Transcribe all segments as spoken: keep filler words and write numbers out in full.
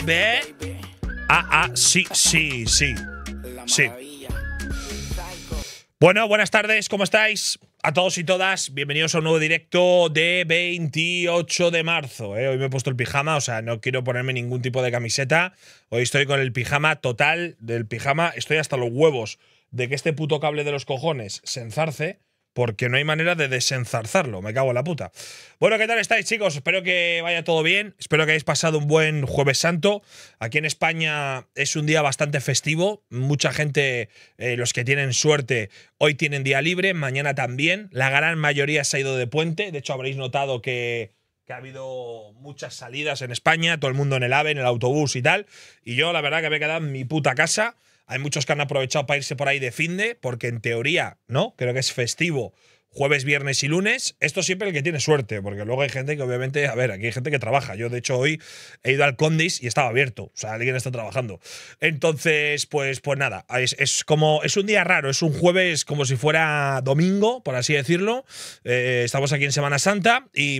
baby. Ah, ah, sí, sí, sí. Sí. Bueno, buenas tardes, ¿cómo estáis? A todos y todas, bienvenidos a un nuevo directo de veintiocho de marzo. ¿eh? Hoy me he puesto el pijama, o sea, no quiero ponerme ningún tipo de camiseta. Hoy estoy con el pijama total del pijama. Estoy hasta los huevos de que este puto cable de los cojones se enzarce, porque no hay manera de desenzarzarlo. Me cago en la puta. Bueno, ¿qué tal estáis, chicos? Espero que vaya todo bien. Espero que hayáis pasado un buen Jueves Santo. Aquí en España es un día bastante festivo. Mucha gente, eh, los que tienen suerte, hoy tienen día libre. Mañana también. La gran mayoría se ha ido de puente. De hecho, habréis notado que, que ha habido muchas salidas en España. Todo el mundo en el AVE, en el autobús y tal. Y yo, la verdad, que me he quedado en mi puta casa. Hay muchos que han aprovechado para irse por ahí de finde, porque en teoría, ¿no? Creo que es festivo jueves, viernes y lunes. Esto siempre el que tiene suerte, porque luego hay gente que obviamente, a ver, aquí hay gente que trabaja. Yo, de hecho, hoy he ido al Condis y estaba abierto. O sea, alguien está trabajando. Entonces, pues, pues nada, es, es como, es un día raro, es un jueves como si fuera domingo, por así decirlo. Eh, estamos aquí en Semana Santa y…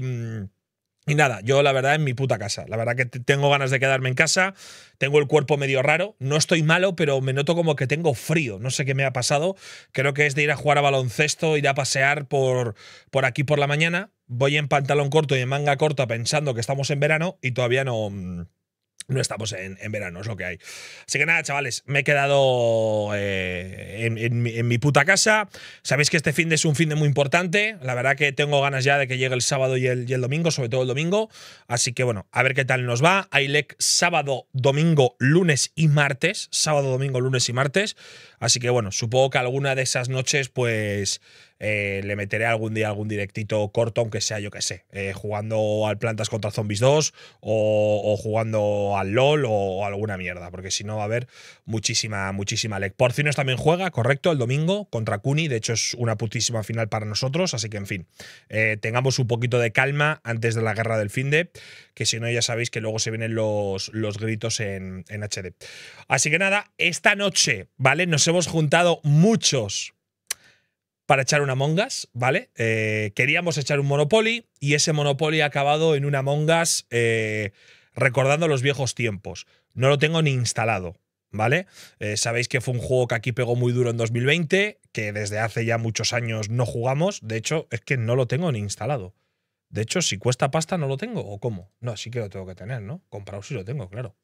Y nada, yo la verdad en mi puta casa. La verdad que tengo ganas de quedarme en casa. Tengo el cuerpo medio raro. No estoy malo, pero me noto como que tengo frío. No sé qué me ha pasado. Creo que es de ir a jugar a baloncesto, ir a pasear por, por aquí por la mañana. Voy en pantalón corto y en manga corta pensando que estamos en verano y todavía no… No estamos en, en verano, es lo que hay. Así que nada, chavales, me he quedado eh, en, en, en mi puta casa. Sabéis que este fin de es un fin de muy importante. La verdad que tengo ganas ya de que llegue el sábado y el, y el domingo, sobre todo el domingo. Así que bueno, a ver qué tal nos va. Hay L E C sábado, domingo, lunes y martes. Sábado, domingo, lunes y martes. Así que bueno, supongo que alguna de esas noches, pues… Eh, le meteré algún día algún directito corto, aunque sea, yo que sé, eh, jugando al Plantas contra Zombies dos o, o jugando al LOL o, o alguna mierda, porque si no va a haber muchísima, muchísima L E C. Porcinos también juega, correcto, el domingo contra Kuni, de hecho es una putísima final para nosotros, así que en fin, eh, tengamos un poquito de calma antes de la guerra del finde, que si no ya sabéis que luego se vienen los, los gritos en, en H D. Así que nada, esta noche, ¿vale? Nos hemos juntado muchos para echar un Among Us, ¿vale? Eh, queríamos echar un Monopoly y ese Monopoly ha acabado en un Among Us eh, recordando los viejos tiempos. No lo tengo ni instalado, ¿vale? Eh, sabéis que fue un juego que aquí pegó muy duro en dos mil veinte, que desde hace ya muchos años no jugamos. De hecho, es que no lo tengo ni instalado. De hecho, si cuesta pasta, ¿no lo tengo? ¿O cómo? No, sí que lo tengo que tener, ¿no? Comprado sí lo tengo, claro.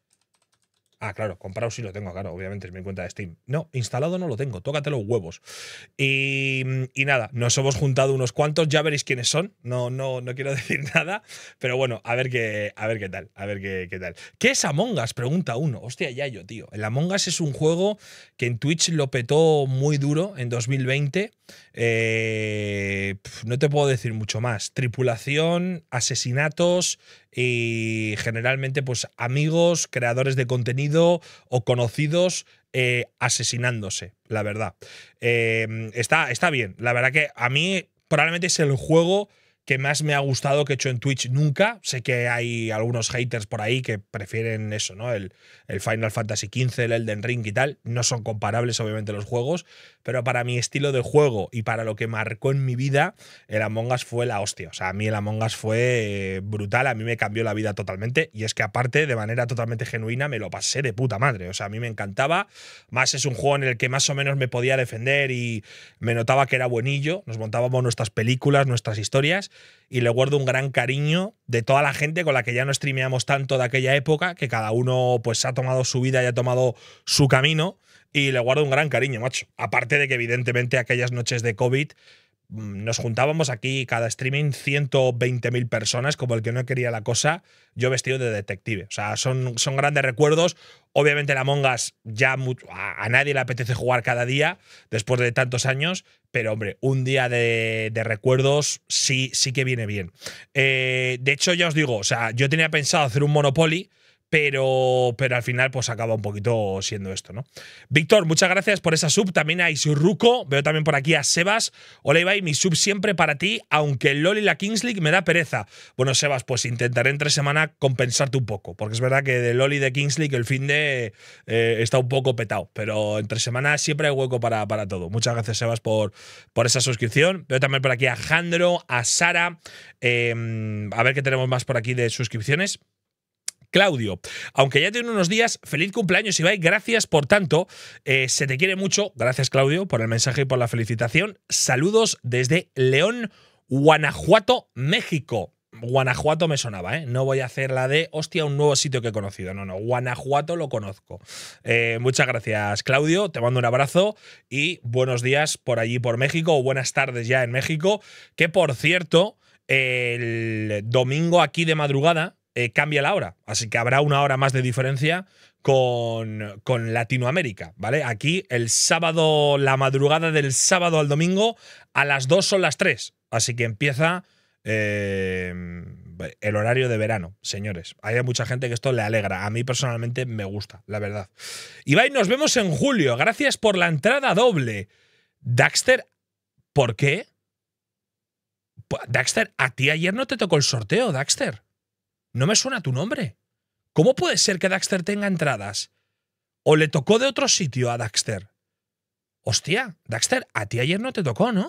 Ah, claro, comprado sí lo tengo, claro, obviamente es mi cuenta de Steam. No, instalado no lo tengo, tócate los huevos. Y, y nada, nos hemos juntado unos cuantos, ya veréis quiénes son, no, no, no quiero decir nada, pero bueno, a ver qué, a ver qué tal, a ver qué, qué tal. ¿Qué es Among Us? Pregunta uno. Hostia, ya yo, tío. El Among Us es un juego que en Twitch lo petó muy duro en dos mil veinte. Eh, no te puedo decir mucho más. Tripulación, asesinatos y generalmente pues amigos, creadores de contenido o conocidos eh, asesinándose, la verdad. Eh, está, está bien. La verdad que a mí probablemente es el juego que más me ha gustado que he hecho en Twitch nunca. Sé que hay algunos haters por ahí que prefieren eso, ¿no? El, el Final Fantasy quince, el Elden Ring y tal. No son comparables, obviamente, los juegos, pero para mi estilo de juego y para lo que marcó en mi vida, el Among Us fue la hostia. O sea, a mí el Among Us fue brutal, a mí me cambió la vida totalmente. Y es que aparte, de manera totalmente genuina, me lo pasé de puta madre. O sea, a mí me encantaba. Más es un juego en el que más o menos me podía defender y me notaba que era buenillo. Nos montábamos nuestras películas, nuestras historias. Y le guardo un gran cariño de toda la gente con la que ya no streameamos tanto de aquella época, que cada uno pues ha tomado su vida y ha tomado su camino, y le guardo un gran cariño, macho. Aparte de que evidentemente aquellas noches de COVID nos juntábamos aquí cada streaming ciento veinte mil personas, como el que no quería la cosa, yo vestido de detective. O sea, son, son grandes recuerdos. Obviamente el Among Us ya a, a nadie le apetece jugar cada día después de tantos años, pero hombre, un día de, de recuerdos sí, sí que viene bien. Eh, de hecho, ya os digo, o sea, yo tenía pensado hacer un Monopoly, Pero, pero al final pues acaba un poquito siendo esto, ¿no? Víctor, muchas gracias por esa sub. También a Isurruco. Veo también por aquí a Sebas. Hola Ibai, mi sub siempre para ti, aunque el LoL y la Kings League me da pereza. Bueno, Sebas, pues intentaré entre semana compensarte un poco, porque es verdad que de LoL y de Kings League el fin de eh, está un poco petado, pero entre semana siempre hay hueco para, para todo. Muchas gracias, Sebas, por, por esa suscripción. Veo también por aquí a Jandro, a Sara. Eh, a ver qué tenemos más por aquí de suscripciones. Claudio, aunque ya tiene unos días, feliz cumpleaños, Ibai, gracias por tanto, eh, se te quiere mucho, gracias Claudio por el mensaje y por la felicitación, saludos desde León, Guanajuato, México. Guanajuato me sonaba, ¿eh? No voy a hacer la de, hostia, un nuevo sitio que he conocido. No, no, Guanajuato lo conozco. Eh, muchas gracias, Claudio. Te mando un abrazo y buenos días por allí, por México, o buenas tardes ya en México. Que, por cierto, el domingo aquí de madrugada eh, cambia la hora. Así que habrá una hora más de diferencia con, con Latinoamérica, ¿vale? Aquí el sábado, la madrugada del sábado al domingo, a las dos son las tres. Así que empieza… Eh, el horario de verano, señores. Hay mucha gente que esto le alegra. A mí personalmente me gusta, la verdad. Ibai, nos vemos en julio. Gracias por la entrada doble. Daxter, ¿por qué? Daxter, a ti ayer no te tocó el sorteo, Daxter. No me suena tu nombre. ¿Cómo puede ser que Daxter tenga entradas? ¿O le tocó de otro sitio a Daxter? Hostia, Daxter, a ti ayer no te tocó, ¿no?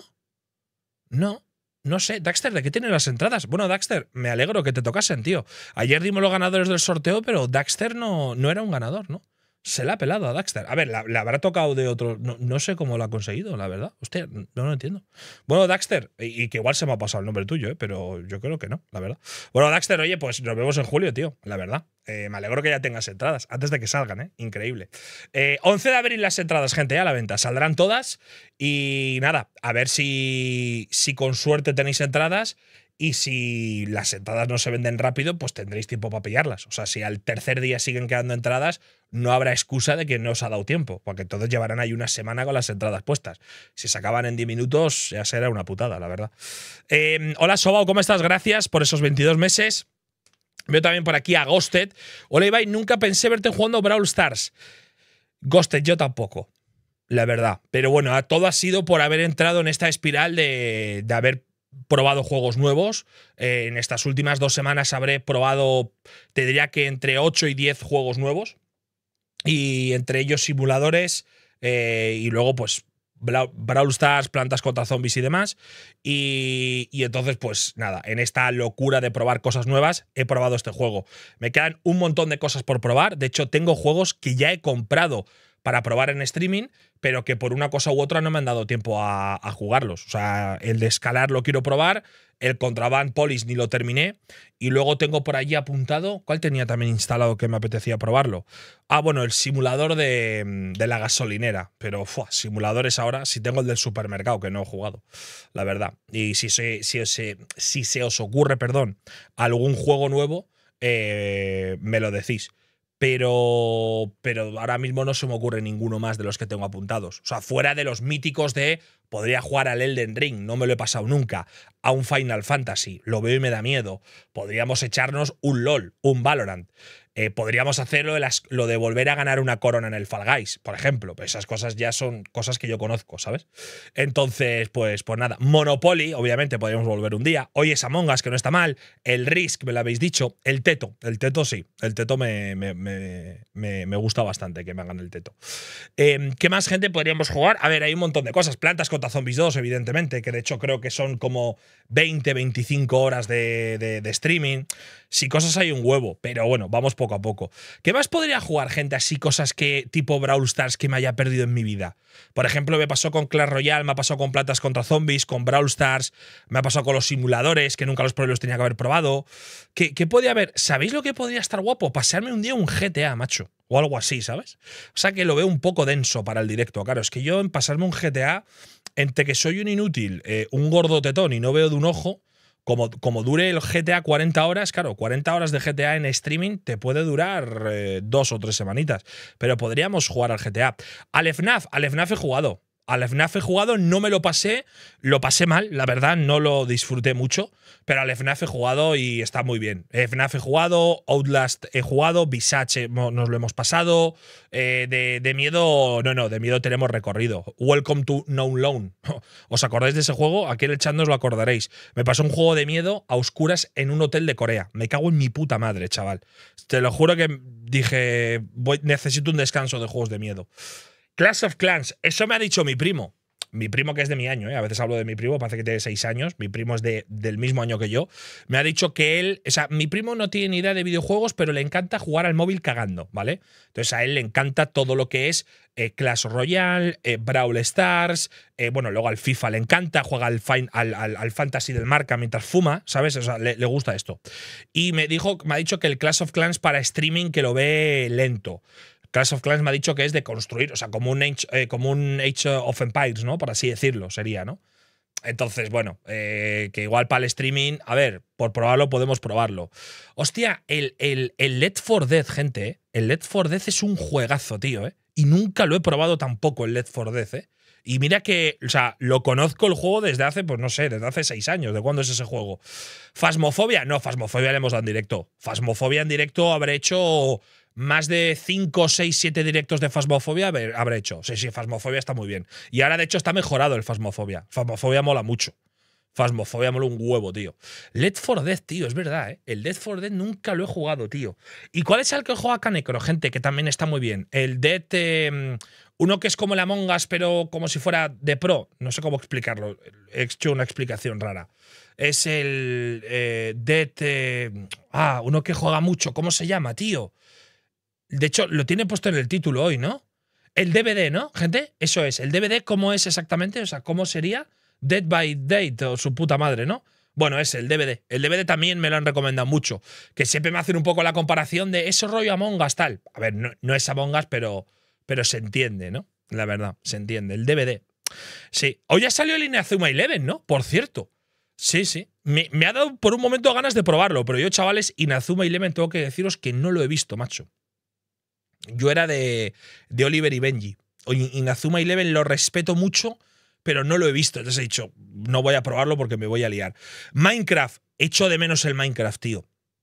No. No sé, Daxter, ¿de qué tienen las entradas? Bueno, Daxter, me alegro que te tocasen, tío. Ayer dimos los ganadores del sorteo, pero Daxter no, no era un ganador, ¿no? Se la ha pelado a Daxter. A ver, le habrá tocado de otro… No, no sé cómo lo ha conseguido, la verdad. Hostia, no lo entiendo. Bueno, Daxter, y, y que igual se me ha pasado el nombre tuyo, ¿eh? Pero yo creo que no, la verdad. Bueno, Daxter, oye, pues nos vemos en julio, tío, la verdad. Eh, me alegro que ya tengas entradas, antes de que salgan, ¿eh? Increíble. Eh, once de abril las entradas, gente, a la venta. Saldrán todas y nada, a ver si, si con suerte tenéis entradas. Y si las entradas no se venden rápido, pues tendréis tiempo para pillarlas. O sea, si al tercer día siguen quedando entradas, no habrá excusa de que no os ha dado tiempo, porque todos llevarán ahí una semana con las entradas puestas. Si se acaban en diez minutos, ya será una putada, la verdad. Eh, hola, Sobao, ¿cómo estás? Gracias por esos veintidós meses. Veo también por aquí a Ghosted. Hola, Ibai, nunca pensé verte jugando Brawl Stars. Ghosted, yo tampoco, la verdad. Pero bueno, todo ha sido por haber entrado en esta espiral de, de haber probado juegos nuevos. Eh, en estas últimas dos semanas habré probado, te diría que entre ocho y diez juegos nuevos. Y entre ellos simuladores eh, y luego pues Brawl Stars, Plantas contra Zombies y demás. Y, y entonces pues nada, en esta locura de probar cosas nuevas he probado este juego. Me quedan un montón de cosas por probar. De hecho tengo juegos que ya he comprado para probar en streaming, pero que por una cosa u otra no me han dado tiempo a, a jugarlos. O sea, el de escalar lo quiero probar, el Contraband Police ni lo terminé, y luego tengo por allí apuntado, ¿cuál tenía también instalado que me apetecía probarlo? Ah, bueno, el simulador de, de la gasolinera, pero ¡fua! Simuladores ahora, si tengo el del supermercado, que no he jugado, la verdad. Y si se, si se, si se os ocurre, perdón, algún juego nuevo, eh, me lo decís. Pero, pero ahora mismo no se me ocurre ninguno más de los que tengo apuntados. O sea, fuera de los míticos de podría jugar al Elden Ring, no me lo he pasado nunca, a un Final Fantasy, lo veo y me da miedo. Podríamos echarnos un LOL, un Valorant. Eh, podríamos hacerlo de las, lo de volver a ganar una corona en el Fall Guys, por ejemplo. Pues esas cosas ya son cosas que yo conozco, ¿sabes? Entonces, pues, pues nada. Monopoly, obviamente, podríamos volver un día. Hoy es Among Us, que no está mal. El Risk, me lo habéis dicho. El Teto. El Teto sí. El Teto me, me, me, me, me gusta bastante que me hagan el Teto. Eh, ¿Qué más gente podríamos jugar? A ver, hay un montón de cosas. Plantas contra Zombies dos, evidentemente, que de hecho creo que son como veinte, veinticinco horas de, de, de streaming. Si cosas hay un huevo, pero bueno, vamos poco a poco. ¿Qué más podría jugar, gente, así cosas que tipo Brawl Stars que me haya perdido en mi vida? Por ejemplo, me pasó con Clash Royale, me ha pasado con Plantas contra Zombies, con Brawl Stars, me ha pasado con los simuladores, que nunca los probé, los tenía que haber probado. ¿Qué, qué podía haber? ¿Sabéis lo que podría estar guapo? Pasarme un día un G T A, macho. O algo así, ¿sabes? O sea que lo veo un poco denso para el directo. Claro, es que yo en pasarme un G T A, entre que soy un inútil, eh, un gordo tetón y no veo de un ojo, Como, como dure el G T A cuarenta horas, claro, cuarenta horas de G T A en streaming te puede durar eh, dos o tres semanitas. Pero podríamos jugar al G T A. Al F NAF, al F NAF he jugado. Al F NAF he jugado, no me lo pasé, lo pasé mal, la verdad, no lo disfruté mucho, pero al F NAF he jugado y está muy bien. F NAF he jugado, Outlast he jugado, Visage nos lo hemos pasado, eh, de, de miedo, no, no, de miedo tenemos recorrido. Welcome to No Lone. ¿Os acordáis de ese juego? Aquí en el chat no os lo acordaréis. Me pasó un juego de miedo a oscuras en un hotel de Corea. Me cago en mi puta madre, chaval. Te lo juro que dije, voy, necesito un descanso de juegos de miedo. Clash of Clans, eso me ha dicho mi primo. mi primo que es de mi año, ¿eh? A veces hablo de mi primo, parece que tiene seis años, mi primo es de, del mismo año que yo, me ha dicho que él, o sea, mi primo no tiene ni idea de videojuegos, pero le encanta jugar al móvil cagando, ¿vale? Entonces a él le encanta todo lo que es eh, Clash Royale, eh, Brawl Stars, eh, bueno, luego al FIFA le encanta, juega al, fin, al, al, al Fantasy del Marca mientras fuma, ¿sabes? O sea, le, le gusta esto. Y me, dijo, me ha dicho que el Clash of Clans para streaming que lo ve lento. Clash of Clans me ha dicho que es de construir, o sea, como un Age, eh, como un Age of Empires, ¿no? Por así decirlo, sería, ¿no? Entonces, bueno, eh, que igual para el streaming, a ver, por probarlo podemos probarlo. Hostia, el, el, el Left four Dead, gente, ¿eh? El Left four Dead es un juegazo, tío, ¿eh? Y nunca lo he probado tampoco, el Left four Dead, ¿eh? Y mira que, o sea, lo conozco el juego desde hace, pues no sé, desde hace seis años. ¿De cuándo es ese juego? ¿Phasmophobia? No, Phasmophobia le hemos dado en directo. Phasmophobia en directo habré hecho más de cinco, seis, siete directos de Phasmophobia habré hecho. Sí, sí, Phasmophobia está muy bien. Y ahora, de hecho, está mejorado el Phasmophobia. Phasmophobia mola mucho. Phasmophobia mola un huevo, tío. Left four Dead, tío, es verdad, ¿eh? El Left four Dead nunca lo he jugado, tío. ¿Y cuál es el que juega Canecro, gente? Que también está muy bien. El Dead… Eh, uno que es como el Among Us, pero como si fuera de pro. No sé cómo explicarlo. He hecho una explicación rara. Es el eh, Dead… Eh, ah, uno que juega mucho. ¿Cómo se llama, tío? De hecho, lo tiene puesto en el título hoy, ¿no? El D V D, ¿no, gente? Eso es. ¿El D V D cómo es exactamente? O sea, ¿cómo sería? Dead by Date o su puta madre, ¿no? Bueno, es el D V D. El D V D también me lo han recomendado mucho. Que siempre me hacen un poco la comparación de ese rollo Among Us, tal. A ver, no, no es Among Us, pero, pero se entiende, ¿no? La verdad, se entiende. El D V D. Sí. Hoy ya salió el Inazuma Eleven, ¿no? Por cierto. Sí, sí. Me, me ha dado por un momento ganas de probarlo, pero yo, chavales, Inazuma Eleven tengo que deciros que no lo he visto, macho. Yo era de, de Oliver y Benji. Inazuma Eleven lo respeto mucho, pero no lo he visto. Entonces he dicho, no voy a probarlo porque me voy a liar. Minecraft, echo de menos el Minecraft, tío.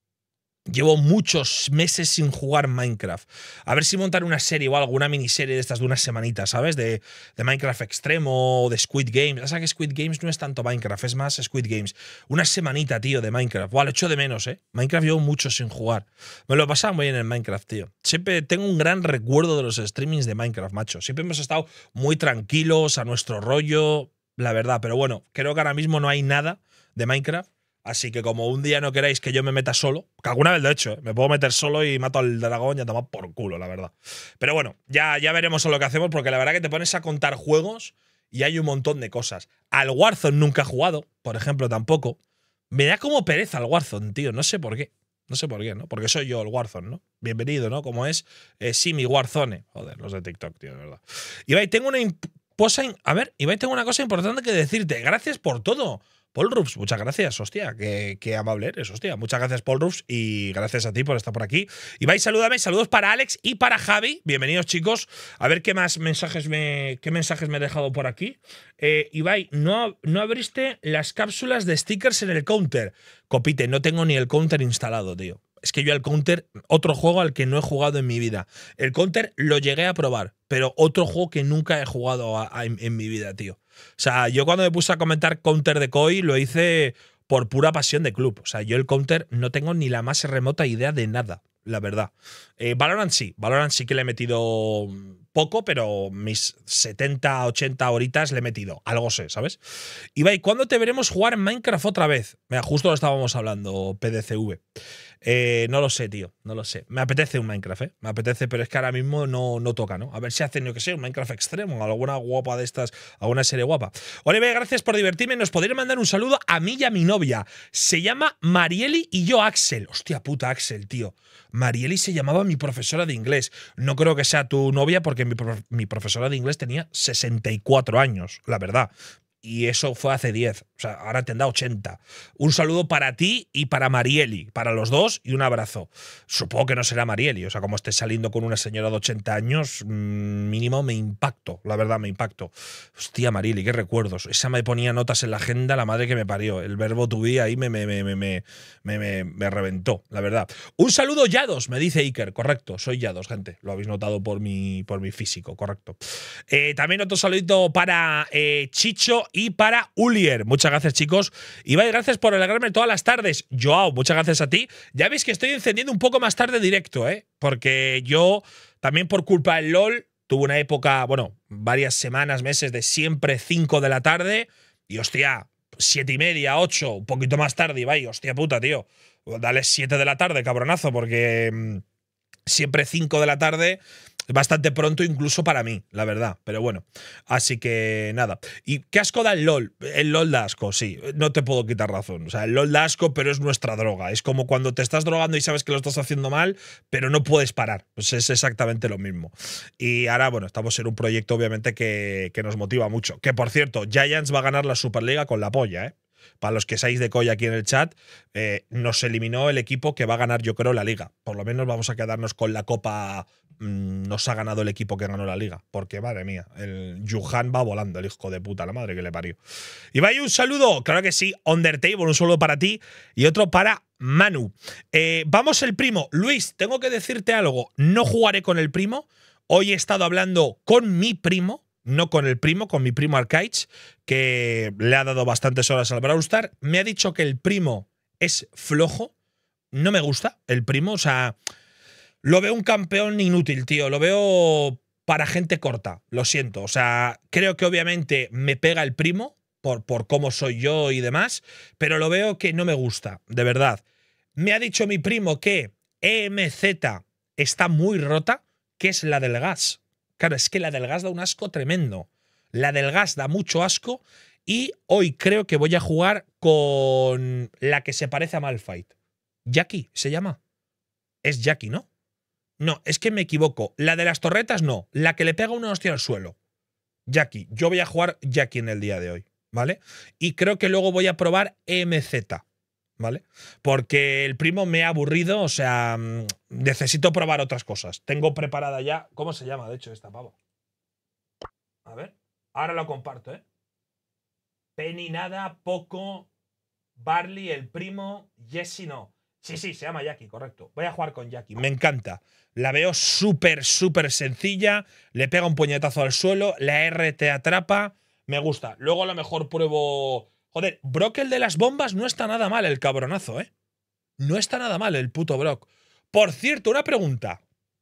Llevo muchos meses sin jugar Minecraft. A ver si montar una serie o algo, una miniserie de estas de unas semanitas, ¿sabes? De, de Minecraft Extremo o de Squid Games. O sea que Squid Games no es tanto Minecraft, es más Squid Games. Una semanita, tío, de Minecraft. Buah, lo echo de menos, ¿eh? Minecraft llevo mucho sin jugar. Me lo pasaba muy bien en Minecraft, tío. Siempre tengo un gran recuerdo de los streamings de Minecraft, macho. Siempre hemos estado muy tranquilos, a nuestro rollo, la verdad. Pero bueno, creo que ahora mismo no hay nada de Minecraft. Así que como un día no queráis que yo me meta solo, que alguna vez lo he hecho, ¿eh? Me puedo meter solo y mato al dragón y a tomar por culo, la verdad. Pero bueno, ya, ya veremos lo que hacemos, porque la verdad que te pones a contar juegos y hay un montón de cosas. Al Warzone nunca he jugado, por ejemplo, tampoco. Me da como pereza al Warzone, tío, no sé por qué. No sé por qué, ¿no? Porque soy yo el Warzone, ¿no? Bienvenido, ¿no? Como es, eh, sí, mi Warzone. Joder, los de TikTok, tío, de verdad. Ibai, tengo una… Posa, a ver, Ibai, tengo una cosa importante que decirte. Gracias por todo. Paul Rufs, muchas gracias, hostia, qué, qué amable eres, hostia. Muchas gracias, Paul Rufs, y gracias a ti por estar por aquí. Ibai, salúdame, saludos para Alex y para Javi. Bienvenidos, chicos. A ver qué más mensajes me, qué mensajes me he dejado por aquí. Eh, Ibai, no, no abriste las cápsulas de stickers en el Counter. Copite, no tengo ni el Counter instalado, tío. Es que yo al Counter, otro juego al que no he jugado en mi vida. El Counter lo llegué a probar, pero otro juego que nunca he jugado a, a, en, en mi vida, tío. O sea, yo cuando me puse a comentar Counter de C O I lo hice por pura pasión de club. O sea, yo el Counter no tengo ni la más remota idea de nada, la verdad. Eh, Valorant sí, Valorant sí que le he metido poco, pero mis setenta, ochenta horitas le he metido. Algo sé, ¿sabes? Ibai, ¿cuándo te veremos jugar en Minecraft otra vez? Mira, justo lo estábamos hablando, P D C V. Eh, no lo sé, tío, no lo sé. Me apetece un Minecraft, ¿eh? Me apetece, pero es que ahora mismo no, no toca, ¿no? A ver si hacen, yo que sé, un Minecraft extremo, alguna guapa de estas, alguna serie guapa. Oliver, gracias por divertirme. Nos podrían mandar un saludo a mí y a mi novia. Se llama Marieli y yo Axel. Hostia puta, Axel, tío. Marieli se llamaba mi profesora de inglés. No creo que sea tu novia porque mi, prof mi profesora de inglés tenía sesenta y cuatro años, la verdad. Y eso fue hace diez. O sea, ahora tendrá ochenta. Un saludo para ti y para Marieli. Para los dos y un abrazo. Supongo que no será Marieli. O sea, como estés saliendo con una señora de ochenta años, mínimo me impacto. La verdad, me impacto. Hostia, Marieli, qué recuerdos. Esa me ponía notas en la agenda, la madre que me parió. El verbo to be ahí me, me, me, me, me, me, me reventó, la verdad. Un saludo, Yados, me dice Iker. Correcto, soy Yados, gente. Lo habéis notado por mi, por mi físico, correcto. Eh, también otro saludito para eh, Chicho y para Ulier. Muchas gracias, chicos. Ibai, gracias por alegrarme todas las tardes. Joao, muchas gracias a ti. Ya veis que estoy encendiendo un poco más tarde directo, ¿eh? Porque yo, también por culpa del LOL, tuvo una época, bueno, varias semanas, meses de siempre cinco de la tarde y hostia, siete y media, ocho, un poquito más tarde, y vaya, hostia puta, tío. Dale siete de la tarde, cabronazo, porque mmm, siempre cinco de la tarde bastante pronto incluso para mí, la verdad. Pero bueno, así que nada. ¿Y qué asco da el LOL? El LOL da asco, sí. No te puedo quitar razón. O sea, el LOL da asco, pero es nuestra droga. Es como cuando te estás drogando y sabes que lo estás haciendo mal, pero no puedes parar. Pues es exactamente lo mismo. Y ahora, bueno, estamos en un proyecto obviamente que, que nos motiva mucho. Que por cierto, Giants va a ganar la Superliga con la polla, ¿eh? Para los que seáis de colla aquí en el chat, eh, nos eliminó el equipo que va a ganar, yo creo, la liga. Por lo menos vamos a quedarnos con la copa. Mmm, nos ha ganado el equipo que ganó la liga. Porque, madre mía, el Yuhan va volando, el hijo de puta, la madre que le parió. Ibai, un saludo. Claro que sí. Undertable, un saludo para ti y otro para Manu. Eh, vamos el primo. Luis, tengo que decirte algo. No jugaré con el primo. Hoy he estado hablando con mi primo. No con el primo, con mi primo Arcaids, que le ha dado bastantes horas al Brawl Stars. Me ha dicho que el primo es flojo. No me gusta el primo. O sea, lo veo un campeón inútil, tío. Lo veo para gente corta. Lo siento. O sea, creo que obviamente me pega el primo por, por cómo soy yo y demás, pero lo veo que no me gusta, de verdad. Me ha dicho mi primo que E M Z está muy rota, que es la del gas. Claro, es que la del gas da un asco tremendo. La del gas da mucho asco y hoy creo que voy a jugar con la que se parece a Malphite. Jackie, ¿se llama? Es Jackie, ¿no? No, es que me equivoco. La de las torretas no. La que le pega una hostia al suelo. Jackie. Yo voy a jugar Jackie en el día de hoy, ¿vale? Y creo que luego voy a probar E M Z, ¿vale? Porque el primo me ha aburrido, o sea, necesito probar otras cosas. Tengo preparada ya… ¿Cómo se llama, de hecho, esta pavo? A ver, ahora lo comparto, ¿eh? Penny nada, Poco, Barley, el primo, Jessie no. Sí, sí, se llama Jackie, correcto. Voy a jugar con Jackie, me encanta. La veo súper, súper sencilla, le pega un puñetazo al suelo, la R te atrapa, me gusta. Luego a lo mejor pruebo… Joder, Brock el de las bombas no está nada mal el cabronazo, ¿eh? No está nada mal el puto Brock. Por cierto, una pregunta.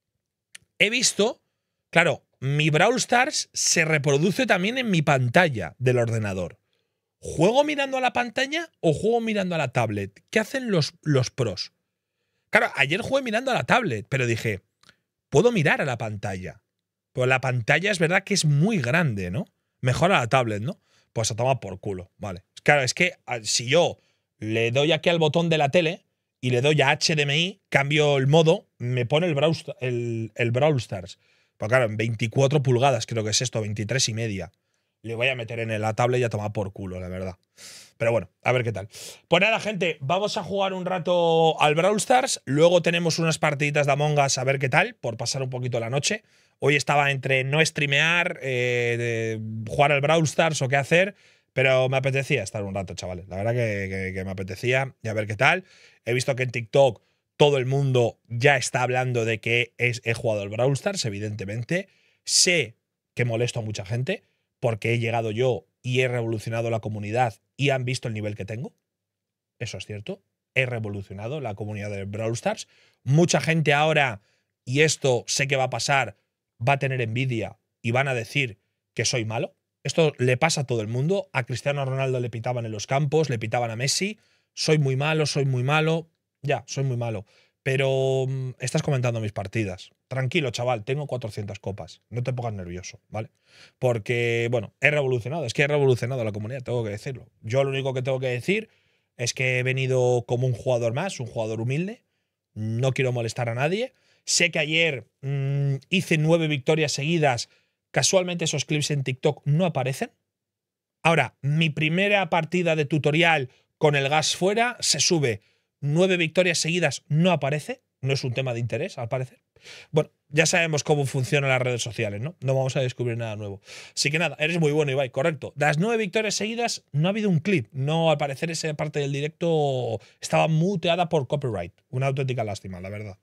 He visto… Claro, mi Brawl Stars se reproduce también en mi pantalla del ordenador. ¿Juego mirando a la pantalla o juego mirando a la tablet? ¿Qué hacen los, los pros? Claro, ayer jugué mirando a la tablet, pero dije, puedo mirar a la pantalla. Pero la pantalla es verdad que es muy grande, ¿no? Mejor a la tablet, ¿no? Pues a tomar por culo, vale. Claro, es que si yo le doy aquí al botón de la tele y le doy a H D M I, cambio el modo, me pone el Brawl, el, el Brawl Stars. Pues claro, en veinticuatro pulgadas creo que es esto, veintitrés y media. Le voy a meter en la tablet y a tomar por culo, la verdad. Pero bueno, a ver qué tal. Pues nada, gente, vamos a jugar un rato al Brawl Stars. Luego tenemos unas partiditas de Among Us a ver qué tal, por pasar un poquito la noche. Hoy estaba entre no streamear, eh, de jugar al Brawl Stars o qué hacer, pero me apetecía estar un rato, chavales. La verdad que, que, que me apetecía y a ver qué tal. He visto que en TikTok todo el mundo ya está hablando de que es, he jugado al Brawl Stars, evidentemente. Sé que molesto a mucha gente porque he llegado yo y he revolucionado la comunidad y han visto el nivel que tengo. Eso es cierto. He revolucionado la comunidad de Brawl Stars. Mucha gente ahora, y esto sé que va a pasar, va a tener envidia y van a decir que soy malo. Esto le pasa a todo el mundo. A Cristiano Ronaldo le pitaban en los campos, le pitaban a Messi. Soy muy malo, soy muy malo. Ya, soy muy malo. Pero mmm, estás comentando mis partidas. Tranquilo, chaval, tengo cuatrocientas copas. No te pongas nervioso, ¿vale? Porque, bueno, he revolucionado. Es que he revolucionado la comunidad, tengo que decirlo. Yo lo único que tengo que decir es que he venido como un jugador más, un jugador humilde. No quiero molestar a nadie. Sé que ayer mmm, hice nueve victorias seguidas. Casualmente esos clips en TikTok no aparecen. Ahora, mi primera partida de tutorial con el gas fuera se sube. Nueve victorias seguidas no aparece. No es un tema de interés, al parecer. Bueno, ya sabemos cómo funcionan las redes sociales, ¿no? No vamos a descubrir nada nuevo. Así que nada, eres muy bueno, Ibai, correcto. De las nueve victorias seguidas no ha habido un clip. No, al parecer esa parte del directo estaba muteada por copyright. Una auténtica lástima, la verdad.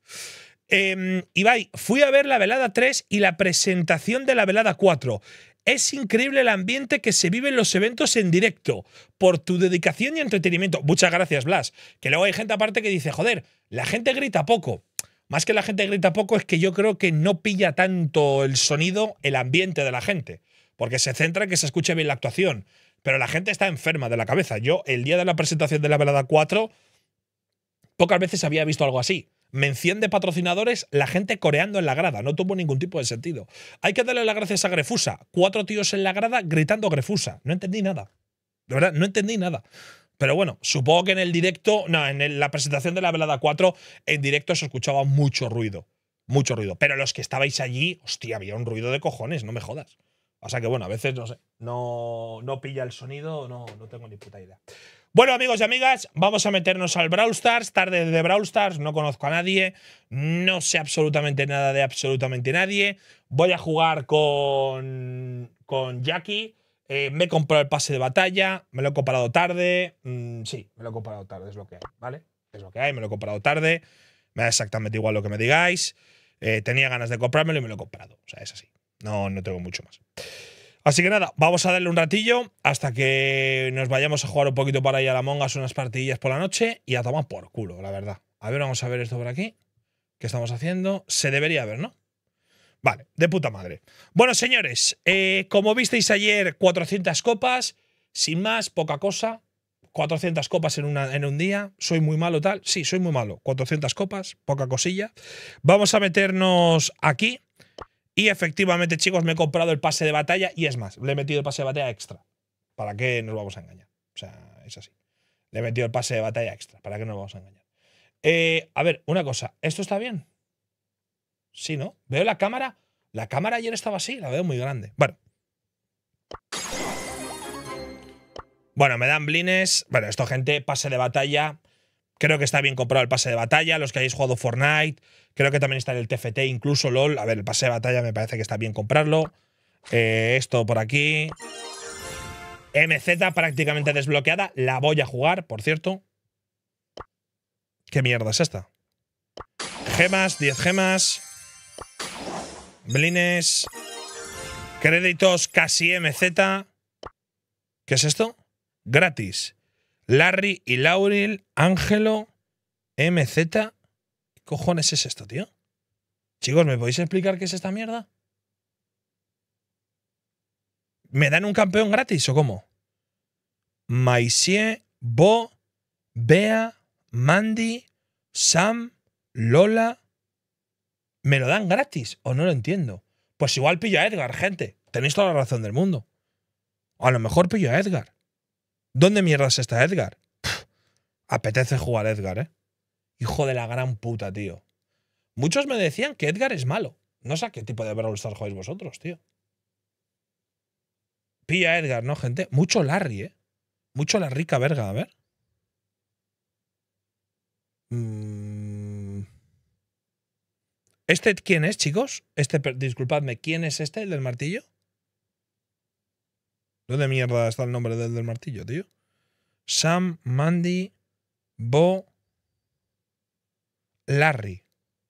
Eh, Ibai, fui a ver la velada tres y la presentación de la velada cuatro. Es increíble el ambiente que se vive en los eventos en directo, por tu dedicación y entretenimiento. Muchas gracias, Blas. Que luego hay gente aparte que dice, joder, la gente grita poco. Más que la gente grita poco, es que yo creo que no pilla tanto el sonido, el ambiente de la gente. Porque se centra en que se escuche bien la actuación. Pero la gente está enferma de la cabeza. Yo, el día de la presentación de la velada cuatro, pocas veces había visto algo así. Mención de patrocinadores, la gente coreando en la grada. No tuvo ningún tipo de sentido. Hay que darle las gracias a Grefusa. Cuatro tíos en la grada gritando Grefusa. No entendí nada. De verdad, no entendí nada. Pero bueno, supongo que en el directo, no, en el, la presentación de la velada cuatro, en directo se escuchaba mucho ruido. Mucho ruido. Pero los que estabais allí, hostia, había un ruido de cojones, no me jodas. O sea que bueno, a veces, no sé, no, no pilla el sonido, no, no tengo ni puta idea. Bueno, amigos y amigas, vamos a meternos al Brawl Stars, tarde de Brawl Stars, no conozco a nadie, no sé absolutamente nada de absolutamente nadie. Voy a jugar con, con Jackie. Eh, me he comprado el pase de batalla, me lo he comprado tarde. Mm, sí, me lo he comprado tarde, es lo que hay, ¿vale? Es lo que hay, me lo he comprado tarde. Me da exactamente igual lo que me digáis. Eh, tenía ganas de comprármelo y me lo he comprado. O sea, es así. No, no tengo mucho más. Así que nada, vamos a darle un ratillo hasta que nos vayamos a jugar un poquito para allá a la Among Us, unas partidillas por la noche y a tomar por culo, la verdad. A ver, vamos a ver esto por aquí. ¿Qué estamos haciendo? Se debería ver, ¿no? Vale, de puta madre. Bueno, señores, eh, como visteis ayer, cuatrocientas copas, sin más, poca cosa. cuatrocientas copas en, una, en un día. ¿Soy muy malo tal? Sí, soy muy malo. cuatrocientas copas, poca cosilla. Vamos a meternos aquí. Y efectivamente, chicos, me he comprado el pase de batalla. Y es más, le he metido el pase de batalla extra. ¿Para qué nos vamos a engañar? O sea, es así. Le he metido el pase de batalla extra. ¿Para qué nos vamos a engañar? Eh, a ver, una cosa. ¿Esto está bien? Sí, ¿no? Veo la cámara. La cámara ayer estaba así, la veo muy grande. Bueno. Bueno, me dan blines. Bueno, esto, gente, pase de batalla. Creo que está bien comprado el pase de batalla. Los que hayáis jugado Fortnite. Creo que también está en el T F T, incluso LOL. A ver, el pase de batalla me parece que está bien comprarlo. Eh, esto por aquí. M Z prácticamente desbloqueada. La voy a jugar, por cierto. ¿Qué mierda es esta? Gemas, diez gemas. Blines. Créditos casi M Z. ¿Qué es esto? Gratis. Larry y Laurel, Ángelo, M Z. ¿Qué cojones es esto, tío? Chicos, ¿me podéis explicar qué es esta mierda? ¿Me dan un campeón gratis o cómo? Maisie, Bo, Bea, Mandy, Sam, Lola. ¿Me lo dan gratis o no lo entiendo? Pues igual pillo a Edgar, gente. Tenéis toda la razón del mundo. A lo mejor pillo a Edgar. ¿Dónde mierdas está Edgar? Pff, apetece jugar Edgar, ¿eh? Hijo de la gran puta, tío. Muchos me decían que Edgar es malo. No sé a qué tipo de Brawl Stars jugáis vosotros, tío. Pilla a Edgar, ¿no, gente? Mucho Larry, ¿eh? Mucho la rica verga, a ver. Mm. ¿Este quién es, chicos? Este, disculpadme, ¿quién es este, el del martillo? ¿Dónde mierda está el nombre del del martillo, tío? Sam, Mandy, Bo, Larry.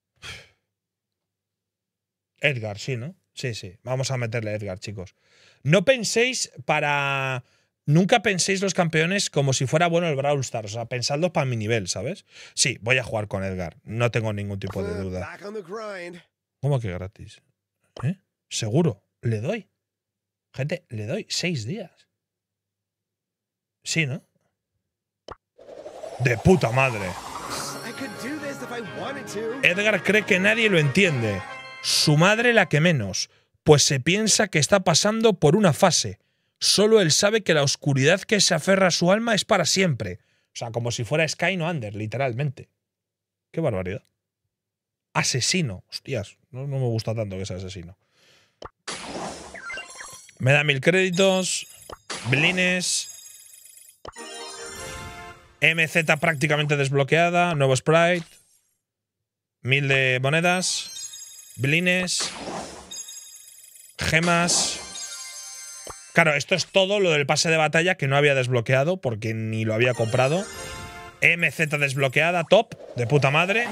Edgar, sí, ¿no? Sí, sí. Vamos a meterle a Edgar, chicos. No penséis para... Nunca penséis los campeones como si fuera bueno el Brawl Stars. O sea, pensadlos para mi nivel, ¿sabes? Sí, voy a jugar con Edgar. No tengo ningún tipo de duda. ¿Cómo que gratis? ¿Eh? ¿Seguro? ¿Le doy? Gente, le doy seis días. Sí, ¿no? De puta madre. Edgar cree que nadie lo entiende. Su madre la que menos, pues se piensa que está pasando por una fase. Solo él sabe que la oscuridad que se aferra a su alma es para siempre. O sea, como si fuera Sky no Under, literalmente. Qué barbaridad. Asesino. Hostias, no, no me gusta tanto que sea asesino. Me da mil créditos. Blines. M Z prácticamente desbloqueada. Nuevo sprite. Mil de monedas. Blines. Gemas. Claro, esto es todo lo del pase de batalla que no había desbloqueado porque ni lo había comprado. M Z desbloqueada, top, de puta madre.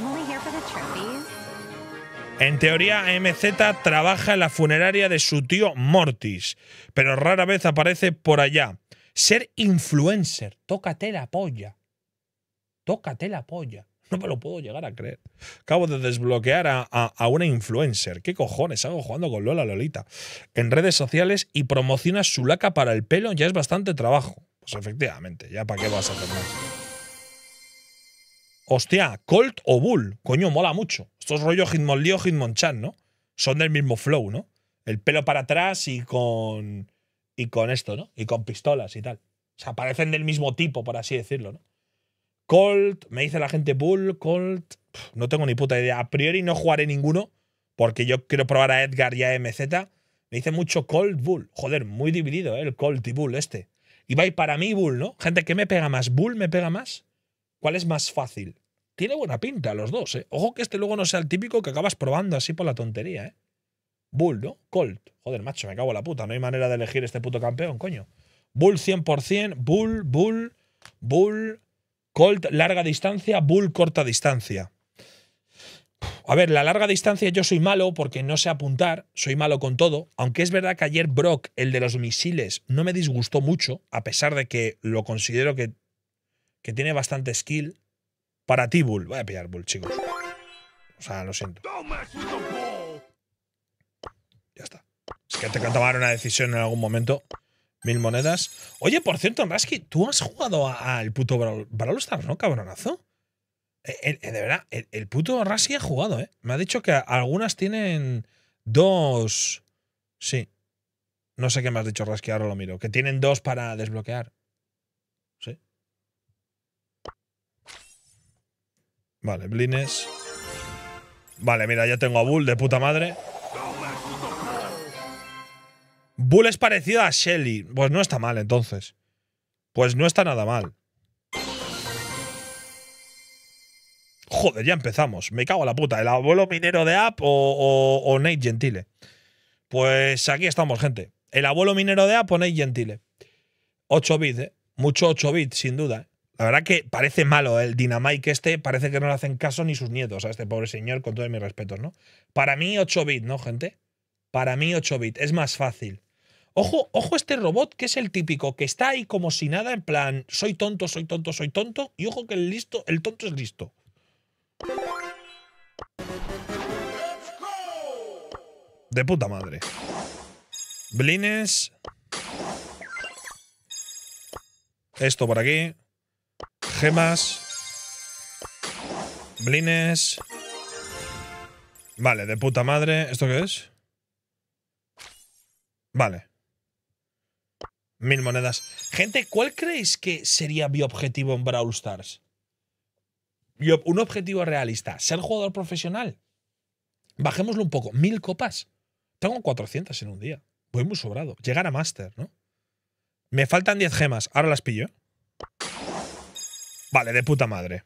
En teoría, M Z trabaja en la funeraria de su tío Mortis, pero rara vez aparece por allá. Ser influencer, tócate la polla. Tócate la polla. No me lo puedo llegar a creer. Acabo de desbloquear a, a, a una influencer. ¿Qué cojones? Hago jugando con Lola Lolita en redes sociales y promociona su laca para el pelo. Ya es bastante trabajo. Pues efectivamente, ya para qué vas a hacer más. Hostia, Colt o Bull. Coño, mola mucho. Estos rollos Hitmonlee o Hitmonchan, ¿no? Son del mismo flow, ¿no? El pelo para atrás y con. Y con esto, ¿no? Y con pistolas y tal. O sea, parecen del mismo tipo, por así decirlo, ¿no? Colt, me dice la gente Bull, Colt. Pff, no tengo ni puta idea. A priori no jugaré ninguno, porque yo quiero probar a Edgar y a M Z. Me dice mucho Colt, Bull. Joder, muy dividido, ¿eh? El Colt y Bull este. Y va, y para mí Bull, ¿no? Gente, ¿qué me pega más? ¿Bull me pega más? ¿Cuál es más fácil? Tiene buena pinta los dos, ¿eh? Ojo que este luego no sea el típico que acabas probando así por la tontería, ¿eh? Bull, ¿no? Colt. Joder, macho, me cago en la puta. No hay manera de elegir este puto campeón, coño. Bull cien por cien. Bull, Bull, Bull. Colt larga distancia, Bull corta distancia. A ver, la larga distancia yo soy malo porque no sé apuntar. Soy malo con todo. Aunque es verdad que ayer Brock, el de los misiles, no me disgustó mucho, a pesar de que lo considero que, que tiene bastante skill. Para ti, Bull. Voy a pillar Bull, chicos. O sea, lo siento. Ya está. Es que te que tomar una decisión en algún momento. Mil monedas. Oye, por cierto, Rasky, tú has jugado al puto Brawl, Brawl Stars, ¿no, cabronazo? El, el, de verdad, el, el puto Rasky ha jugado, ¿eh? Me ha dicho que algunas tienen dos. Sí. No sé qué me has dicho, Rasky, ahora lo miro. Que tienen dos para desbloquear. Sí. Vale, Blines. Vale, mira, ya tengo a Bull de puta madre. Bull es parecido a Shelly. Pues no está mal, entonces. Pues no está nada mal. Joder, ya empezamos. Me cago en la puta. ¿El abuelo minero de App o, o, o Nate Gentile? Pues aquí estamos, gente. El abuelo minero de App o Nate Gentile. ocho bits, ¿eh? Mucho ocho bits, sin duda. La verdad que parece malo, ¿eh? El Dynamite este. Parece que no le hacen caso ni sus nietos a este pobre señor, con todos mis respetos, ¿no? Para mí ocho bits, ¿no, gente? Para mí ocho bits. Es más fácil. Ojo, ojo este robot que es el típico que está ahí como si nada, en plan, soy tonto, soy tonto, soy tonto. Y ojo que el listo, el tonto es listo. De puta madre. Blines. Esto por aquí. Gemas. Blines. Vale, de puta madre. ¿Esto qué es? Vale. Mil monedas. Gente, ¿cuál creéis que sería mi objetivo en Brawl Stars? Un objetivo realista. ¿Ser jugador profesional? Bajémoslo un poco. Mil copas. Tengo cuatrocientas en un día. Voy muy sobrado. Llegar a Master, ¿no? Me faltan diez gemas. Ahora las pillo. Vale, de puta madre.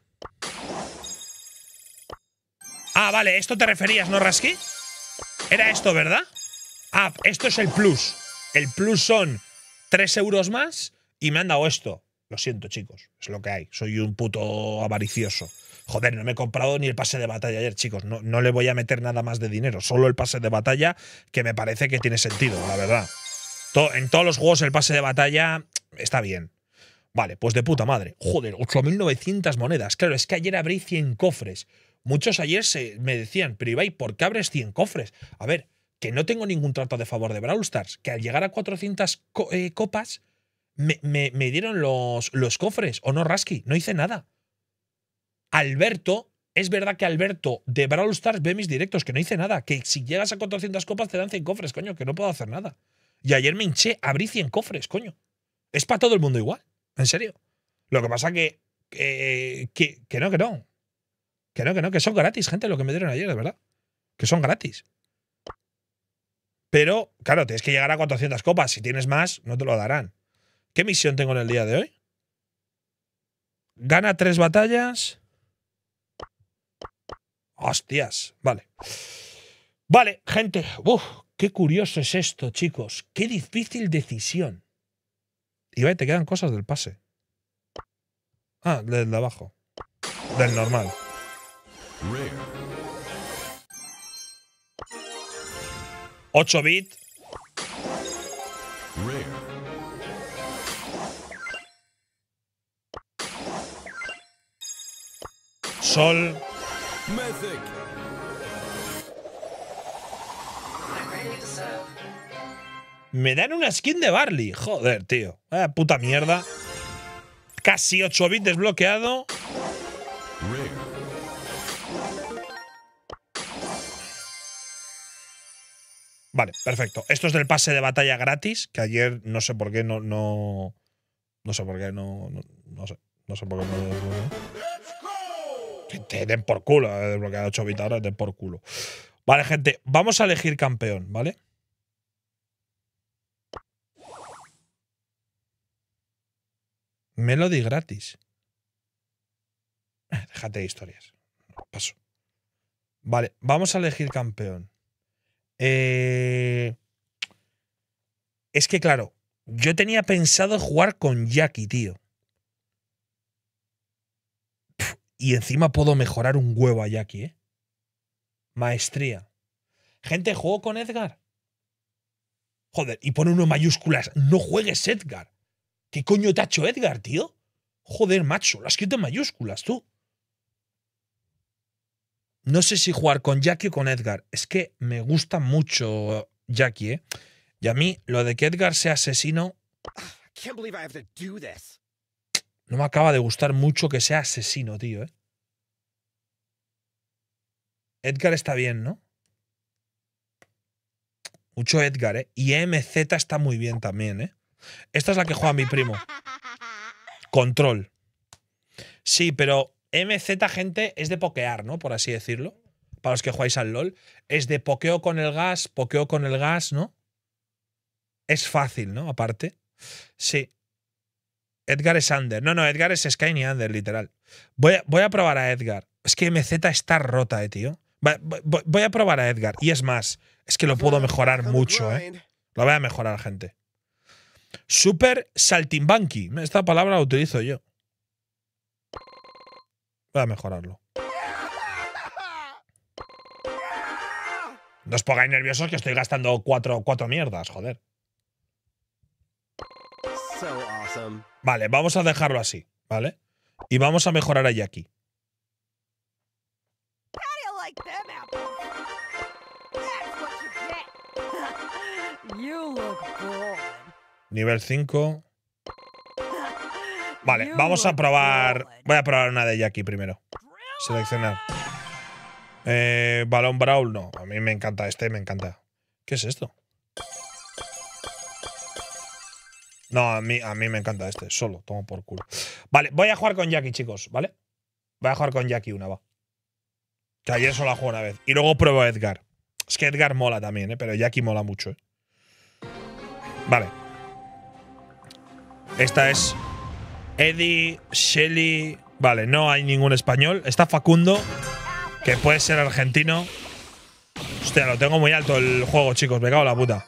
Ah, vale. Esto te referías, ¿no, Rasky? Era esto, ¿verdad? Ah, esto es el plus. El plus son tres euros más y me han dado esto. Lo siento, chicos. Es lo que hay. Soy un puto avaricioso. Joder, no me he comprado ni el pase de batalla ayer, chicos. No, no le voy a meter nada más de dinero. Solo el pase de batalla, que me parece que tiene sentido, la verdad. To- en todos los juegos el pase de batalla está bien. Vale, pues de puta madre. Joder, ocho mil novecientas monedas. Claro, es que ayer abrí cien cofres. Muchos ayer se me decían, pero Ibai, ¿por qué abres cien cofres? A ver, que no tengo ningún trato de favor de Brawl Stars. Que al llegar a cuatrocientas co eh, copas, me, me, me dieron los, los cofres. ¿O no, Rasky? No hice nada. Alberto, es verdad que Alberto de Brawl Stars ve mis directos, que no hice nada. Que si llegas a cuatrocientas copas te dan cien cofres, coño, que no puedo hacer nada. Y ayer me hinché, abrí cien cofres, coño. Es para todo el mundo igual, en serio. Lo que pasa que, que, que, que no, que no. Que no, que no, que son gratis, gente, lo que me dieron ayer, de verdad. Que son gratis. Pero, claro, tienes que llegar a cuatrocientas copas. Si tienes más, no te lo darán. ¿Qué misión tengo en el día de hoy? Gana tres batallas. Hostias, vale. Vale, gente. Uf, qué curioso es esto, chicos. Qué difícil decisión. Y vaya, te quedan cosas del pase. Ah, del de abajo. Del normal. ocho bits. Sol. Me dan una skin de Barley. Joder, tío. Eh, puta mierda. Casi ocho bits desbloqueado. Vale, perfecto. Esto es del pase de batalla gratis, que ayer no sé por qué no. No, no sé por qué no. No, no sé. No sé por qué no. Que te den por culo. He desbloqueado ocho bits ahora, te den por culo. Vale, gente. Vamos a elegir campeón, ¿vale? Melody gratis. Déjate de historias. Paso. Vale, vamos a elegir campeón. Eh, es que, claro, yo tenía pensado jugar con Jackie, tío. Pff, y encima puedo mejorar un huevo a Jackie, ¿eh? Maestría. Gente, ¿juego con Edgar? Joder, y pone uno en mayúsculas. No juegues Edgar. ¿Qué coño te ha hecho Edgar, tío? Joder, macho, lo has escrito en mayúsculas, tú. No sé si jugar con Jackie o con Edgar. Es que me gusta mucho Jackie, ¿eh? Y a mí, lo de que Edgar sea asesino… No me acaba de gustar mucho que sea asesino, tío, ¿eh? Edgar está bien, ¿no? Mucho Edgar, ¿eh? Y M Z está muy bien también, ¿eh? Esta es la que juega mi primo. Control. Sí, pero M Z, gente, es de pokear, ¿no? Por así decirlo. Para los que jugáis al LOL. Es de pokeo con el gas, pokeo con el gas, ¿no? Es fácil, ¿no? Aparte. Sí. Edgar es under. No, no, Edgar es Skyny under, literal. Voy a, voy a probar a Edgar. Es que M Z está rota, eh, tío. Voy, voy, voy a probar a Edgar. Y es más, es que lo puedo mejorar mucho, ¿eh? Lo voy a mejorar, gente. Super saltimbanqui. Esta palabra la utilizo yo. Voy a mejorarlo. No os pongáis nerviosos que estoy gastando cuatro, cuatro mierdas, joder. So awesome. Vale, vamos a dejarlo así, ¿vale? Y vamos a mejorar a Jackie. Nivel cinco. Vale, vamos a probar. Voy a probar una de Jackie primero. Seleccionar. Eh, Balón Brawl, no. A mí me encanta este, me encanta. ¿Qué es esto? No, a mí, a mí me encanta este, solo, tomo por culo. Vale, voy a jugar con Jackie, chicos, ¿vale? Voy a jugar con Jackie una, va. Que ayer solo la juego una vez. Y luego pruebo a Edgar. Es que Edgar mola también, ¿eh? Pero Jackie mola mucho, ¿eh? Vale. Esta es Eddie, Shelly. Vale, no hay ningún español. Está Facundo, que puede ser argentino. Hostia, lo tengo muy alto el juego, chicos. Me cago en la puta.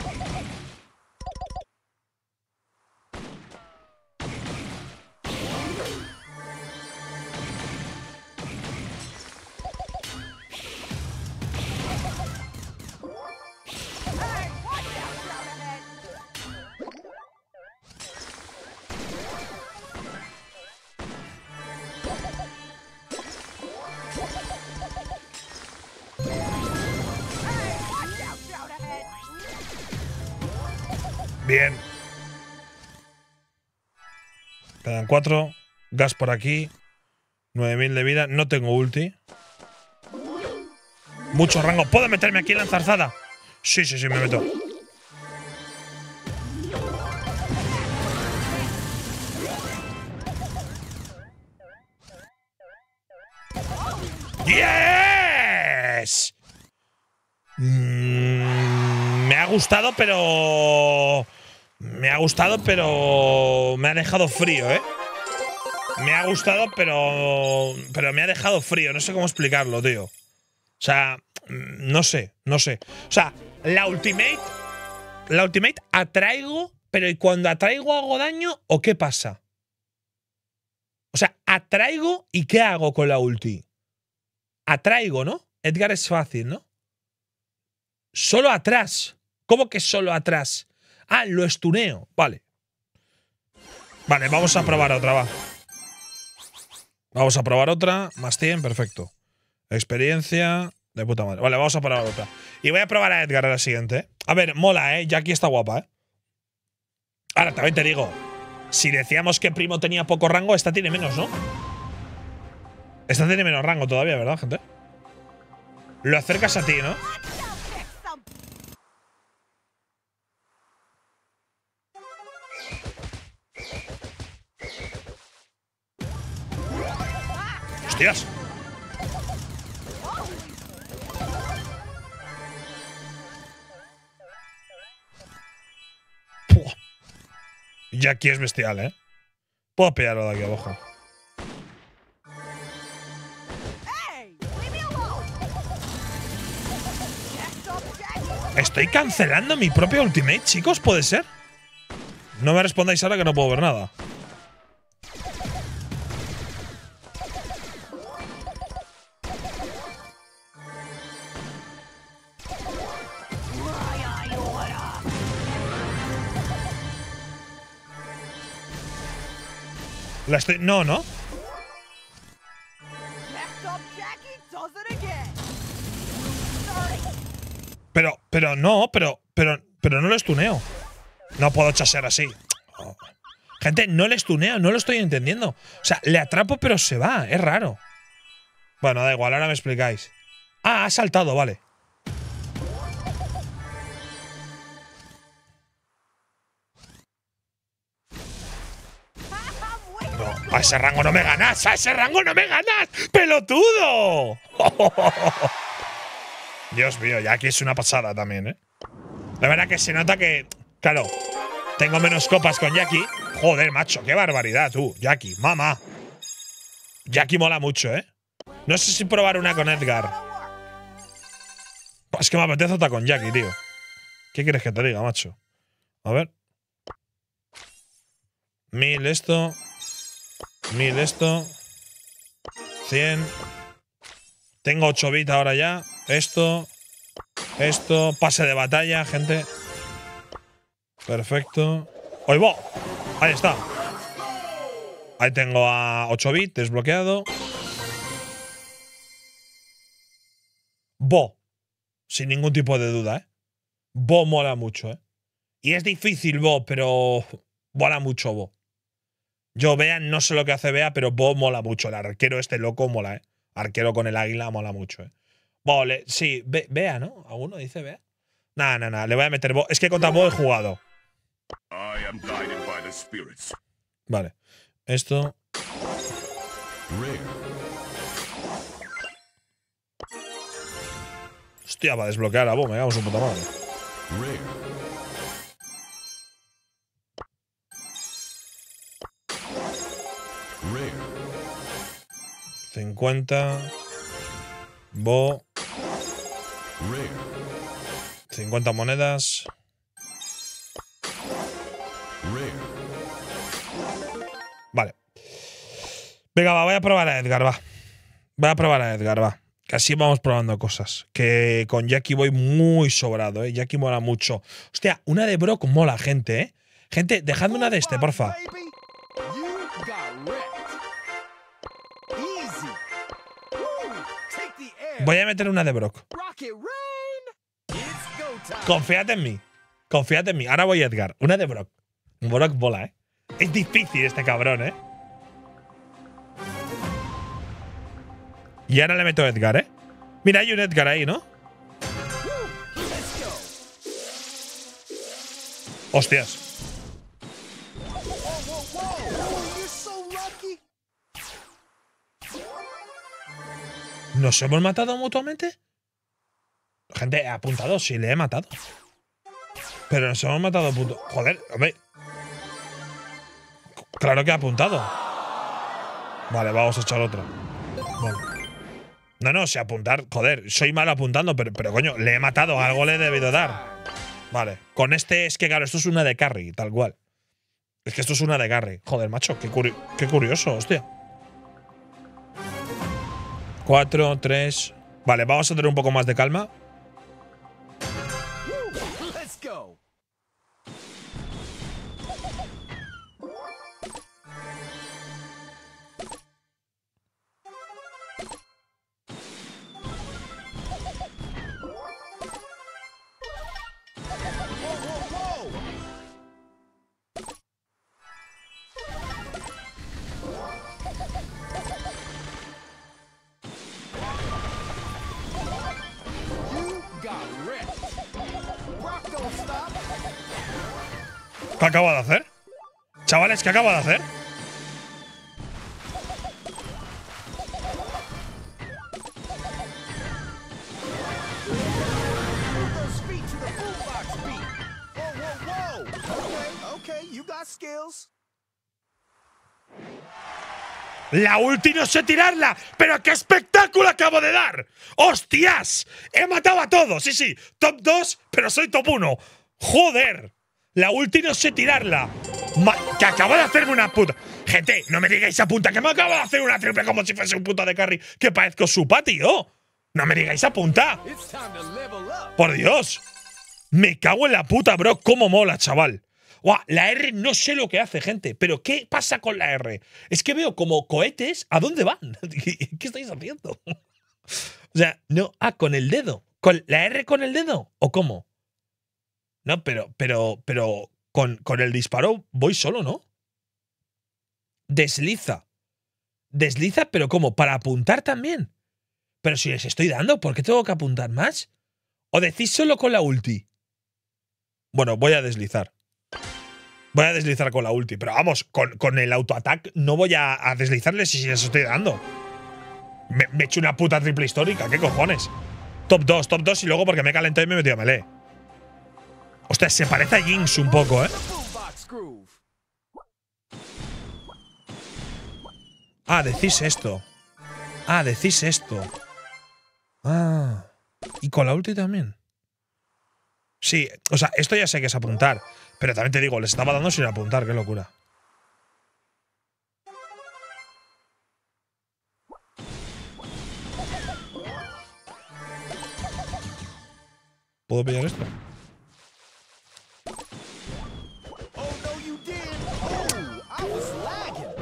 Bien. Quedan cuatro. Gas por aquí. nueve mil de vida. No tengo ulti. Mucho rango. ¿Puedo meterme aquí en la enzarzada? Sí, sí, sí, me meto. ¡Yes! Mm, me ha gustado, pero… Me ha gustado, pero… Me ha dejado frío, ¿eh? Me ha gustado, pero… Pero me ha dejado frío. No sé cómo explicarlo, tío. O sea, no sé, no sé. O sea, la ultimate… La ultimate atraigo, pero ¿y cuando atraigo hago daño o qué pasa? O sea, atraigo y ¿qué hago con la ulti? Atraigo, ¿no? Edgar es fácil, ¿no? Solo atrás. ¿Cómo que solo atrás? Ah, lo estuneo. Vale. Vale, vamos a probar otra, va. Vamos a probar otra. Más cien, perfecto. Experiencia de puta madre. Vale, vamos a probar otra. Y voy a probar a Edgar a la siguiente. A ver, mola, ¿eh? Jackie está guapa, ¿eh? Ahora, también te digo. Si decíamos que Primo tenía poco rango, esta tiene menos, ¿no? Esta tiene menos rango todavía, ¿verdad, gente? Lo acercas a ti, ¿no? ¡Hostias! Puh. Jackie es bestial, ¿eh? Puedo pillarlo de aquí abajo. Estoy cancelando mi propio ultimate, chicos, ¿puede ser? No me respondáis ahora que no puedo ver nada. La estoy… No, ¿no? Pero, pero no, pero, pero, pero no lo estuneo. No puedo chasear así. Oh. Gente, no le estuneo, no lo estoy entendiendo. O sea, le atrapo pero se va, es raro. Bueno, da igual, ahora me explicáis. Ah, ha saltado, vale. No, a ese rango no me ganas, a ese rango no me ganas, pelotudo. Dios mío, ya aquí es una pasada también, ¿eh? La verdad que se nota que, claro, tengo menos copas con Jackie. Joder, macho, qué barbaridad, tú. Jackie, mamá. Jackie mola mucho, ¿eh? No sé si probar una con Edgar. Es que me apetece otra con Jackie, tío. ¿Qué quieres que te diga, macho? A ver. Mil esto. Mil esto. Cien. Tengo ocho bits ahora ya. Esto. Esto. Pase de batalla, gente. Perfecto. ¡Ahí va! Ahí está. Ahí tengo a ocho bits desbloqueado. Bo. Sin ningún tipo de duda, ¿eh? Bo mola mucho, ¿eh? Y es difícil Bo, pero mola mucho Bo. Yo, Bea, no sé lo que hace Bea, pero Bo mola mucho. El arquero este loco mola, ¿eh? Arquero con el águila mola mucho, ¿eh? Bo, le, sí, Be, Bea, ¿no? ¿Alguno dice Bea? Nah, nah, nah, le voy a meter Bo. Es que contra Bo he jugado. I am guided by the spirits. Vale. Esto. Hostia, para desbloquear a Bo, me damos un puta madre. cincuenta. Bo. cincuenta monedas. Vale. Venga, va, voy a probar a Edgar, va. Voy a probar a Edgar, va. Que así vamos probando cosas. Que con Jackie voy muy sobrado, ¿eh? Jackie mola mucho. Hostia, una de Brock mola, gente, ¿eh? Gente, dejadme una de este, porfa. Voy a meter una de Brock. Confiad en mí. Confiad en mí. Ahora voy a Edgar. Una de Brock. Brock bola, ¿eh? Es difícil este cabrón, ¿eh? Y ahora le meto a Edgar, ¿eh? Mira, hay un Edgar ahí, ¿no? Hostias. ¿Nos hemos matado mutuamente? Gente, he apuntado, sí, le he matado. Pero nos hemos matado puto. Joder, hombre. Claro que ha apuntado. Vale, vamos a echar otra. Vale. No, no, si apuntar. Joder, soy malo apuntando, pero, pero coño, le he matado. Algo le he debido dar. Vale. Con este es que, claro, esto es una de carry, tal cual. Es que esto es una de carry. Joder, macho, qué, curi qué curioso, hostia. Cuatro, tres. Vale, vamos a tener un poco más de calma. ¿Qué acaba de hacer? Chavales, ¿qué acaba de hacer? Those feet to the boombox beat. Whoa, whoa, whoa. Okay, okay, you got skills. La ulti no sé tirarla, pero qué espectáculo acabo de dar. ¡Hostias! He matado a todos. Sí, sí, top dos, pero soy top uno. Joder. La ulti no sé tirarla. Ma que acabo de hacerme una puta. Gente, no me digáis a punta que me acabo de hacer una triple como si fuese un puta de carry. Que parezco supa, tío. No me digáis a punta. It's time to level up. Por Dios. Me cago en la puta, bro. Cómo mola, chaval. Guau, la R no sé lo que hace, gente. Pero ¿qué pasa con la R? Es que veo como cohetes. ¿A dónde van? ¿Qué estáis haciendo? O sea, no. Ah, con el dedo. ¿Con la R con el dedo? ¿O cómo? No, pero, pero, pero. Con, con el disparo voy solo, ¿no? Desliza. Desliza, pero ¿cómo? ¿Para apuntar también? Pero si les estoy dando, ¿por qué tengo que apuntar más? ¿O decís solo con la ulti? Bueno, voy a deslizar. Voy a deslizar con la ulti. Pero vamos, con, con el autoataque no voy a, a deslizarles si les estoy dando. Me, me he hecho una puta triple histórica. ¿Qué cojones? Top dos, top dos y luego porque me he calentado y me he metido a melee. Hostia, se parece a Jinx un poco, ¿eh? Boombox groove. Ah, decís esto. Ah, decís esto. Ah. ¿Y con la ulti también? Sí, o sea, esto ya sé que es apuntar. Pero también te digo, les estaba dando sin apuntar, qué locura. ¿Puedo pillar esto? Oh no, you did. Oh, I was lagging.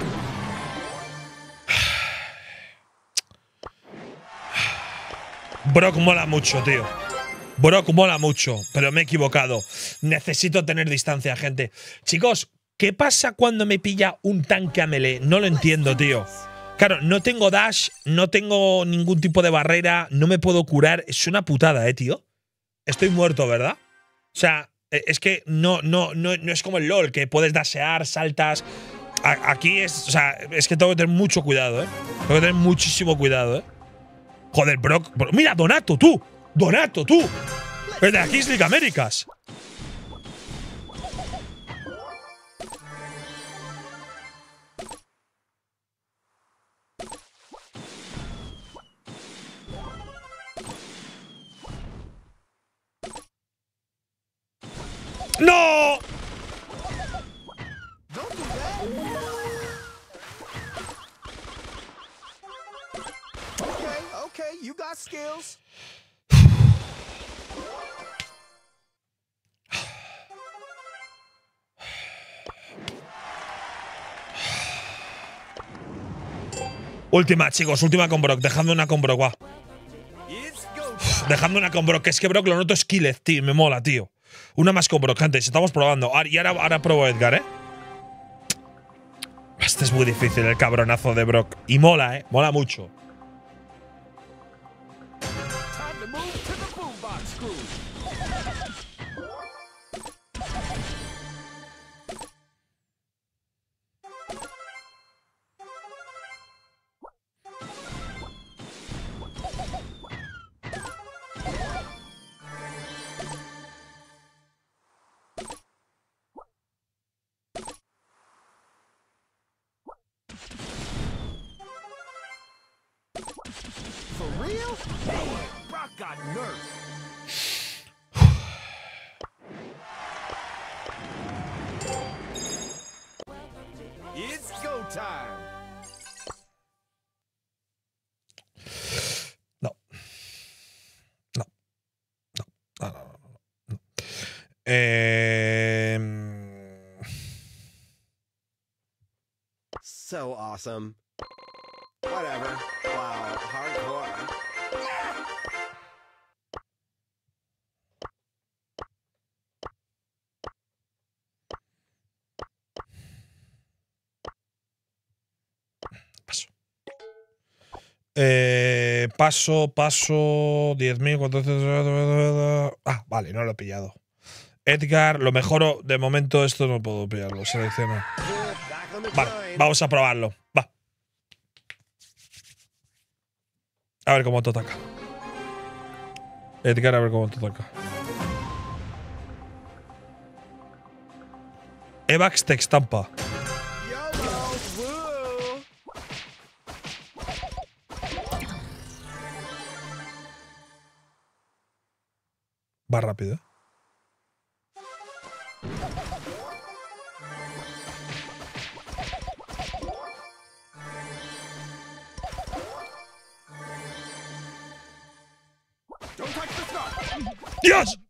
Brock mola mucho, tío. Brock mola mucho, pero me he equivocado. Necesito tener distancia, gente. Chicos, ¿qué pasa cuando me pilla un tanque a melee? No lo entiendo, tío. Claro, no tengo dash, no tengo ningún tipo de barrera, no me puedo curar. Es una putada, eh, tío. Estoy muerto, ¿verdad? O sea, es que no, no, no, no es como el LoL, que puedes dashear, saltas. A- aquí es, o sea, es que tengo que tener mucho cuidado, ¿eh? Tengo que tener muchísimo cuidado, ¿eh? Joder, Brock. Bro- Mira, Donato, tú. Donato, tú. Es de aquí, League Américas. ¡No! Don't do that. Okay, okay, you got skills. Última, chicos, última con Brock. Dejadme una con Brock, va. It's go time. Dejadme una con Brock. Que es que Brock lo noto skillet, tío. Me mola, tío. Una más con Brock, gente. Estamos probando. Ah, y ahora, ahora pruebo a Edgar, ¿eh? Este es muy difícil, el cabronazo de Brock. Y mola, ¿eh? Mola mucho. Time to move to the boombox groove. For real? Man, Brock got nerfed. It's go time. No. No. No. No, no, no, no, no. Eh, So awesome. Whatever. Wow, hardcore. paso. Eh, paso, paso. diez mil cuatrocientos. Ah, vale, no lo he pillado. Edgar, lo mejor de momento esto no puedo pillarlo. Selecciono. Vale, vamos a probarlo. Va. A ver cómo te ataca. Edgar, a ver cómo te ataca. Evax te estampa. Va rápido, ¿eh? ¡Dios!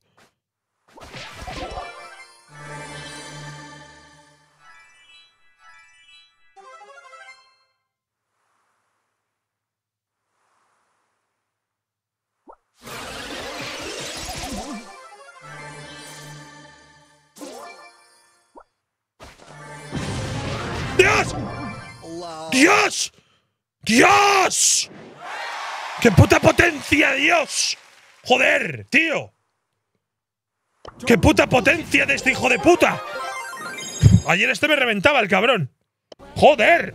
¡Dios! ¡Dios! ¡Dios! ¡Qué puta potencia, Dios! ¡Joder, tío! ¡Qué puta potencia de este hijo de puta! Ayer este me reventaba el cabrón. ¡Joder!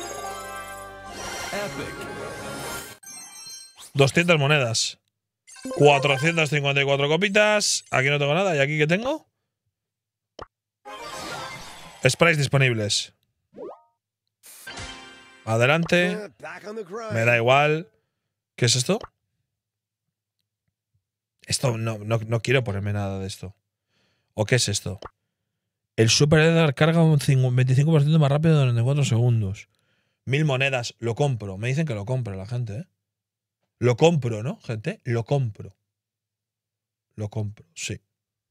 doscientas monedas. cuatrocientas cincuenta y cuatro copitas. Aquí no tengo nada. ¿Y aquí qué tengo? Sprays disponibles. Adelante. Me da igual. ¿Qué es esto? Esto no, no, no quiero ponerme nada de esto. ¿O qué es esto? El Super Edgar carga un veinticinco por ciento más rápido durante cuatro segundos. Mil monedas. Lo compro. Me dicen que lo compre la gente, ¿eh? Lo compro, ¿no, gente? Lo compro. Lo compro, sí.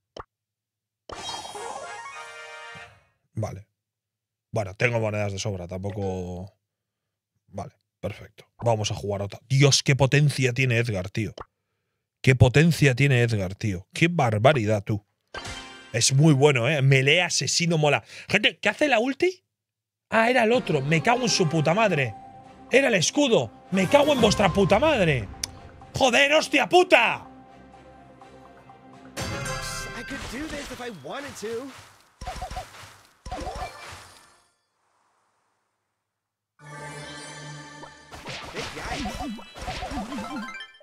Vale. Bueno, tengo monedas de sobra. Tampoco… Vale, perfecto. Vamos a jugar otra. Dios, qué potencia tiene Edgar, tío. Qué potencia tiene Edgar, tío. Qué barbaridad, tú. Es muy bueno, ¿eh? Melee asesino mola. Gente, ¿qué hace la ulti? Ah, era el otro. Me cago en su puta madre. Era el escudo. Me cago en vuestra puta madre. Joder, hostia puta. I could do this if I wanted to. Big guy.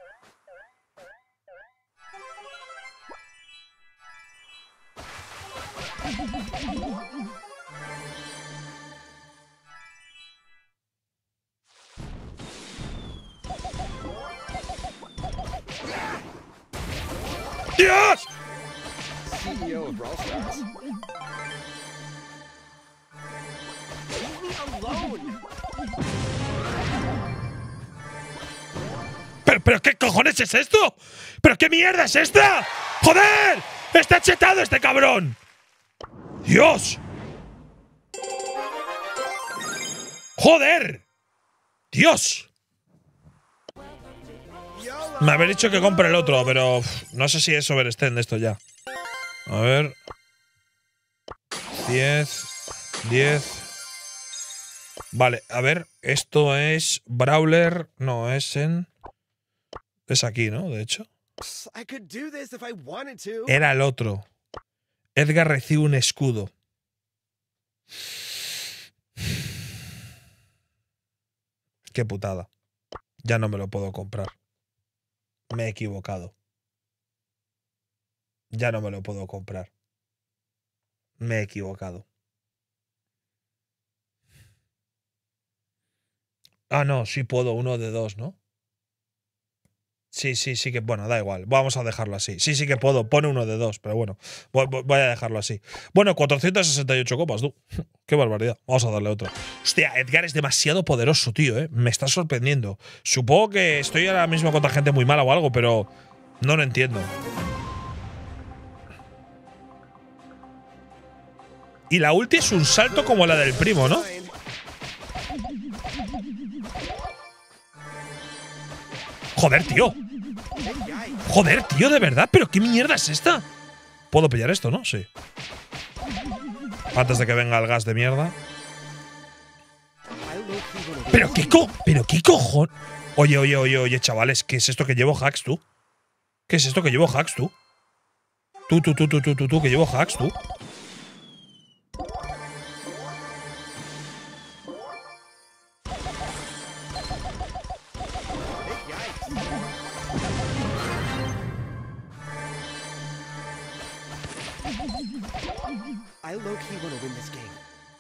¡Dios! C E O of Brawl Stars. Leave me alone. ¿Pero, ¿Pero qué cojones es esto? ¿Pero qué mierda es esta? ¡Joder! ¡Está chetado este cabrón! ¡Dios! ¡Joder! ¡Dios! Me habéis dicho que compre el otro, pero uf, no sé si es overextend esto ya. A ver. diez. diez. Vale, a ver. Esto es Brawler. No, es en… Es aquí, ¿no? De hecho. I could do this if I wanted to. Era el otro. Edgar recibe un escudo. Qué putada. Ya no me lo puedo comprar. Me he equivocado. Ya no me lo puedo comprar. Me he equivocado. Ah, no, sí puedo. Uno de dos, ¿no? Sí, sí, sí que… Bueno, da igual. Vamos a dejarlo así. Sí, sí que puedo. Pone uno de dos, pero bueno. Voy, voy a dejarlo así. Bueno, cuatrocientas sesenta y ocho copas, tú. Qué barbaridad. Vamos a darle otro. Hostia, Edgar es demasiado poderoso, tío, ¿eh? Me está sorprendiendo. Supongo que estoy ahora mismo contra gente muy mala o algo, pero no lo entiendo. Y la ulti es un salto como la del primo, ¿no? Joder, tío. Joder, tío, de verdad. ¿Pero qué mierda es esta? Puedo pillar esto, ¿no? Sí. Antes de que venga el gas de mierda. ¿Pero qué co… ¿Pero qué cojón? Oye, oye, oye, oye, chavales. ¿Qué es esto que llevo hacks, tú? ¿Qué es esto que llevo hacks, tú? Tú, tú, tú, tú, tú, tú, tú, que llevo hacks, tú. I low-key wanna win this game.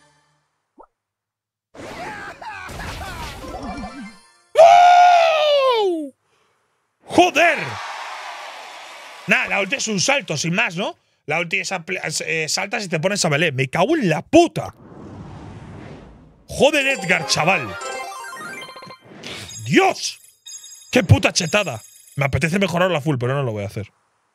¡Oh! ¡Joder! Nada, la ulti es un salto, sin más, ¿no? La ulti es eh, saltas y te pones a melee. Me cago en la puta. Joder, Edgar, chaval. ¡Dios! ¡Qué puta chetada! Me apetece mejorar la full, pero no lo voy a hacer.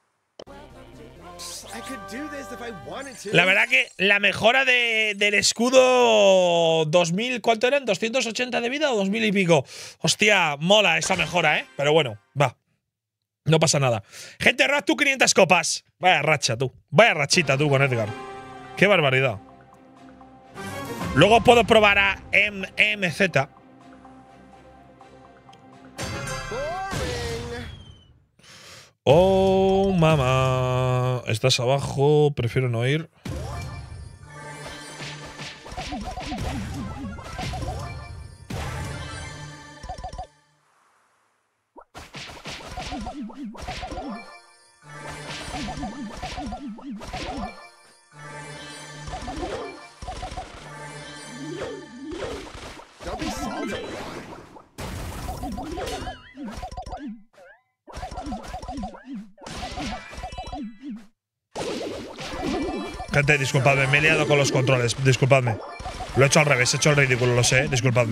I could do this if I wanted to. La verdad que la mejora de, del escudo dos mil, ¿cuánto eran? ¿doscientos ochenta de vida o dos mil y pico? Hostia, mola esa mejora, ¿eh? Pero bueno, va. No pasa nada. Gente, Rat, tú quinientas copas. Vaya racha, tú. Vaya rachita, tú, con Edgar. Qué barbaridad. Luego puedo probar a M M Z. Boring. Oh, mamá. Estás abajo. Prefiero no ir. Don't be salty. Gente, disculpadme, me he liado con los controles. Disculpadme. Lo he hecho al revés, he hecho el ridículo, lo sé. Disculpadme.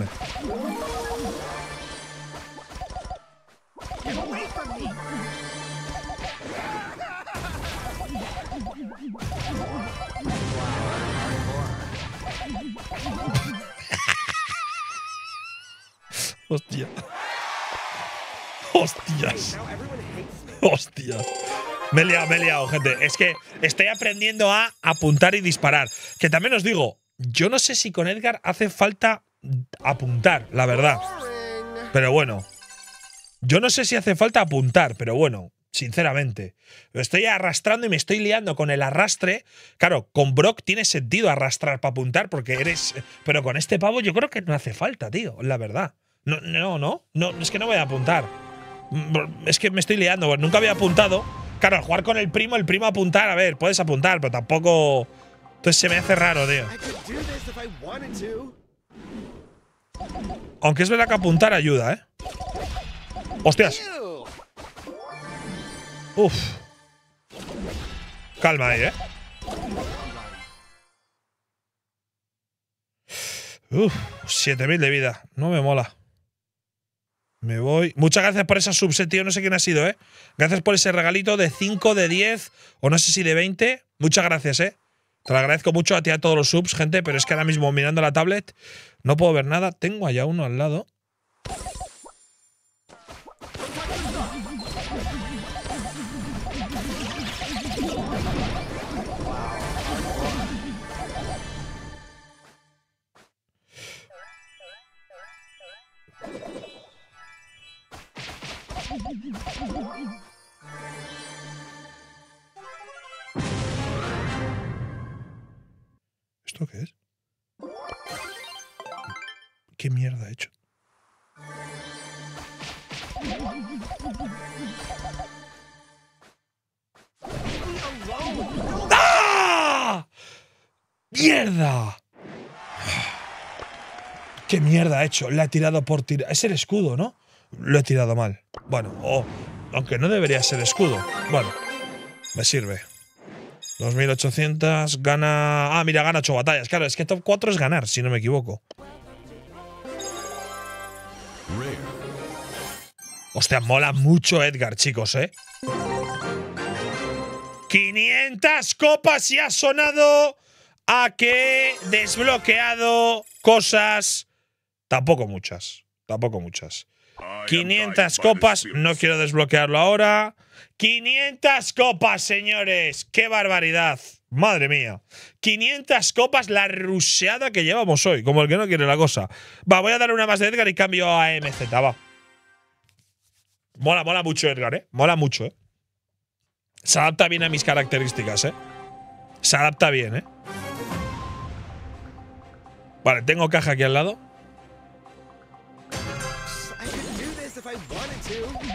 Get away from me. Hostia. Hostias. Now everyone hates me. Hostias. Me he liado, me he liado, gente. Es que estoy aprendiendo a apuntar y disparar. Que también os digo, yo no sé si con Edgar hace falta apuntar, la verdad. Boring. Pero bueno. Yo no sé si hace falta apuntar, pero bueno, sinceramente. Lo estoy arrastrando y me estoy liando con el arrastre. Claro, con Brock tiene sentido arrastrar para apuntar porque eres… Pero con este pavo yo creo que no hace falta, tío, la verdad. No, no, no. no es que no voy a apuntar. Es que me estoy liando. Nunca había apuntado. Claro, al jugar con el primo, el primo apuntar, a ver, puedes apuntar, pero tampoco… Entonces se me hace raro, tío. I could do this if I wanted to. Aunque es verdad que apuntar ayuda, ¿eh? ¡Hostias! Ew. Uf. Calma ahí, ¿eh? Uf, siete mil de vida. No me mola. Me voy. Muchas gracias por esa subset, tío. No sé quién ha sido, ¿eh? Gracias por ese regalito de cinco, de diez o no sé si de veinte. Muchas gracias, ¿eh? Te lo agradezco mucho a ti, a todos los subs, gente, pero es que ahora mismo mirando la tablet no puedo ver nada. Tengo allá uno al lado. ¿Esto qué es? ¿Qué mierda he hecho? ¡Ah! ¡Mierda! ¿Qué mierda he hecho? Le he tirado por tirar. Es el escudo, ¿no? Lo he tirado mal. Bueno, oh, aunque no debería ser escudo. Bueno, me sirve. dos mil ochocientos, gana… Ah, mira, gana ocho batallas. Claro, es que top cuatro es ganar, si no me equivoco. Hostia, mola mucho Edgar, chicos, ¿eh? quinientas copas y ha sonado a que desbloqueado cosas… Tampoco muchas, tampoco muchas. quinientas copas, no quiero desbloquearlo ahora. quinientas copas, señores. ¡Qué barbaridad! Madre mía. quinientas copas, la rusheada que llevamos hoy. Como el que no quiere la cosa. Va, voy a dar una más de Edgar y cambio a M Z, va. Mola, mola mucho Edgar, ¿eh? Mola mucho, ¿eh? Se adapta bien a mis características, ¿eh? Se adapta bien, ¿eh? Vale, tengo caja aquí al lado. I could do this if I wanted to.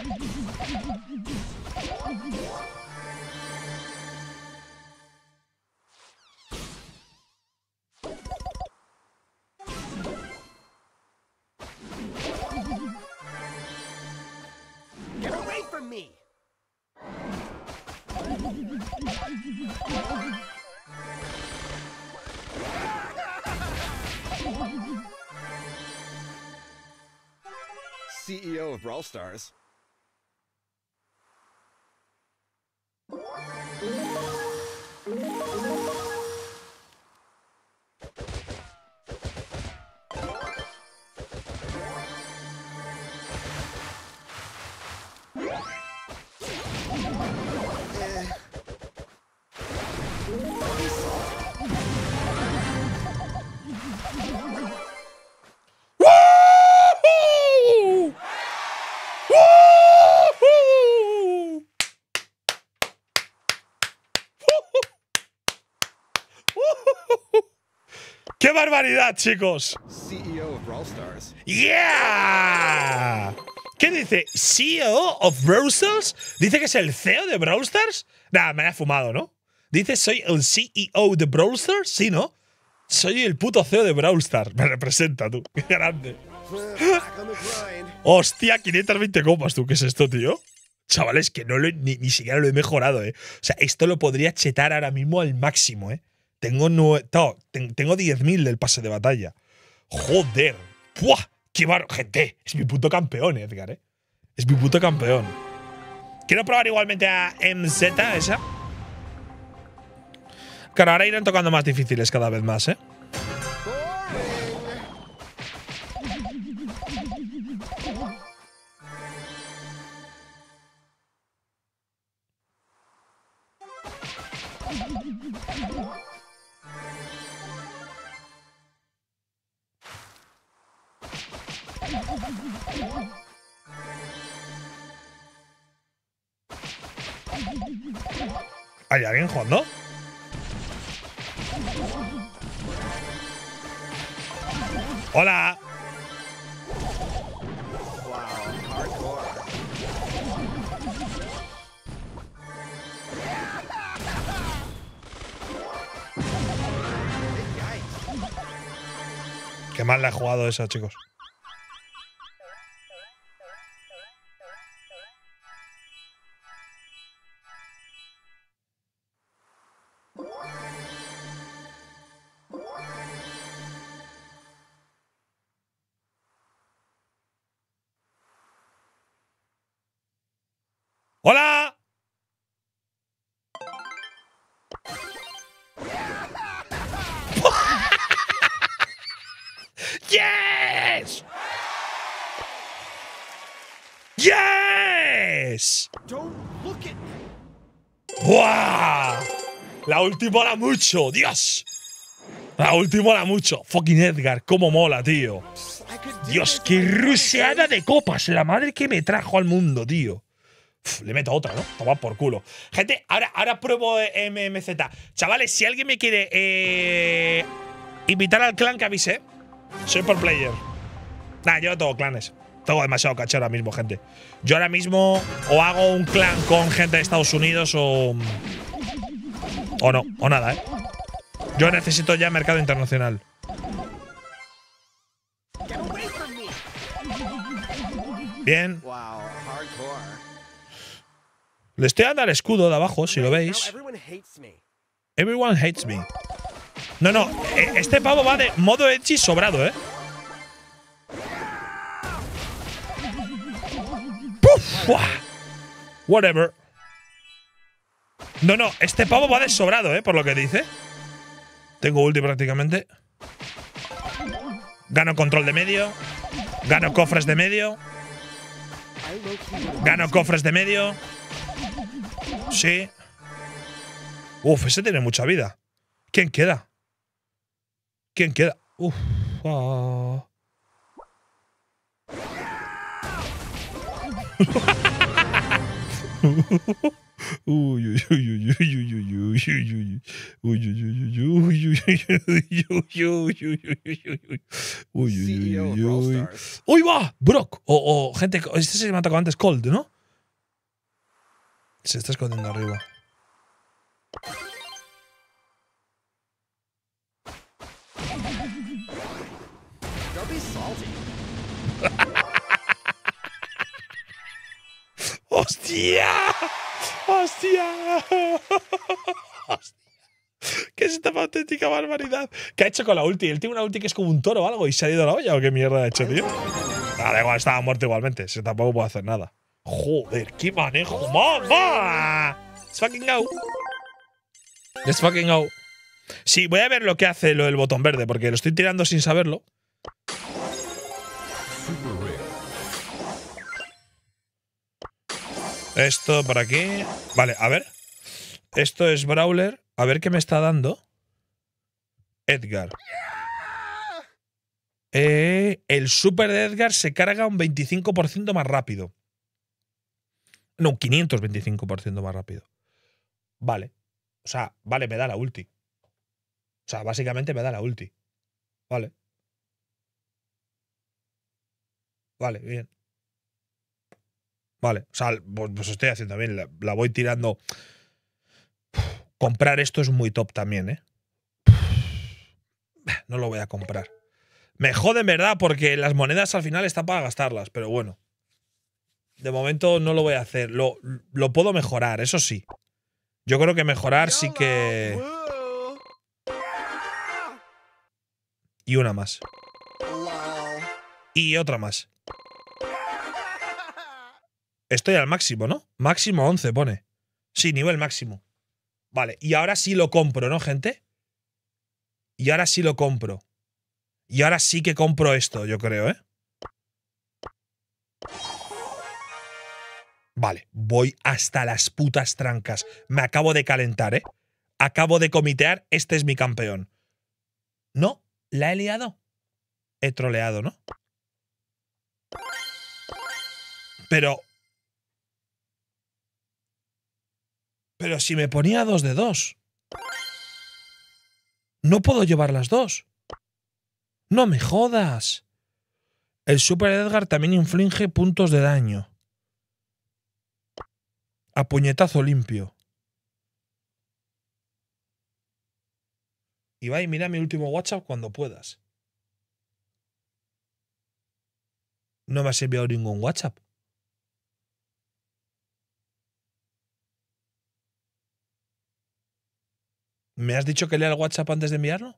Get away from me! C E O of Brawl Stars. ¡Woohoo! ¡Woohoo! ¡Qué barbaridad, chicos! C E O of Brawl Stars. ¡Yeah! ¿Qué dice? ¿C E O of Brawl Stars? ¿Dice que es el C E O de Brawl Stars? Nah, me la he fumado, ¿no? ¿Dice soy el C E O de Brawl Stars? Sí, ¿no? Soy el puto C E O de Brawl Stars. Me representa, tú. Qué grande. Back on the grind. Hostia, quinientas veinte copas, tú. ¿Qué es esto, tío? Chavales, que no lo he- ni, ni siquiera lo he mejorado, ¿eh? O sea, esto lo podría chetar ahora mismo al máximo, ¿eh? Tengo, nue- to- ten- tengo diez mil del pase de batalla. Joder. ¡Puah! ¡Qué bar... Gente, es mi puto campeón, Edgar, ¿eh? Es mi puto campeón. Quiero probar igualmente a M Z, esa. Claro, ahora irán tocando más difíciles cada vez más, ¿eh? ¿Hay alguien jugando? ¡Hola! Wow, hardcore. Qué mal le ha jugado esa, chicos. ¡Hola! ¡Yes! ¡Yes! Don't look at me. ¡Buah! La última mola mucho, Dios. La última mola mucho. Fucking Edgar, cómo mola, tío. I could do Dios, this qué if I wanted ruseada to. de copas. La madre que me trajo al mundo, tío. Uf, le meto otra, ¿no? Toma por culo. Gente, ahora, ahora pruebo M M Z. Chavales, si alguien me quiere eh, invitar al clan, que avise. Soy por player. Nah, yo no tengo clanes. Tengo demasiado caché ahora mismo, gente. Yo ahora mismo o hago un clan con gente de Estados Unidos o… O no, o nada, ¿eh? Yo necesito ya mercado internacional. Get away from me. Bien. Wow, hardcore. Le estoy dando al escudo de abajo, si lo Now veis. everyone hates me. Everyone hates me. No, no, eh, este pavo va de modo edgy sobrado, ¿eh? ¡Puf! ¡Buah! Whatever. No, no, este pavo va de sobrado, ¿eh? Por lo que dice. Tengo ulti prácticamente. Gano control de medio. Gano cofres de medio. I low-key would've Gano cofres de medio. Sí. Uf, ese tiene mucha vida. ¿Quién queda? ¿Quién queda? Uf. Ah. Uy, uy, uy, uy, uy, uy, uy, uy, uy, uy, uy, C E O of Brawl uy. Stars. ¡Uy, va! Brock. O, o gente. Este se me ha tocado antes Cold, ¿no? Se está escondiendo arriba. Don't be salty. ¡Hostia! ¡Hostia! ¡Hostia! ¿Qué es esta auténtica barbaridad? ¿Qué ha hecho con la ulti? Él tiene una ulti que es como un toro o algo y se ha ido a la olla. ¿O qué mierda ha hecho, tío? Ah, da igual, estaba muerto igualmente. Se tampoco puede hacer nada. Joder, qué manejo. ¡Mamá! Let's fucking go. Let's fucking go. Sí, voy a ver lo que hace lo del botón verde, porque lo estoy tirando sin saberlo. Esto por aquí. Vale, a ver. Esto es Brawler. A ver qué me está dando. Edgar. Eh, el super de Edgar se carga un veinticinco por ciento más rápido. No, un quinientos veinticinco por ciento más rápido. Vale. O sea, vale, me da la ulti. O sea, básicamente me da la ulti. Vale. Vale, bien. Vale. O sea, pues, pues estoy haciendo bien. La, la voy tirando. Comprar esto es muy top también, ¿eh? No lo voy a comprar. Me jode en verdad porque las monedas al final están para gastarlas, pero bueno. De momento no lo voy a hacer. Lo, lo puedo mejorar, eso sí. Yo creo que mejorar sí que… Woo. Y una más. Lol. Y otra más. Estoy al máximo, ¿no? Máximo once pone. Sí, nivel máximo. Vale, y ahora sí lo compro, ¿no, gente? Y ahora sí lo compro. Y ahora sí que compro esto, yo creo, ¿eh? Vale, voy hasta las putas trancas. Me acabo de calentar, ¿eh? Acabo de comitear, este es mi campeón. ¿No? ¿La he liado? He troleado, ¿no? Pero… Pero si me ponía dos de dos. No puedo llevar las dos. No me jodas. El Super Edgar también inflige puntos de daño. A puñetazo limpio. Ibai, mira mi último WhatsApp cuando puedas. No me has enviado ningún WhatsApp. ¿Me has dicho que lea el WhatsApp antes de enviarlo?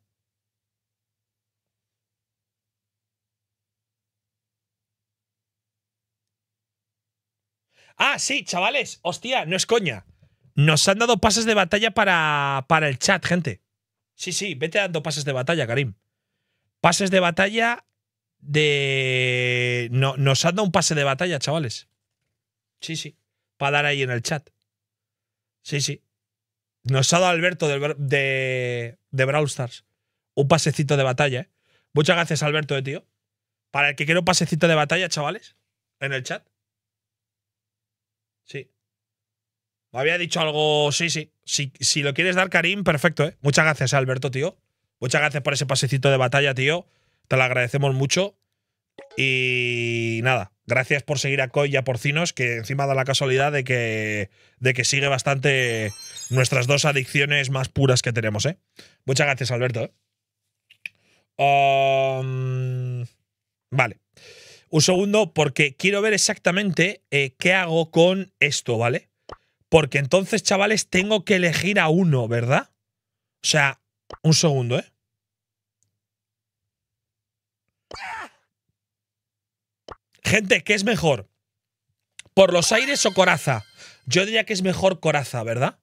Ah, sí, chavales. Hostia, no es coña. Nos han dado pases de batalla para, para el chat, gente. Sí, sí, vete dando pases de batalla, Karim. Pases de batalla de… No, nos han dado un pase de batalla, chavales. Sí, sí. Para dar ahí en el chat. Sí, sí. Nos ha dado Alberto de, de, de Brawl Stars un pasecito de batalla, ¿eh? Muchas gracias, Alberto, eh, tío. Para el que quiera un pasecito de batalla, chavales, en el chat. Sí. Me había dicho algo… Sí, sí. Si, si lo quieres dar, Karim, perfecto, ¿eh? Muchas gracias, Alberto, tío. Muchas gracias por ese pasecito de batalla, tío. Te lo agradecemos mucho. Y nada, gracias por seguir a Coy y a Porcinos, que encima da la casualidad de que, de que sigue bastante nuestras dos adicciones más puras que tenemos, ¿eh? Muchas gracias, Alberto, ¿eh? Um, vale. Un segundo, porque quiero ver exactamente eh, qué hago con esto, ¿vale? Porque entonces, chavales, tengo que elegir a uno, ¿verdad? O sea, un segundo, ¿eh? Gente, ¿qué es mejor? ¿Por los aires o coraza? Yo diría que es mejor coraza, ¿verdad?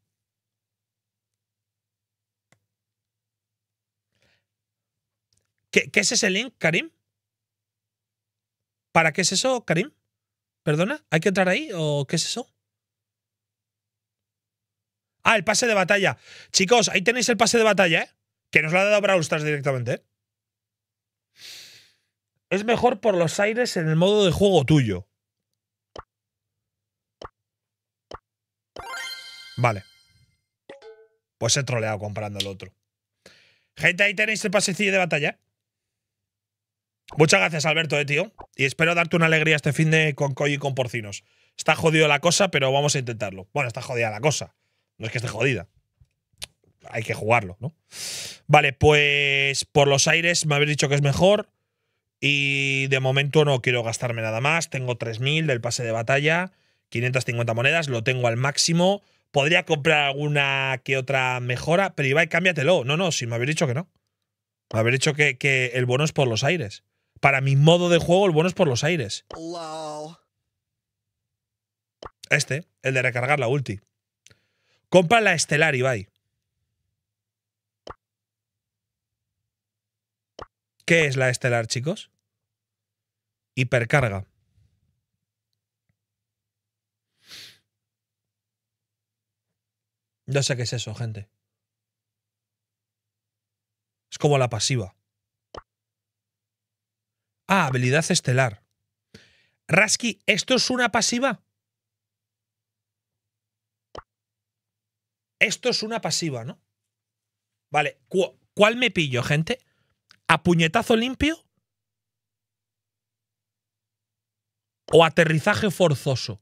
¿Qué, ¿Qué es ese link, Karim? ¿Para qué es eso, Karim? ¿Perdona? ¿Hay que entrar ahí o qué es eso? Ah, el pase de batalla. Chicos, ahí tenéis el pase de batalla, ¿eh? Que nos lo ha dado Brawl Stars directamente, ¿eh? Es mejor por los aires en el modo de juego tuyo. Vale. Pues he troleado comprando el otro. Gente, ahí tenéis el pasecillo de batalla. Muchas gracias, Alberto, eh, tío. Y espero darte una alegría este fin de con Koi y con porcinos. Está jodido la cosa, pero vamos a intentarlo. Bueno, está jodida la cosa. No es que esté jodida. Hay que jugarlo, ¿no? Vale, pues por los aires me habéis dicho que es mejor. Y de momento no quiero gastarme nada más. Tengo tres mil del pase de batalla. quinientas cincuenta monedas. Lo tengo al máximo. Podría comprar alguna que otra mejora. Pero Ibai, cámbiatelo. No, no, si me habéis dicho que no. Me habéis dicho que, que el bono es por los aires. Para mi modo de juego, el bono es por los aires. Lol. Este, el de recargar la ulti. Compra la estelar, Ibai. ¿Qué es la estelar, chicos? Hipercarga. No sé qué es eso, gente. Es como la pasiva. Ah, habilidad estelar. Rasky, ¿esto es una pasiva? Esto es una pasiva, ¿no? Vale, ¿cu ¿cuál me pillo, gente? ¿A puñetazo limpio? ¿O aterrizaje forzoso?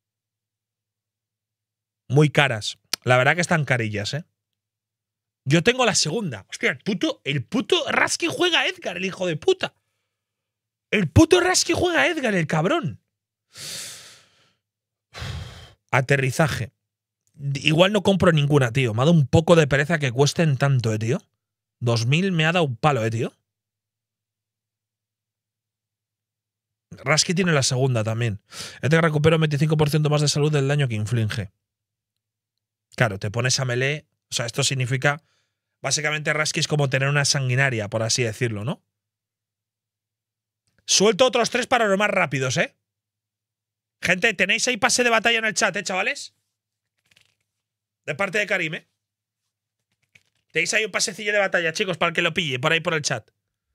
Muy caras. La verdad que están carillas, ¿eh? Yo tengo la segunda. Hostia, el puto, el puto Rasky juega a Edgar, el hijo de puta. El puto Rasky juega a Edgar, el cabrón. Aterrizaje. Igual no compro ninguna, tío. Me ha dado un poco de pereza que cuesten tanto, eh, tío. dos mil me ha dado un palo, eh, tío. Rasky tiene la segunda también. Este recupera un veinticinco por ciento más de salud del daño que inflige. Claro, te pones a melee. O sea, esto significa… Básicamente Rasky es como tener una sanguinaria, por así decirlo, ¿no? Suelto otros tres para los más rápidos, ¿eh? Gente, tenéis ahí pase de batalla en el chat, ¿eh, chavales? De parte de Karim, ¿eh? Tenéis ahí un pasecillo de batalla, chicos, para el que lo pille, por ahí por el chat.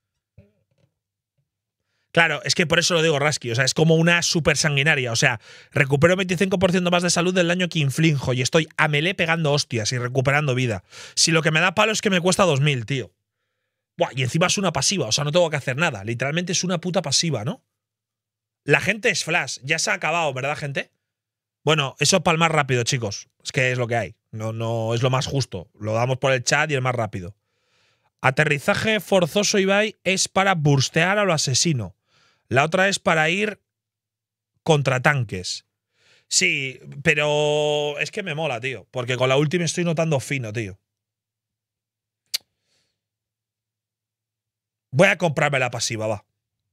Claro, es que por eso lo digo Rasky, o sea, es como una super sanguinaria, o sea, recupero veinticinco por ciento más de salud del daño que inflijo y estoy a melee pegando hostias y recuperando vida. Si lo que me da palo es que me cuesta dos mil, tío. Buah, y encima es una pasiva, o sea, no tengo que hacer nada, literalmente es una puta pasiva, ¿no? La gente es flash, ya se ha acabado, ¿verdad, gente? Bueno, eso para el más rápido, chicos, es que es lo que hay, no, no es lo más justo, lo damos por el chat y el más rápido. Aterrizaje forzoso, Ibai, es para burstear a lo asesino. La otra es para ir contra tanques. Sí, pero es que me mola, tío. Porque con la ulti me estoy notando fino, tío. Voy a comprarme la pasiva, va.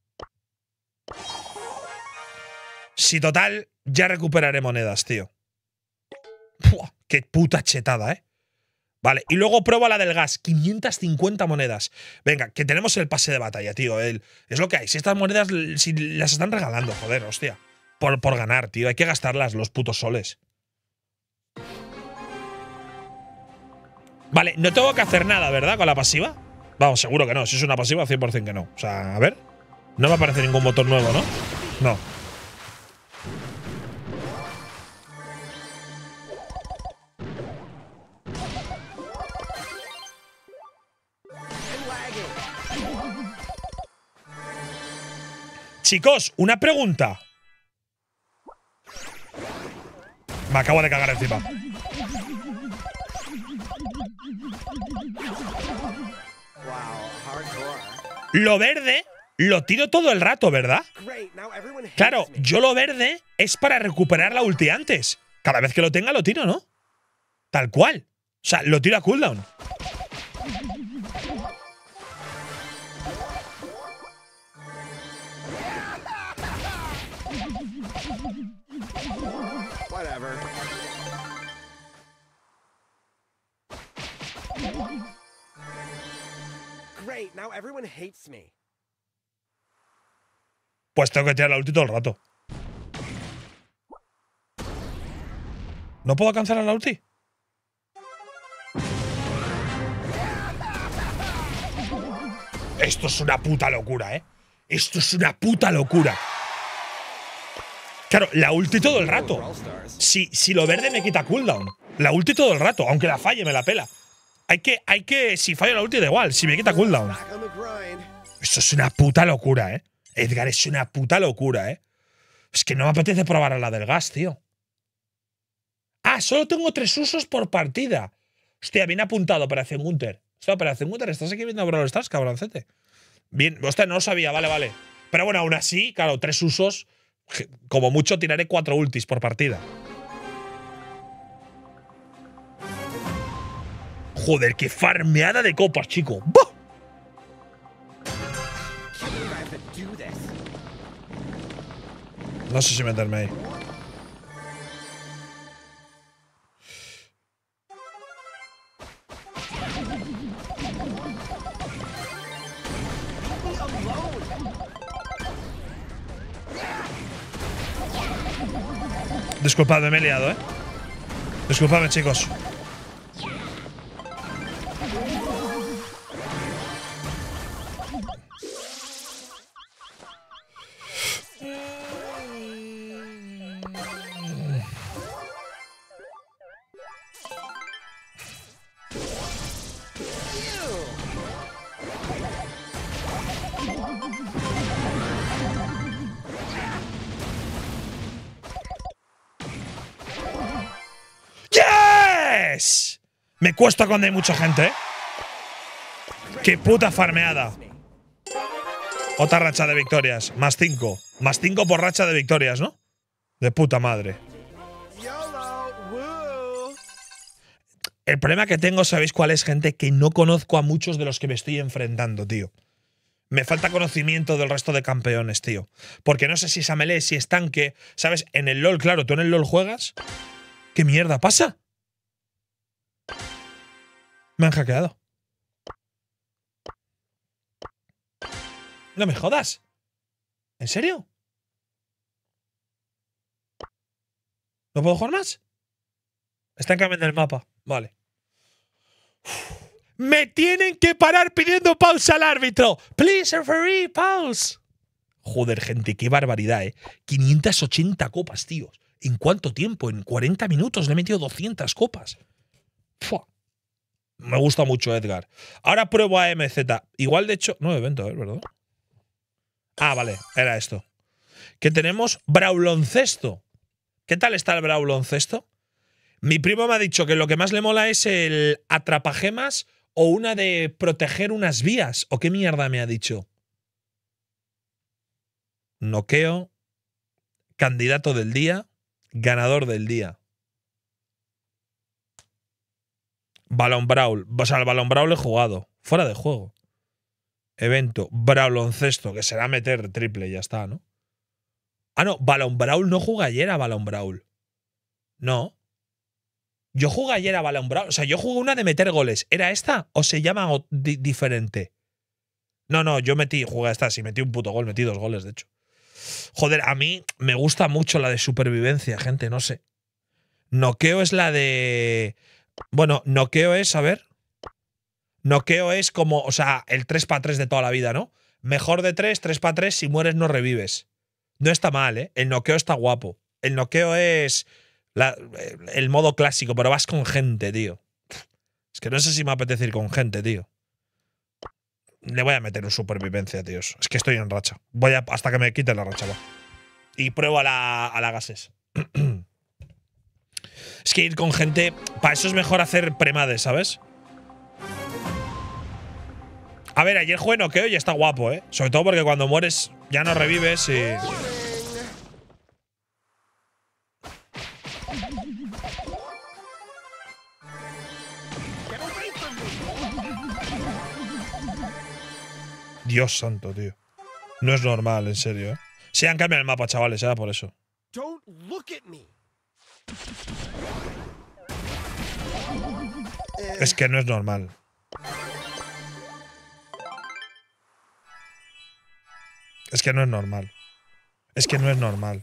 Si total, ya recuperaré monedas, tío. Puah, qué puta chetada, ¿eh? Vale, y luego prueba la del gas. quinientas cincuenta monedas. Venga, que tenemos el pase de batalla, tío. El, es lo que hay. Si estas monedas si las están regalando, joder, hostia. Por, por ganar, tío. Hay que gastarlas, los putos soles. Vale, no tengo que hacer nada, ¿verdad? Con la pasiva. Vamos, seguro que no. Si es una pasiva, cien por cien que no. O sea, a ver. No me aparece ningún botón nuevo, ¿no? No. Chicos, una pregunta. Me acabo de cagar encima. Lo verde lo tiro todo el rato, ¿verdad? Claro, yo lo verde es para recuperar la ulti antes. Cada vez que lo tenga lo tiro, ¿no? Tal cual. O sea, lo tiro a cooldown. Whatever. Great, now everyone hates me. Pues tengo que tirar la ulti todo el rato. ¿No puedo cancelar la ulti? Esto es una puta locura, ¿eh? Esto es una puta locura. Claro, la ulti todo el rato. Si, si lo verde me quita cooldown. La ulti todo el rato, aunque la falle, me la pela. Hay que, hay que, si fallo la ulti da igual, si me quita cooldown. Back on the grind. Esto es una puta locura, ¿eh? Edgar, es una puta locura, ¿eh? Es que no me apetece probar a la del gas, tío. Ah, solo tengo tres usos por partida. Hostia, bien apuntado, Operación Gunter. Hostia, Operación Gunter, ¿estás aquí viendo Brawl Stars, cabroncete? Bien, hostia, no lo sabía, vale, vale. Pero bueno, aún así, claro, tres usos. Como mucho tiraré cuatro ultis por partida. Joder, qué farmeada de copas, chico. ¡Bah! No sé si meterme ahí. Disculpadme, me he liado, ¿eh? Disculpadme, chicos. ¡Yes! Me cuesta cuando hay mucha gente, ¿eh? ¡Qué puta farmeada! Otra racha de victorias. Más cinco. Más cinco por racha de victorias, ¿no? De puta madre. El problema que tengo, ¿sabéis cuál es, gente? Que no conozco a muchos de los que me estoy enfrentando, tío. Me falta conocimiento del resto de campeones, tío. Porque no sé si es a melee, si es tanque. ¿Sabes? En el LoL, claro, ¿tú en el LoL juegas? ¿Qué mierda pasa? Me han hackeado. No me jodas. ¿En serio? ¿No puedo jugar más? Están cambiando el mapa. Vale. Me tienen que parar pidiendo pausa al árbitro. Please, referee, pause. Joder, gente, qué barbaridad, ¿eh? quinientas ochenta copas, tíos. ¿En cuánto tiempo? En cuarenta minutos le he metido doscientas copas. Fua. Me gusta mucho, Edgar. Ahora pruebo a M Z. Igual, de hecho… No, evento, ¿eh? ¿Verdad? Ah, vale. Era esto. Que tenemos Brauloncesto. ¿Qué tal está el Brauloncesto? Mi primo me ha dicho que lo que más le mola es el atrapagemas o una de proteger unas vías. ¿O qué mierda me ha dicho? Noqueo. Candidato del día. Ganador del día. Balón Brawl. O sea, el Balón Brawl he jugado. Fuera de juego. Evento. Brauloncesto. Que será meter triple y ya está, ¿no? Ah, no. Balón Brawl no jugué ayer a Balón Brawl. No. Yo jugué ayer a Balón Brawl. O sea, yo jugué una de meter goles. ¿Era esta o se llama di diferente? No, no. Yo metí, jugué a esta. Sí, metí un puto gol. Metí dos goles, de hecho. Joder, a mí me gusta mucho la de supervivencia, gente. No sé. Noqueo es la de… Bueno, noqueo es, a ver. Noqueo es como, o sea, el tres para tres de toda la vida, ¿no? Mejor de tres, tres para tres, si mueres no revives. No está mal, ¿eh? El noqueo está guapo. El noqueo es la, el modo clásico, pero vas con gente, tío. Es que no sé si me apetece ir con gente, tío. Le voy a meter un supervivencia, tíos. Es que estoy en racha. Voy a, hasta que me quite la racha, va. Y pruebo a la, a la gases. Es que ir con gente… Para eso es mejor hacer premades, ¿sabes? A ver, ayer jugué noqueo y está guapo, ¿eh? Sobre todo porque cuando mueres ya no revives y… Dios santo, tío. No es normal, en serio, ¿eh? Se han cambiado el mapa, chavales, era por eso. Don't look at me. Es que no es normal. Es que no es normal. Es que no es normal.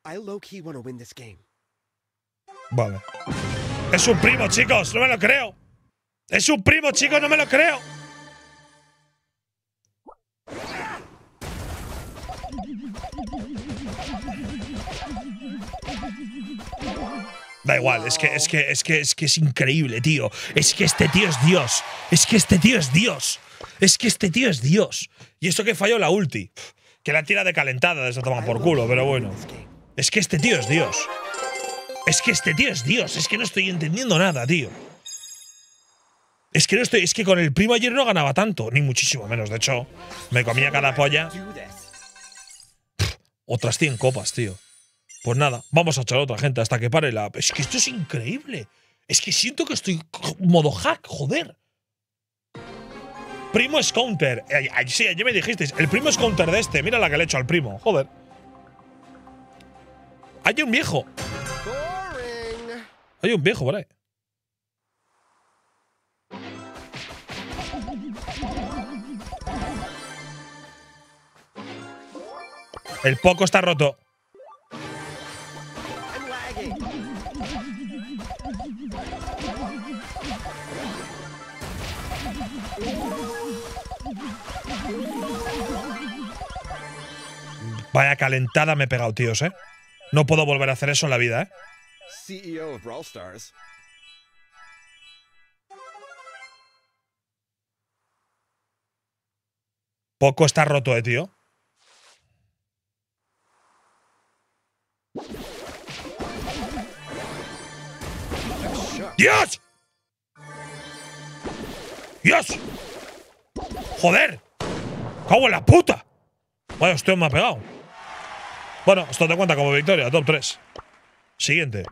I low-key want to win this game. Vale. Es un primo, chicos. No me lo creo. Es un primo, chicos. No me lo creo. Da igual, es que, es que, es que, es que es increíble, tío. Es que este tío es Dios. Es que este tío es Dios. Es que este tío es Dios. Y eso que falló la ulti. Que la tira de calentada de esa toma por culo, pero bueno. Es que este tío es Dios. Es que este tío es Dios. Es que no estoy entendiendo nada, tío. Es que no estoy. Es que con el primo ayer no ganaba tanto, ni muchísimo menos. De hecho, me comía cada polla. Pff, otras cien copas, tío. Pues nada, vamos a echar a otra gente hasta que pare la. Es que esto es increíble. Es que siento que estoy modo hack, joder. Primo es counter. Eh, eh, sí, ayer me dijisteis. El primo es counter de este. Mira la que le he hecho al primo. Joder. Hay un viejo. Boring. Hay un viejo por ahí. El Poco está roto. I'm lagging. Vaya calentada me he pegado, tíos, ¿eh? No puedo volver a hacer eso en la vida, ¿eh? C E O of Brawl Stars. Poco está roto, eh, tío. ¡Dios! ¡Dios! ¡Joder! ¡Cago en la puta! Vaya, usted me ha pegado. Bueno, esto te cuenta como victoria, top tres. Siguiente.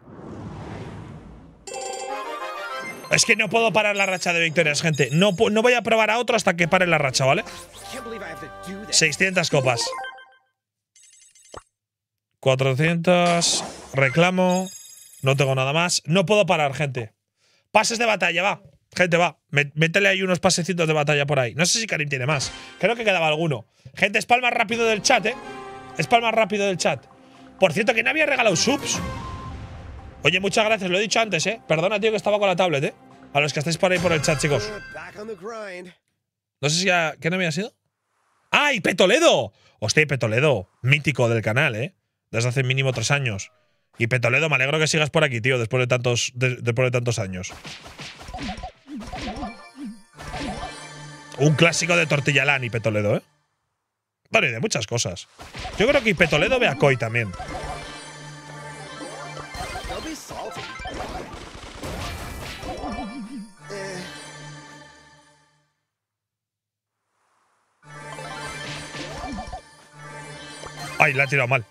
Es que no puedo parar la racha de victorias, gente. No, no voy a probar a otro hasta que pare la racha, ¿vale? seiscientas copas. cuatrocientas. Reclamo. No tengo nada más. No puedo parar, gente. Pases de batalla, va. Gente, va. Métele ahí unos pasecitos de batalla por ahí. No sé si Karim tiene más. Creo que quedaba alguno. Gente, espalma rápido del chat, ¿eh? Espalma rápido del chat. Por cierto, ¿quién había regalado subs? Oye, muchas gracias. Lo he dicho antes, ¿eh? Perdona, tío, que estaba con la tablet, ¿eh? A los que estáis por ahí por el chat, chicos. No sé si a… ¿Quién había sido? ¡Ah, y Petoledo! Hostia, y Petoledo. Mítico del canal, ¿eh? Desde hace mínimo tres años. Y Petoledo, me alegro que sigas por aquí, tío, después de tantos, de, después de tantos años. Un clásico de Tortillalán y Petoledo, ¿eh? Bueno, y de muchas cosas. Yo creo que Petoledo ve a Koi también. Ay, la ha tirado mal.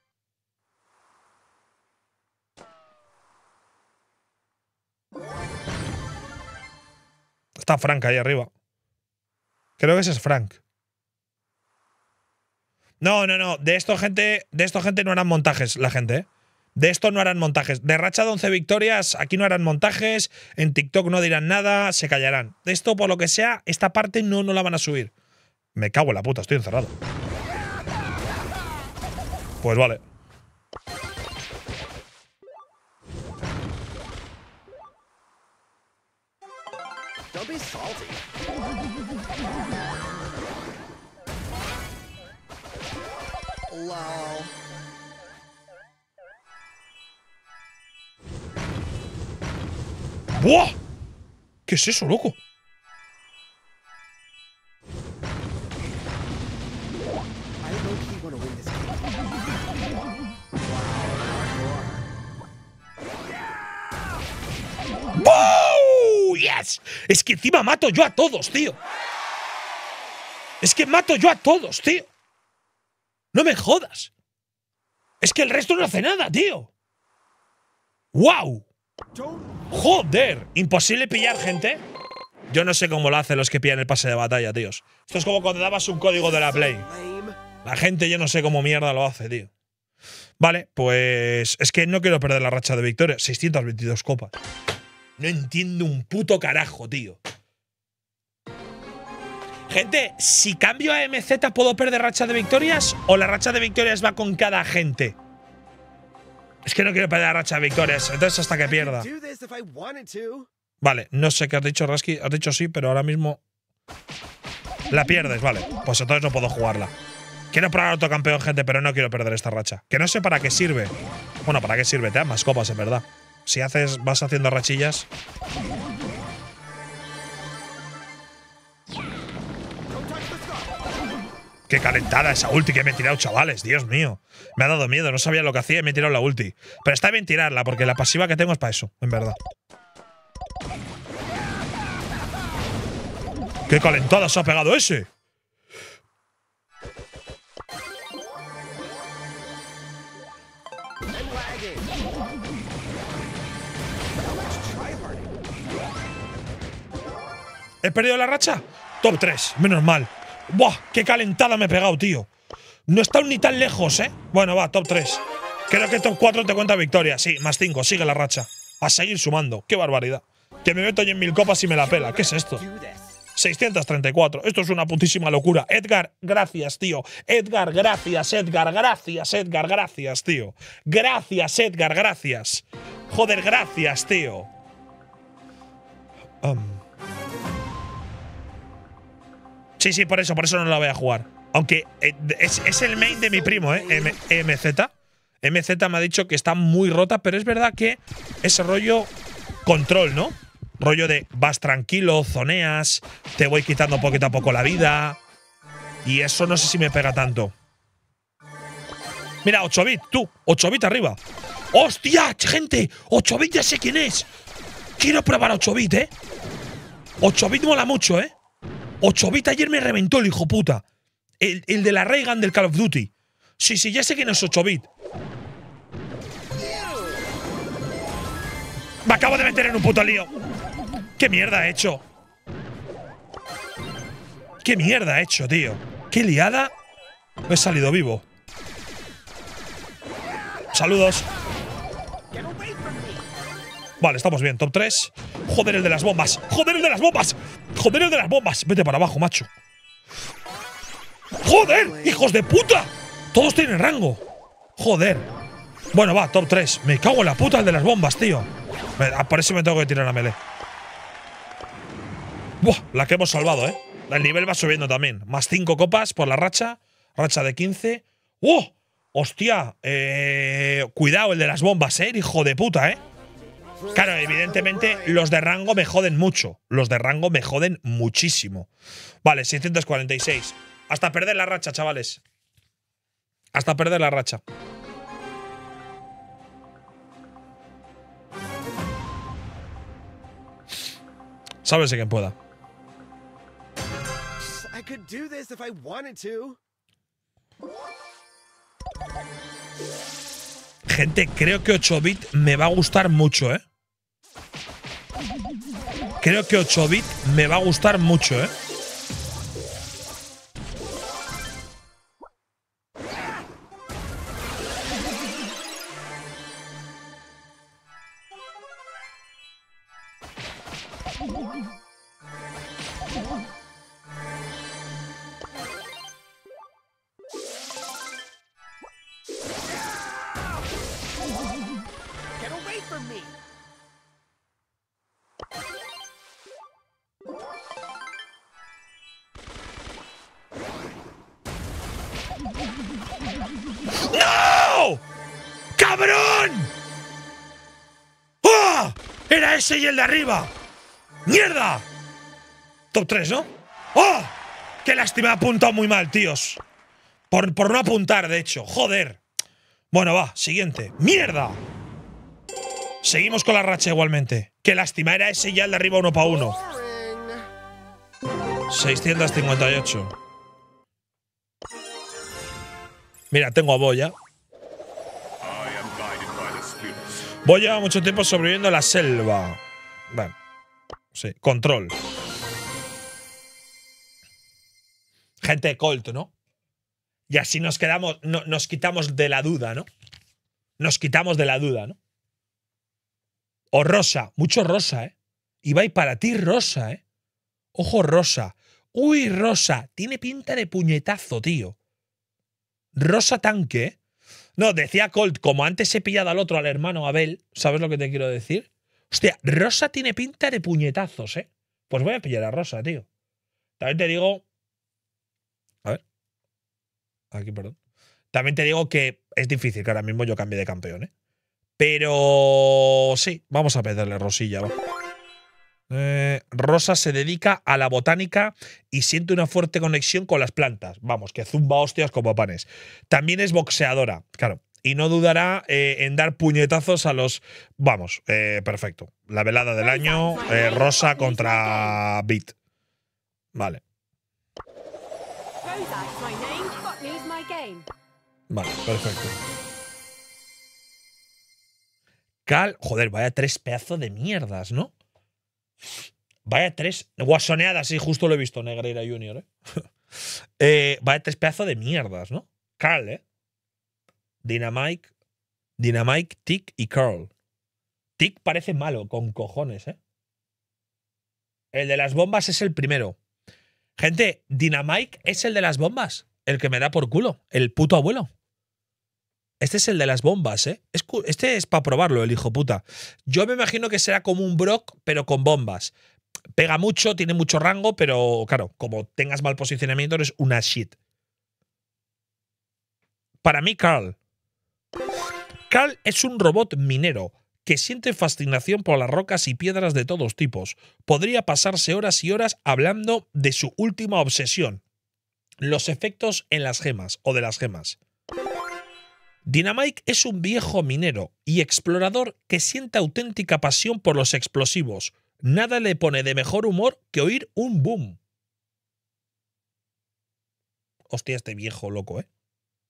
Está Frank ahí arriba. Creo que ese es Frank. No, no, no. De esto, gente, de esto, gente, no harán montajes, la gente, ¿eh? De esto no harán montajes. De racha de once victorias, aquí no harán montajes. En TikTok no dirán nada, se callarán. De esto, por lo que sea, esta parte no, no la van a subir. Me cago en la puta, estoy encerrado. Pues vale. Don't be salty. Lol. ¡Buah! ¿Qué es eso, loco? I low-key want to win this game. ¡Wow! ¡Yes! Es que encima mato yo a todos, tío. Es que mato yo a todos, tío. No me jodas. Es que el resto no hace nada, tío. ¡Wow! ¡Joder! Imposible pillar, gente. Yo no sé cómo lo hacen los que pillan el pase de batalla, tíos. Esto es como cuando dabas un código de la Play. La gente yo no sé cómo mierda lo hace, tío. Vale, pues… Es que no quiero perder la racha de victoria. seiscientas veintidós copas. No entiendo un puto carajo, tío. Gente, si cambio a M Z, ¿puedo perder racha de victorias? ¿O la racha de victorias va con cada agente? Es que no quiero perder la racha de victorias. Entonces hasta que pierda. Do this if I wanted to. Vale, no sé qué has dicho, Rasky. Has dicho sí, pero ahora mismo la pierdes, vale. Pues entonces no puedo jugarla. Quiero probar otro campeón, gente, pero no quiero perder esta racha. Que no sé para qué sirve. Bueno, ¿para qué sirve? Te dan más copas, en verdad. Si haces, vas haciendo rachillas. Qué calentada esa ulti que me he tirado, chavales. Dios mío. Me ha dado miedo. No sabía lo que hacía y me he tirado la ulti. Pero está bien tirarla, porque la pasiva que tengo es para eso, en verdad. ¡Qué calentada se ha pegado ese! ¿He perdido la racha? Top tres, menos mal. ¡Buah! ¡Qué calentada me he pegado, tío! No he estado ni tan lejos, ¿eh? Bueno, va, top tres. Creo que top cuatro te cuenta victoria. Sí, más cinco, sigue la racha. A seguir sumando. ¡Qué barbaridad! Que me meto yo en mil copas y me la pela. ¿Qué es esto? seiscientos treinta y cuatro. Esto es una putísima locura. Edgar, gracias, tío. Edgar, gracias, Edgar, gracias, Edgar, gracias, tío. Gracias, Edgar, gracias. Joder, gracias, tío. Um. Sí, sí, por eso, por eso no la voy a jugar. Aunque eh, es, es el main de mi primo, ¿eh? M MZ. M Z me ha dicho que está muy rota, pero es verdad que ese rollo control, ¿no? Rollo de vas tranquilo, zoneas, te voy quitando poquito a poco la vida. Y eso no sé si me pega tanto. Mira, ocho bit, tú, ocho bit arriba. ¡Hostia, gente! ocho bit ya sé quién es. Quiero probar ocho bit, ¿eh? ocho bit mola mucho, ¿eh? ocho bit ayer me reventó el hijo puta. El, el de la Reagan del Call of Duty. Sí, sí, ya sé quién es ocho bit. Me acabo de meter en un puto lío. ¿Qué mierda he hecho? ¿Qué mierda he hecho, tío? ¿Qué liada? Me he salido vivo. Saludos. Vale, estamos bien. Top tres. Joder, el de las bombas. Joder, el de las bombas. Joder, el de las bombas. Vete para abajo, macho. ¡Joder! ¡Hijos de puta! Todos tienen rango. Joder. Bueno, va, top tres. Me cago en la puta el de las bombas, tío. Por eso me tengo que tirar a melee. Buah, la que hemos salvado, ¿eh? El nivel va subiendo también. Más cinco copas por la racha. Racha de quince. ¡Oh! ¡Hostia! Eh, cuidado, el de las bombas, ¿eh? Hijo de puta, ¿eh? Claro, evidentemente los de rango me joden mucho. Los de rango me joden muchísimo. Vale, seiscientos cuarenta y seis. Hasta perder la racha, chavales. Hasta perder la racha. Sálvese quien pueda. I could do this if I wanted to. Gente, creo que ocho bit me va a gustar mucho, ¿eh? Creo que ocho bit me va a gustar mucho, ¿eh? Get away from me. ¡No! ¡Cabrón! ¡Oh! Era ese y el de arriba. ¡Mierda! Top tres, ¿no? ¡Oh! ¡Qué lástima! He apuntado muy mal, tíos. Por, por no apuntar, de hecho. ¡Joder! Bueno, va. Siguiente. ¡Mierda! Seguimos con la racha igualmente. ¡Qué lástima! Era ese y ya el de arriba uno para uno. seiscientos cincuenta y ocho. Mira, tengo a Boya. Boya lleva mucho tiempo sobreviviendo a la selva. Bueno, sí, control. Gente Colt, ¿no? Y así nos quedamos, no, nos quitamos de la duda, ¿no? Nos quitamos de la duda, ¿no? O Rosa, mucho Rosa, ¿eh? Ibai, para ti Rosa, ¿eh? Ojo, Rosa. Uy, Rosa, tiene pinta de puñetazo, tío. Rosa tanque, ¿eh? No, decía Colt, como antes he pillado al otro, al hermano Abel, ¿sabes lo que te quiero decir? Hostia, Rosa tiene pinta de puñetazos, ¿eh? Pues voy a pillar a Rosa, tío. También te digo… A ver. Aquí, perdón. También te digo que es difícil que ahora mismo yo cambie de campeón, ¿eh? Pero… sí, vamos a pedirle Rosilla, va. Eh, Rosa se dedica a la botánica y siente una fuerte conexión con las plantas. Vamos, que zumba hostias como panes. También es boxeadora, claro. Y no dudará eh, en dar puñetazos a los… Vamos, eh, perfecto. La velada del año, eh, Rosa contra Beat. Vale. Vale, perfecto. Cal… Joder, vaya tres pedazos de mierdas, ¿no? Vaya tres… Guasoneadas, sí, justo lo he visto, Negreira Junior, ¿eh? eh vaya tres pedazos de mierdas, ¿no? Cal, ¿eh? Dynamite, Dynamite, Tick y Carl. Tick parece malo, con cojones, ¿eh? El de las bombas es el primero. Gente, Dynamite es el de las bombas. El que me da por culo. El puto abuelo. Este es el de las bombas, ¿eh? Este es para probarlo, el hijo puta. Yo me imagino que será como un Brock, pero con bombas. Pega mucho, tiene mucho rango, pero claro, como tengas mal posicionamiento, eres una shit. Para mí, Carl. Carl es un robot minero que siente fascinación por las rocas y piedras de todos tipos. Podría pasarse horas y horas hablando de su última obsesión, los efectos en las gemas o de las gemas. Dynamite es un viejo minero y explorador que siente auténtica pasión por los explosivos. Nada le pone de mejor humor que oír un boom. Hostia, este viejo loco, ¿eh?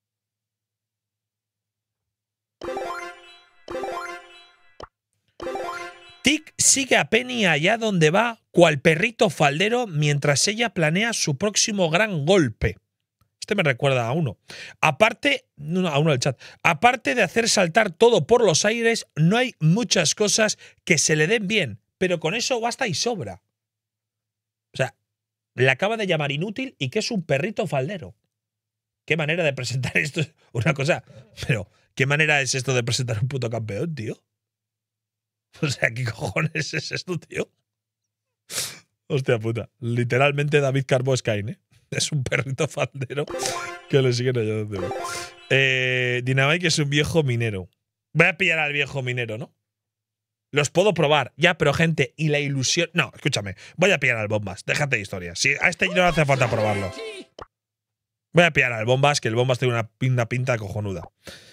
Tick sigue a Penny allá donde va, cual perrito faldero, mientras ella planea su próximo gran golpe. Este me recuerda a uno. Aparte, no, a uno del chat. Aparte de hacer saltar todo por los aires, no hay muchas cosas que se le den bien, pero con eso basta y sobra. O sea, le acaba de llamar inútil y que es un perrito faldero. ¿Qué manera de presentar esto? Una cosa, pero ¿qué manera es esto de presentar un puto campeón, tío? O sea, ¿qué cojones es esto, tío? Hostia puta. Literalmente David Carbo Skyne, ¿eh? Es un perrito faldero que le siguen ayudando. Eh, Dynamite es un viejo minero. Voy a pillar al viejo minero, ¿no? Los puedo probar. Ya, pero gente, y la ilusión… No, escúchame. Voy a pillar al Bombas. Déjate de historias. Si a este no hace falta probarlo. Voy a pillar al Bombas, que el Bombas tiene una, una pinta cojonuda.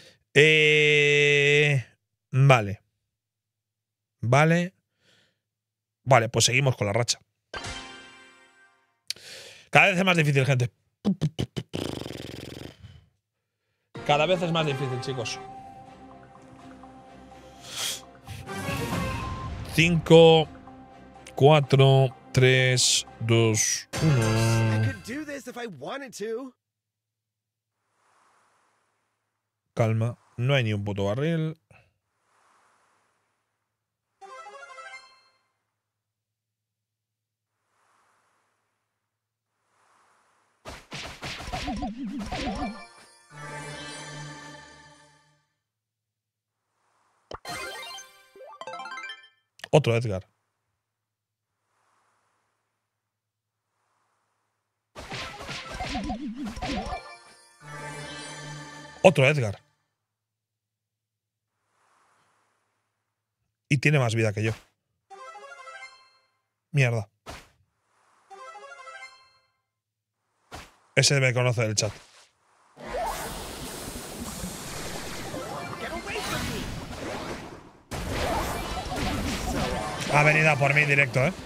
Eh, vale. Vale. Vale, pues seguimos con la racha. Cada vez es más difícil, gente. Cada vez es más difícil, chicos. Cinco, cuatro, tres, dos, uno. Calma. No hay ni un puto barril. Otro Edgar. Otro Edgar. Y tiene más vida que yo. Mierda. Ese me conoce del chat. Ha venido a por mí directo, ¿eh?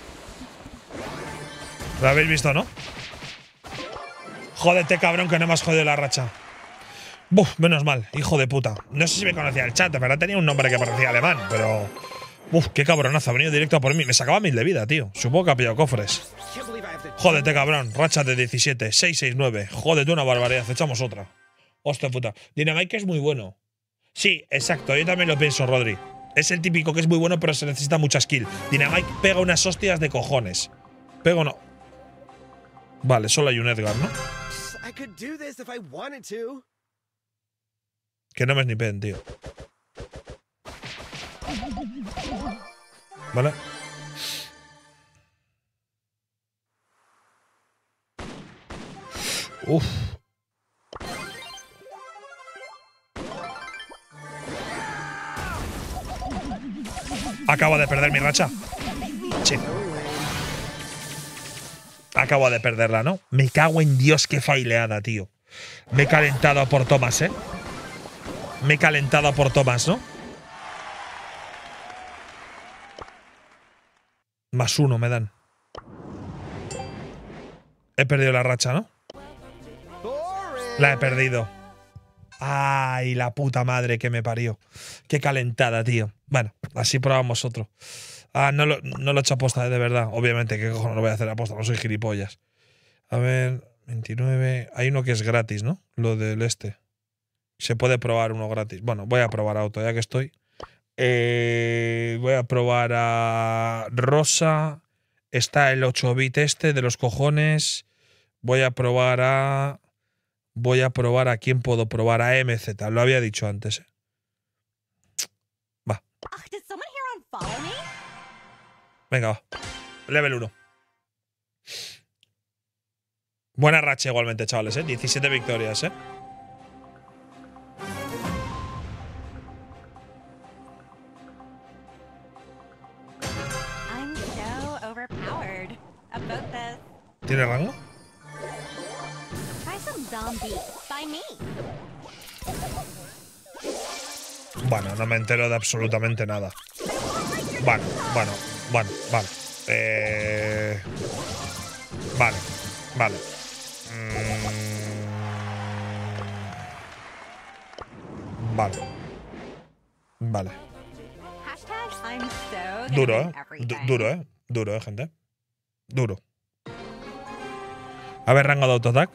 ¿Lo habéis visto, no? Jódete, cabrón, que no me has jodido la racha. Buf, menos mal, hijo de puta. No sé si me conocía el chat, de verdad tenía un nombre que parecía alemán, pero… Uf, qué cabronazo, ha venido directo a por mí. Me sacaba mil de vida, tío. Supongo que ha pillado cofres. Jódete, cabrón. Racha de diecisiete, seis seis nueve. Jódete, una barbaridad. Echamos otra. Hostia puta. Dynamite es muy bueno. Sí, exacto. Yo también lo pienso, Rodri. Es el típico que es muy bueno, pero se necesita mucha skill. Dynamite pega unas hostias de cojones. Pego no. Vale, solo hay un Edgar, ¿no? Que no me snipen, tío. Vale. Uf. Acabo de perder mi racha. Sí. Acabo de perderla, ¿no? Me cago en Dios, qué faileada, tío. Me he calentado por Thomas, ¿eh? Me he calentado por Thomas, ¿no? Más uno me dan. He perdido la racha, ¿no? La he perdido. Ay, la puta madre que me parió. Qué calentada, tío. Bueno, así probamos otro. Ah, no lo, no lo he hecho aposta, de verdad. Obviamente, ¿qué cojones lo voy a hacer aposta? No soy gilipollas. A ver, veintinueve. Hay uno que es gratis, ¿no? Lo del este. Se puede probar uno gratis. Bueno, voy a probar auto, ya que estoy. Eh, voy a probar a Rosa. Está el ocho bit este de los cojones. Voy a probar a… Voy a probar a quién puedo probar. A M Z. Lo había dicho antes. ¿eh? Va. Venga, va. Level uno. Buena racha igualmente, chavales, ¿eh? diecisiete victorias, ¿eh? ¿Tiene rango? Bueno, no me entero de absolutamente nada. Bueno, bueno, bueno, vale. Eh, vale, vale. Mm, vale. Vale. Duro, ¿eh? Du duro, ¿eh? Duro, ¿eh, gente? Duro. A ver, rango de autoataque.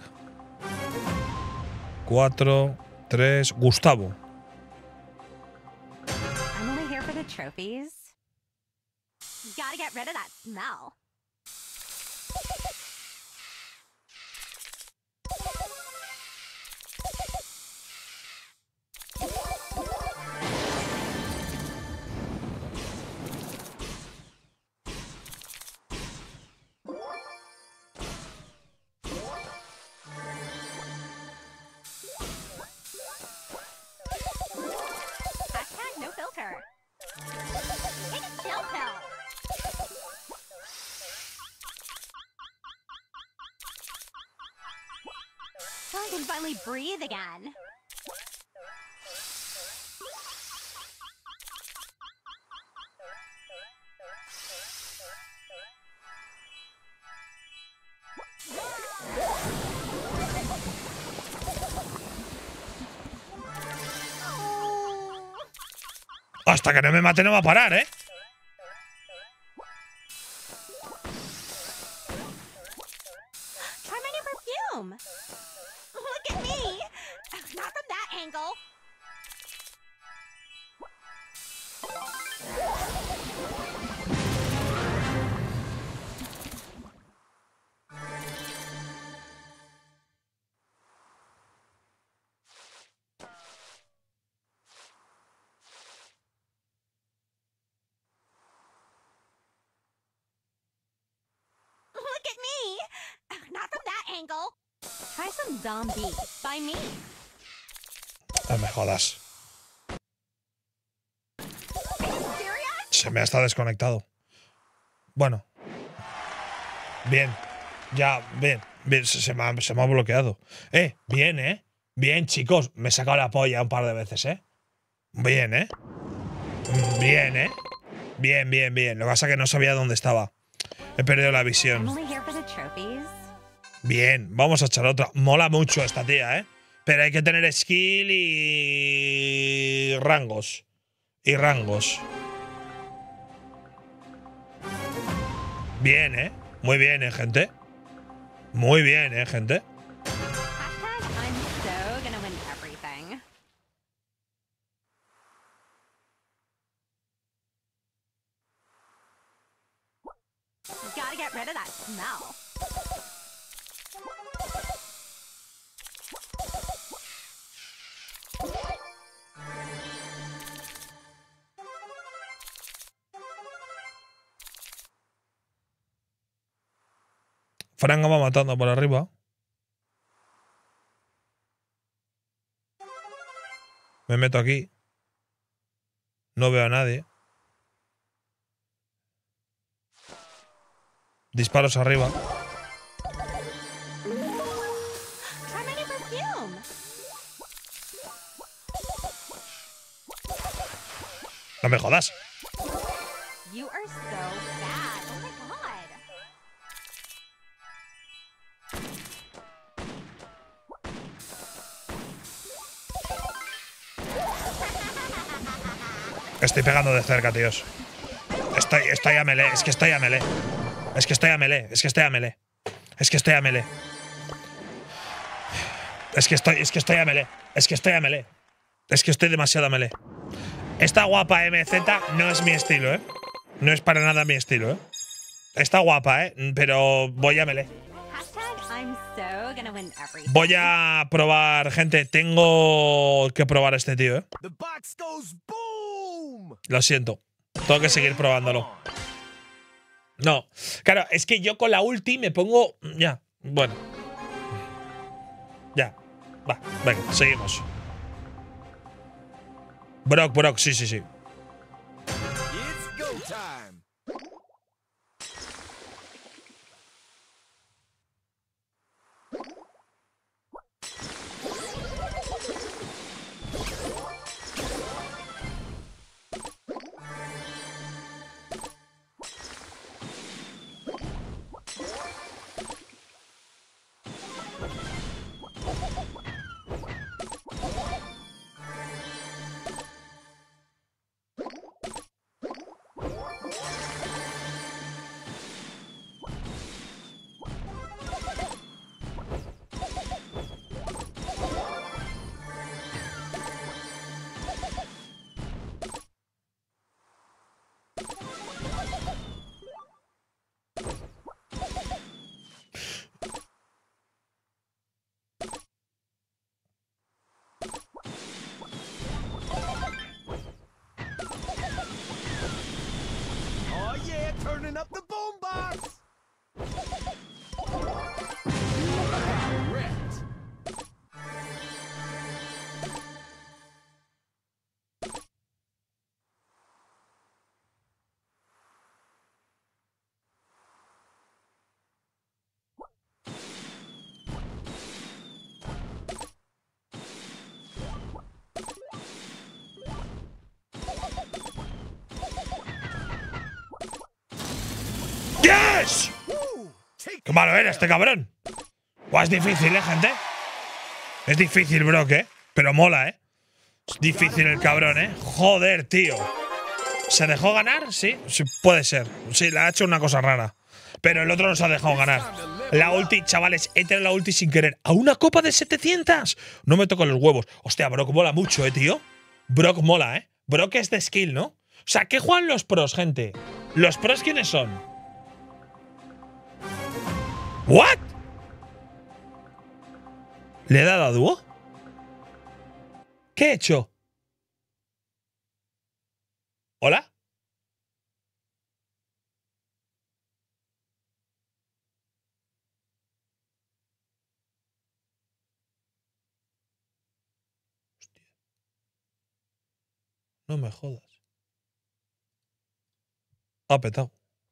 Cuatro, tres. Gustavo. I'm only here for the trophies. Gotta get rid of that smell. Hashtag no filter. Take a chill pill. So I can finally breathe again. Hasta que no me mate no va a parar, ¿eh? Try my new perfume. Look at me. Not from that angle. Look at me. Not from that angle. Try some zombie by me. No me jodas. Serious? Se me ha estado desconectado. Bueno. Bien. Ya, bien. Bien, se, se me ha, se me ha bloqueado. Eh, bien, ¿eh? Bien, chicos. Me he sacado la polla un par de veces, ¿eh? Bien, ¿eh? Bien, ¿eh? Bien, bien, bien. Lo que pasa es que no sabía dónde estaba. He perdido la I'm visión. only here for the trophies. Bien, vamos a echar otra. Mola mucho esta tía, ¿eh? Pero hay que tener skill y rangos. Y rangos. Bien, ¿eh? Muy bien, ¿eh, gente? Muy bien, ¿eh, gente? Hashtag I'm so gonna win everything. Gotta get rid of that smell. Frank va matando por arriba. Me meto aquí. No veo a nadie. Disparos arriba. Try my new perfume. No me jodas. You are so bad. Oh my god. Estoy pegando de cerca, tíos. Estoy, estoy a melee. Es que estoy a melee. Es que estoy a melee. Es que estoy a melee. Es que estoy a melee. Es que estoy, es que estoy a melee. Es que estoy a melee. Es que estoy demasiado a melee. Esta guapa M Z no es mi estilo, ¿eh? No es para nada mi estilo, ¿eh? Está guapa, ¿eh? Pero voy a melee. Hashtag I'm so gonna win everything. Voy a probar, gente. Tengo que probar a este tío, ¿eh? The box goes boom. Lo siento. Tengo que seguir probándolo. No. Claro, es que yo con la ulti me pongo… Ya. Bueno. Ya. Va. Venga, seguimos. Brock, Brock. Sí, sí, sí. It's go time. Oh yeah, turning up the boombox. Wrecked. ¡Yes! Woo! Take ¡Qué malo era este cabrón! Buah, es difícil, ¿eh, gente? Es difícil, Brock, ¿eh? Pero mola, ¿eh? Es difícil el cabrón, ¿eh? Joder, tío. ¿Se dejó ganar? Sí, sí, puede ser. Sí, le ha hecho una cosa rara. Pero el otro nos ha dejado ganar. La ulti, chavales, he tenido la ulti sin querer. ¿A una copa de setecientos? No me toco los huevos. Hostia, Brock mola mucho, ¿eh, tío? Brock mola, ¿eh? Brock es de skill, ¿no? O sea, ¿qué juegan los pros, gente? ¿Los pros quiénes son? ¿What? ¿Le he dado a dúo? ¿Qué he hecho? ¿Hola? Hostia. No me jodas. Ha petado.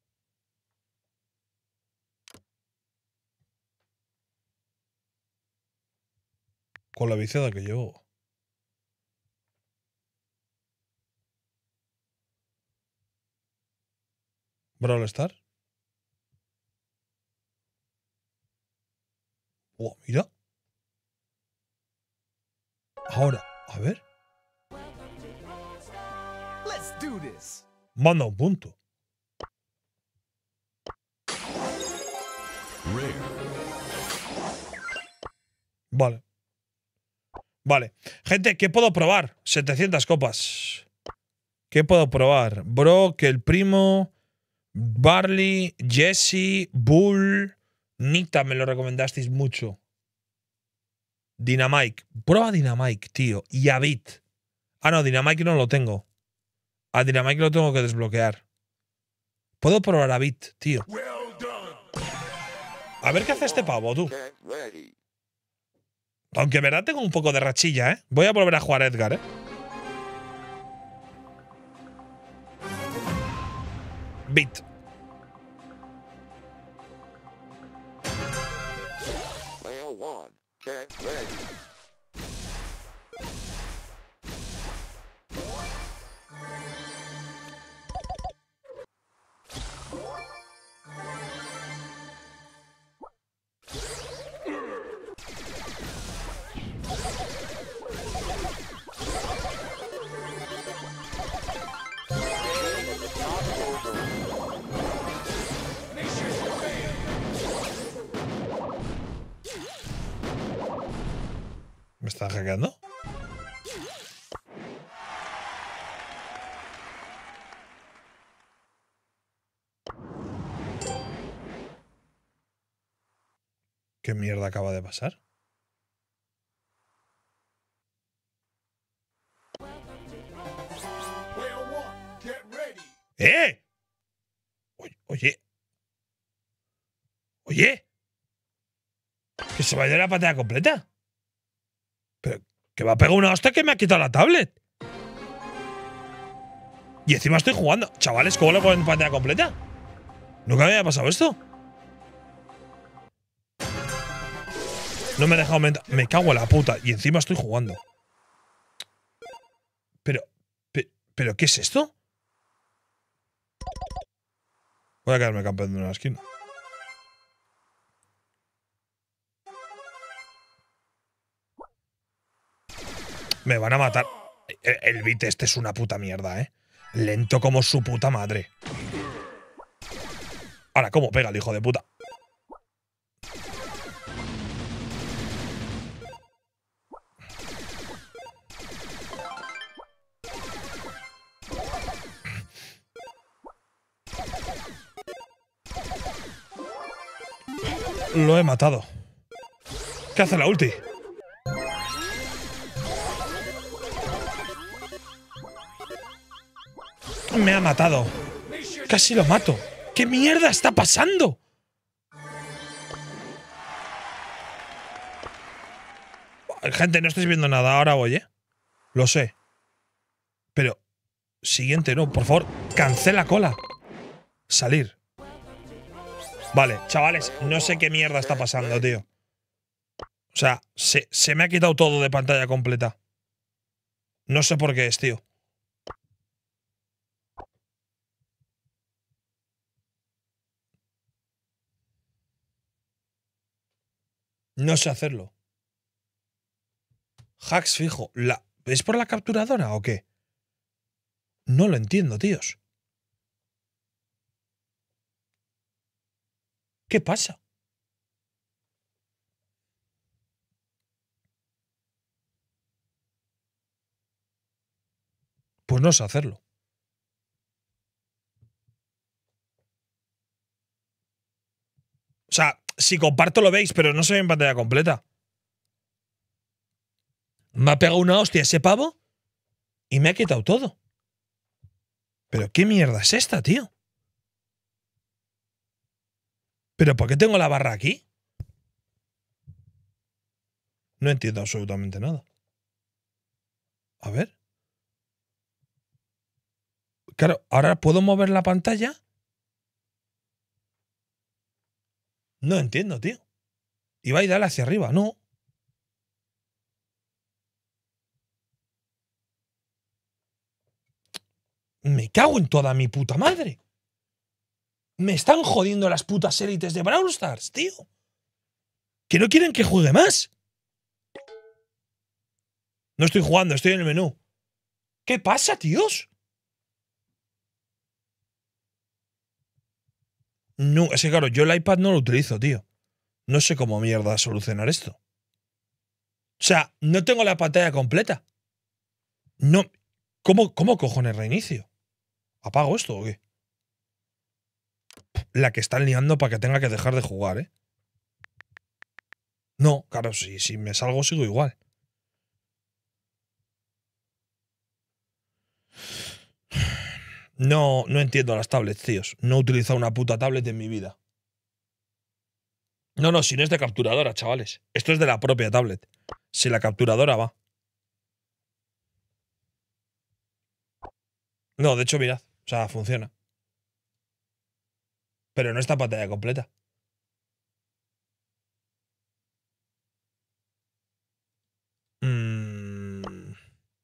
Con la viciada que llevo. Brawl Stars. Oh, mira. Ahora, a ver. Let's do this. Manda un punto. Vale. Vale. Gente, ¿qué puedo probar? setecientas copas. ¿Qué puedo probar? Brock, el primo, Barley, Jesse, Bull, Nita, me lo recomendasteis mucho. Dynamite. Prueba Dynamite, tío. Y a Bit. Ah, no, Dynamite no lo tengo. A Dynamite lo tengo que desbloquear. Puedo probar a Bit, tío. Well done. A ver qué hace este pavo, tú. Aunque en verdad tengo un poco de rachilla, ¿eh? Voy a volver a jugar a Edgar, ¿eh? Beat. ¿Me está hackeando? ¿Qué mierda acaba de pasar? ¡Eh! Oye, oye. Oye. Que se vaya la pantalla completa. Pero que va a pegar una hostia que me ha quitado la tablet. Y encima estoy jugando. Chavales, ¿cómo le ponen pantalla completa? Nunca me había pasado esto. No me deja aumentar. Me cago en la puta. Y encima estoy jugando. Pero, pero, ¿pero qué es esto? Voy a quedarme campeando en una esquina. Me van a matar. El, el beat este es una puta mierda, ¿eh? Lento como su puta madre. Ahora, ¿cómo pega el hijo de puta? Lo he matado. ¿Qué hace la ulti? Me ha matado. Casi lo mato. ¿Qué mierda está pasando? Gente, no estáis viendo nada. Ahora voy, ¿eh? Lo sé. Pero… Siguiente, no. Por favor, cancela cola. Salir. Vale, chavales. No sé qué mierda está pasando, tío. O sea, se, se me ha quitado todo de pantalla completa. No sé por qué es, tío. No sé hacerlo. Hacks fijo. La, ¿Es por la capturadora o qué? No lo entiendo, tíos. ¿Qué pasa? Pues no sé hacerlo. O sea, si comparto lo veis, pero no se ve en pantalla completa. Me ha pegado una hostia ese pavo y me ha quitado todo. ¿Pero qué mierda es esta, tío? ¿Pero por qué tengo la barra aquí? No entiendo absolutamente nada. A ver. Claro, ahora puedo mover la pantalla. No entiendo, tío. Iba y dale hacia arriba, no. Me cago en toda mi puta madre. Me están jodiendo las putas élites de Brawl Stars, tío. Que no quieren que juegue más. No estoy jugando, estoy en el menú. ¿Qué pasa, tíos? No, es que claro, yo el iPad no lo utilizo, tío. No sé cómo mierda solucionar esto. O sea, no tengo la pantalla completa. No. ¿Cómo, cómo cojones reinicio? ¿Apago esto o qué? La que están liando para que tenga que dejar de jugar, ¿eh? No, claro, si, si me salgo sigo igual. No, no entiendo las tablets, tíos. No he utilizado una puta tablet en mi vida. No, no, si no es de capturadora, chavales. Esto es de la propia tablet. Si la capturadora va. No, de hecho, mirad. O sea, funciona. Pero no está en pantalla completa. Mm.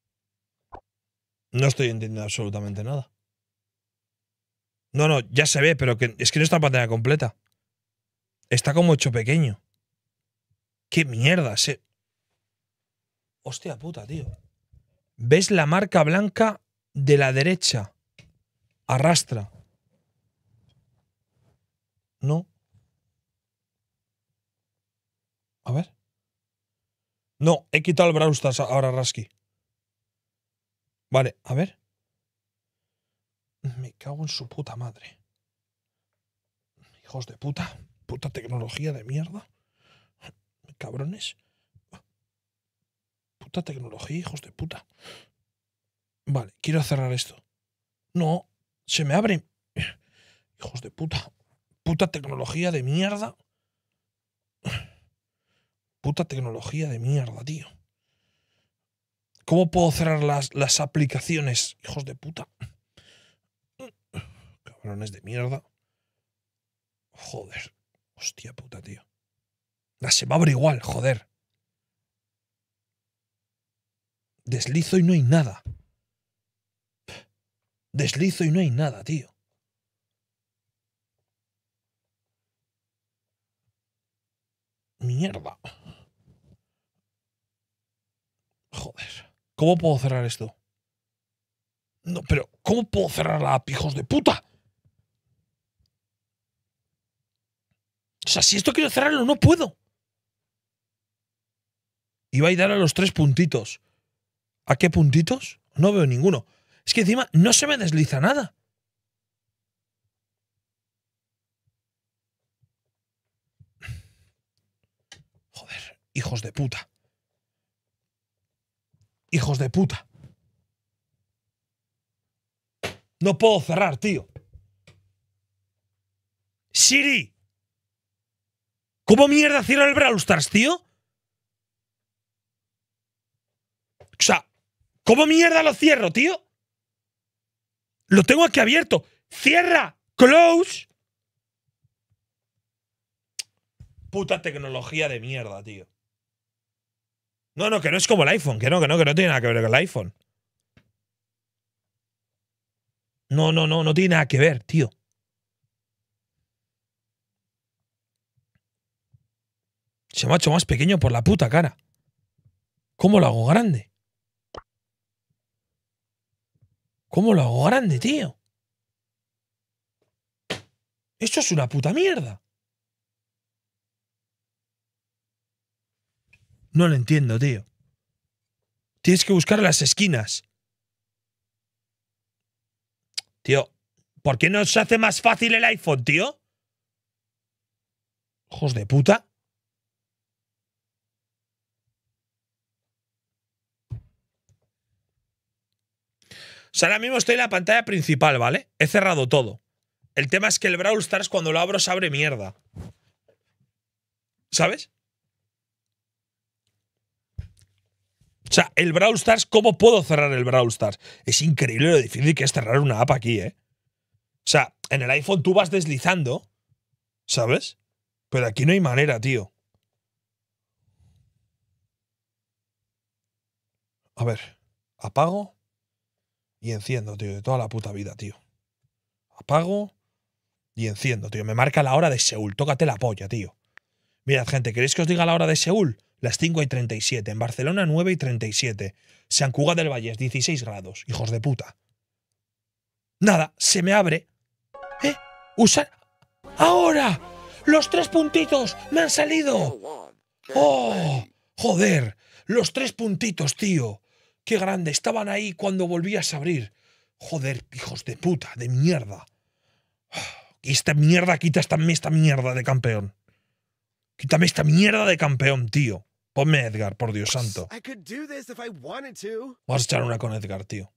No estoy entendiendo absolutamente nada. No, no, ya se ve, pero que, es que no está en pantalla completa. Está como hecho pequeño. ¡Qué mierda! Se... Hostia puta, tío. ¿Ves la marca blanca de la derecha? Arrastra. No. A ver. No, he quitado el Brawl Stars ahora, Rasky. Vale, a ver. Me cago en su puta madre. Hijos de puta. Puta tecnología de mierda. Cabrones. Puta tecnología, hijos de puta. Vale, quiero cerrar esto. No, se me abre. Hijos de puta. Puta tecnología de mierda. Puta tecnología de mierda, tío. ¿Cómo puedo cerrar las, las aplicaciones, hijos de puta? Cabrones de mierda. Joder. Hostia puta, tío. La se me abre igual, joder. Deslizo y no hay nada. Deslizo y no hay nada, tío. Mierda. Joder. ¿Cómo puedo cerrar esto? No, pero ¿cómo puedo cerrar la app, hijos de puta? O sea, si esto quiero cerrarlo, no puedo. Iba a ir a los tres puntitos. ¿A qué puntitos? No veo ninguno. Es que encima no se me desliza nada. Joder, hijos de puta. Hijos de puta. No puedo cerrar, tío. Siri. ¿Cómo mierda cierro el Brawl Stars, tío? O sea, ¿cómo mierda lo cierro, tío? Lo tengo aquí abierto. ¡Cierra! ¡Close! Puta tecnología de mierda, tío. No, no, que no es como el iPhone. Que no, que no, que no tiene nada que ver con el iPhone. No, no, no, no tiene nada que ver, tío. Se me ha hecho más pequeño por la puta cara. ¿Cómo lo hago grande? ¿Cómo lo hago grande, tío? Esto es una puta mierda. No lo entiendo, tío. Tienes que buscar las esquinas. Tío, ¿por qué no se hace más fácil el iPhone, tío? Hijos de puta. O sea, ahora mismo estoy en la pantalla principal, ¿vale? He cerrado todo. El tema es que el Brawl Stars cuando lo abro se abre mierda. ¿Sabes? O sea, el Brawl Stars, ¿cómo puedo cerrar el Brawl Stars? Es increíble lo difícil que es cerrar una app aquí, ¿eh? O sea, en el iPhone tú vas deslizando, ¿sabes? Pero aquí no hay manera, tío. A ver, apago y enciendo, tío, de toda la puta vida, tío. Apago y enciendo, tío. Me marca la hora de Seúl. Tócate la polla, tío. Mirad, gente, ¿queréis que os diga la hora de Seúl? Las cinco y treinta y siete. En Barcelona, nueve y treinta y siete. Sant Cugat del Vallès, dieciséis grados. Hijos de puta. Nada, se me abre. ¿Eh? Usar. ¡Ahora! ¡Los tres puntitos! ¡Me han salido! ¡Oh! ¡Joder! Los tres puntitos, tío. ¡Qué grande! Estaban ahí cuando volvías a abrir. Joder, hijos de puta, de mierda. Y esta mierda, quita esta, esta mierda de campeón. Quítame esta mierda de campeón, tío. Ponme Edgar, por Dios santo. Vamos a echar una con Edgar, tío.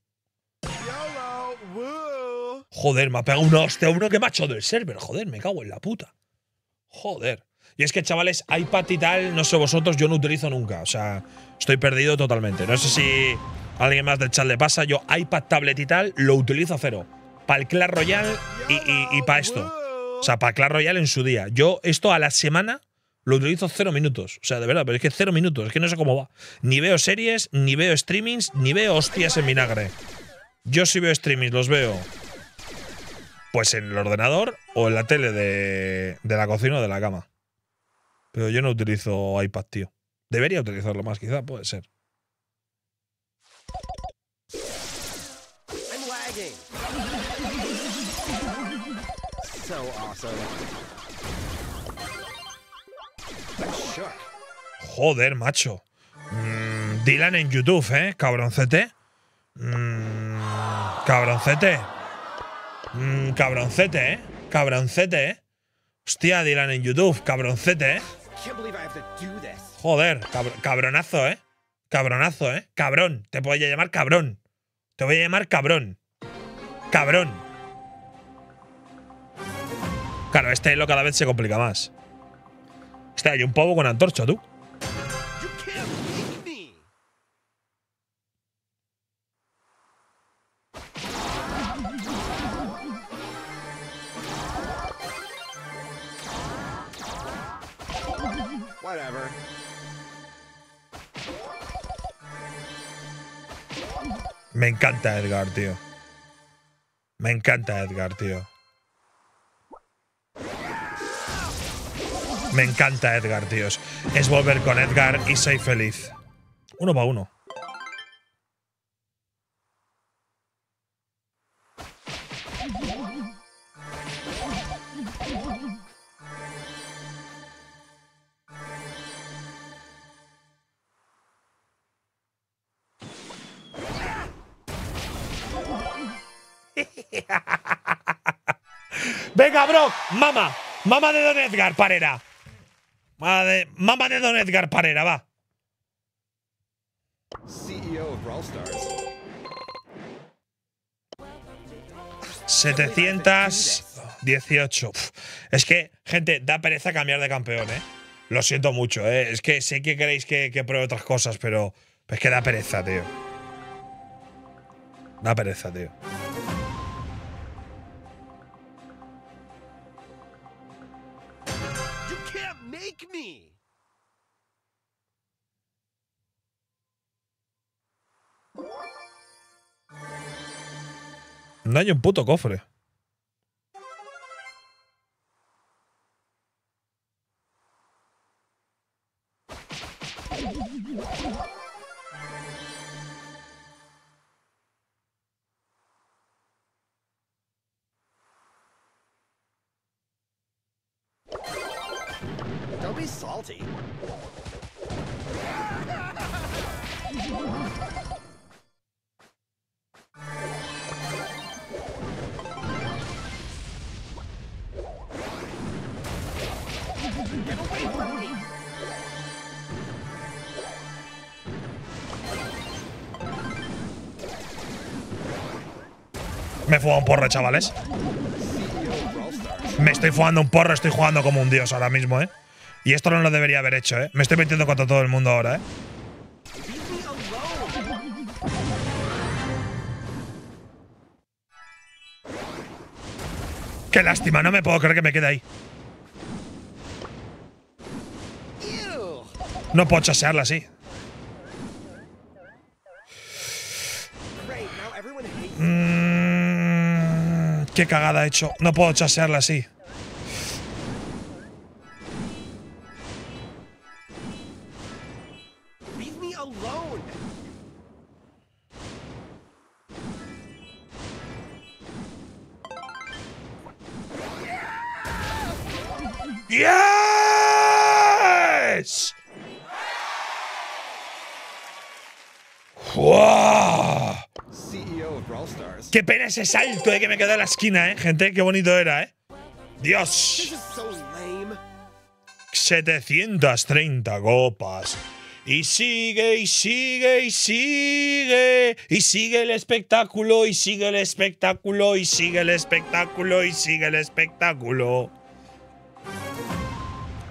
Joder, me ha pegado una hostia uno que me ha echado del server. Joder, me cago en la puta. Joder. Y es que, chavales, iPad y tal, no sé vosotros, yo no utilizo nunca. O sea, estoy perdido totalmente. No sé si a alguien más del chat le pasa. Yo iPad, tablet y tal, lo utilizo a cero. Para el Clash Royale y, y, y para esto. O sea, para Clash Royale en su día. Yo esto a la semana lo utilizo cero minutos. O sea, de verdad, pero es que cero minutos. Es que no sé cómo va. Ni veo series, ni veo streamings, ni veo hostias en vinagre. Yo sí veo streamings, los veo pues en el ordenador o en la tele de, de la cocina o de la cama. Pero yo no utilizo iPad, tío. Debería utilizarlo más, quizá, puede ser. I'm lagging. So awesome. I'm shook. Joder, macho. Mm, Dylan en YouTube, ¿eh? Cabroncete. Mm, cabroncete. Mm, cabroncete, ¿eh? Cabroncete, ¿eh? Hostia, Dylan en YouTube. Cabroncete, ¿eh? Can't believe I have to do this. Joder, cabr cabronazo, ¿eh? Cabronazo, ¿eh? Cabrón. Te voy a llamar cabrón. Te voy a llamar cabrón. Cabrón. Claro, este lo cada vez se complica más. Este hay un pavo con antorcha, tú. You can't make me. Whatever. Me encanta Edgar, tío. Me encanta Edgar, tío. Me encanta Edgar, tíos. Es volver con Edgar y soy feliz. Uno para uno. Venga, bro. Mama. Mama de Don Edgar Parera. Mama de, mama de Don Edgar Parera, va. C E O of Brawl Stars. setecientos dieciocho. Uf. Es que, gente, da pereza cambiar de campeón, ¿eh? Lo siento mucho, ¿eh? Es que sé que queréis que, que pruebe otras cosas, pero es que da pereza, tío. Da pereza, tío. You can't make me. No hay un puto cofre. Don't be salty. Get away from me. Me he fugado un porro, chavales. C E O of Brawl Stars. Me estoy fugando un porro, estoy jugando como un dios ahora mismo, ¿eh? Y esto no lo debería haber hecho, ¿eh? Me estoy metiendo contra todo el mundo ahora, ¿eh? Leave me alone. Qué lástima, no me puedo creer que me quede ahí. Ew. No puedo chasearla así. Great. Now everyone hates. Mm, qué cagada he hecho. No puedo chasearla así. Leave me alone. ¡Yes! ¡Wow! C E O of Brawl Stars. Qué pena ese salto de que me quedé en la esquina, ¿eh? Gente, qué bonito era, ¿eh? This ¡Dios! is so lame. setecientas treinta copas. Y sigue, y sigue, y sigue. Y sigue el espectáculo, y sigue el espectáculo, y sigue el espectáculo, y sigue el espectáculo.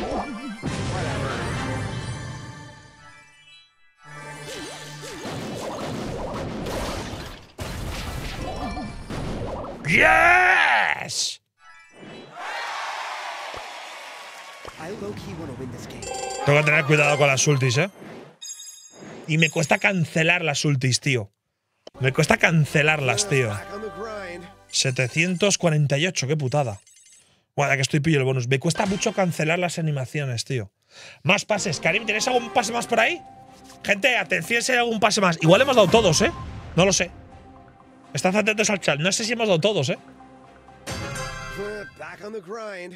¡Yes! I low-key wanna win this game. Tengo que tener cuidado con las ultis, ¿eh? Y me cuesta cancelar las ultis, tío. Me cuesta cancelarlas, tío. Back on the grind. setecientos cuarenta y ocho, qué putada. Bueno, que estoy pillo el bonus. Me cuesta mucho cancelar las animaciones, tío. Más pases. Karim, ¿tienes algún pase más por ahí? Gente, atención si hay algún pase más. Igual hemos dado todos, ¿eh? No lo sé. Estad atentos al chat. No sé si hemos dado todos, ¿eh? Back on the grind.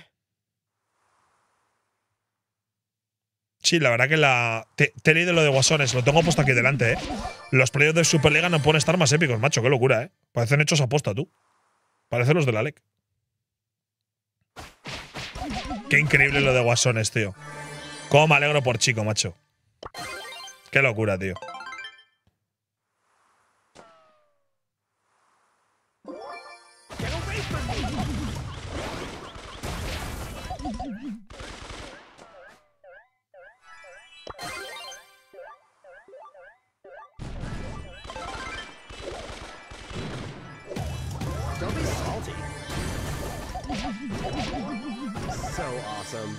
Sí, la verdad que la… Te, te he leído lo de Guasones. Lo tengo puesto aquí delante, ¿eh? Los playoffs de Superliga no pueden estar más épicos, macho. Qué locura, ¿eh? Parecen hechos a posta, tú. Parecen los de la L E C. Qué increíble lo de Guasones, tío. Cómo me alegro por Chico, macho. Qué locura, tío. Don't be salty. So awesome.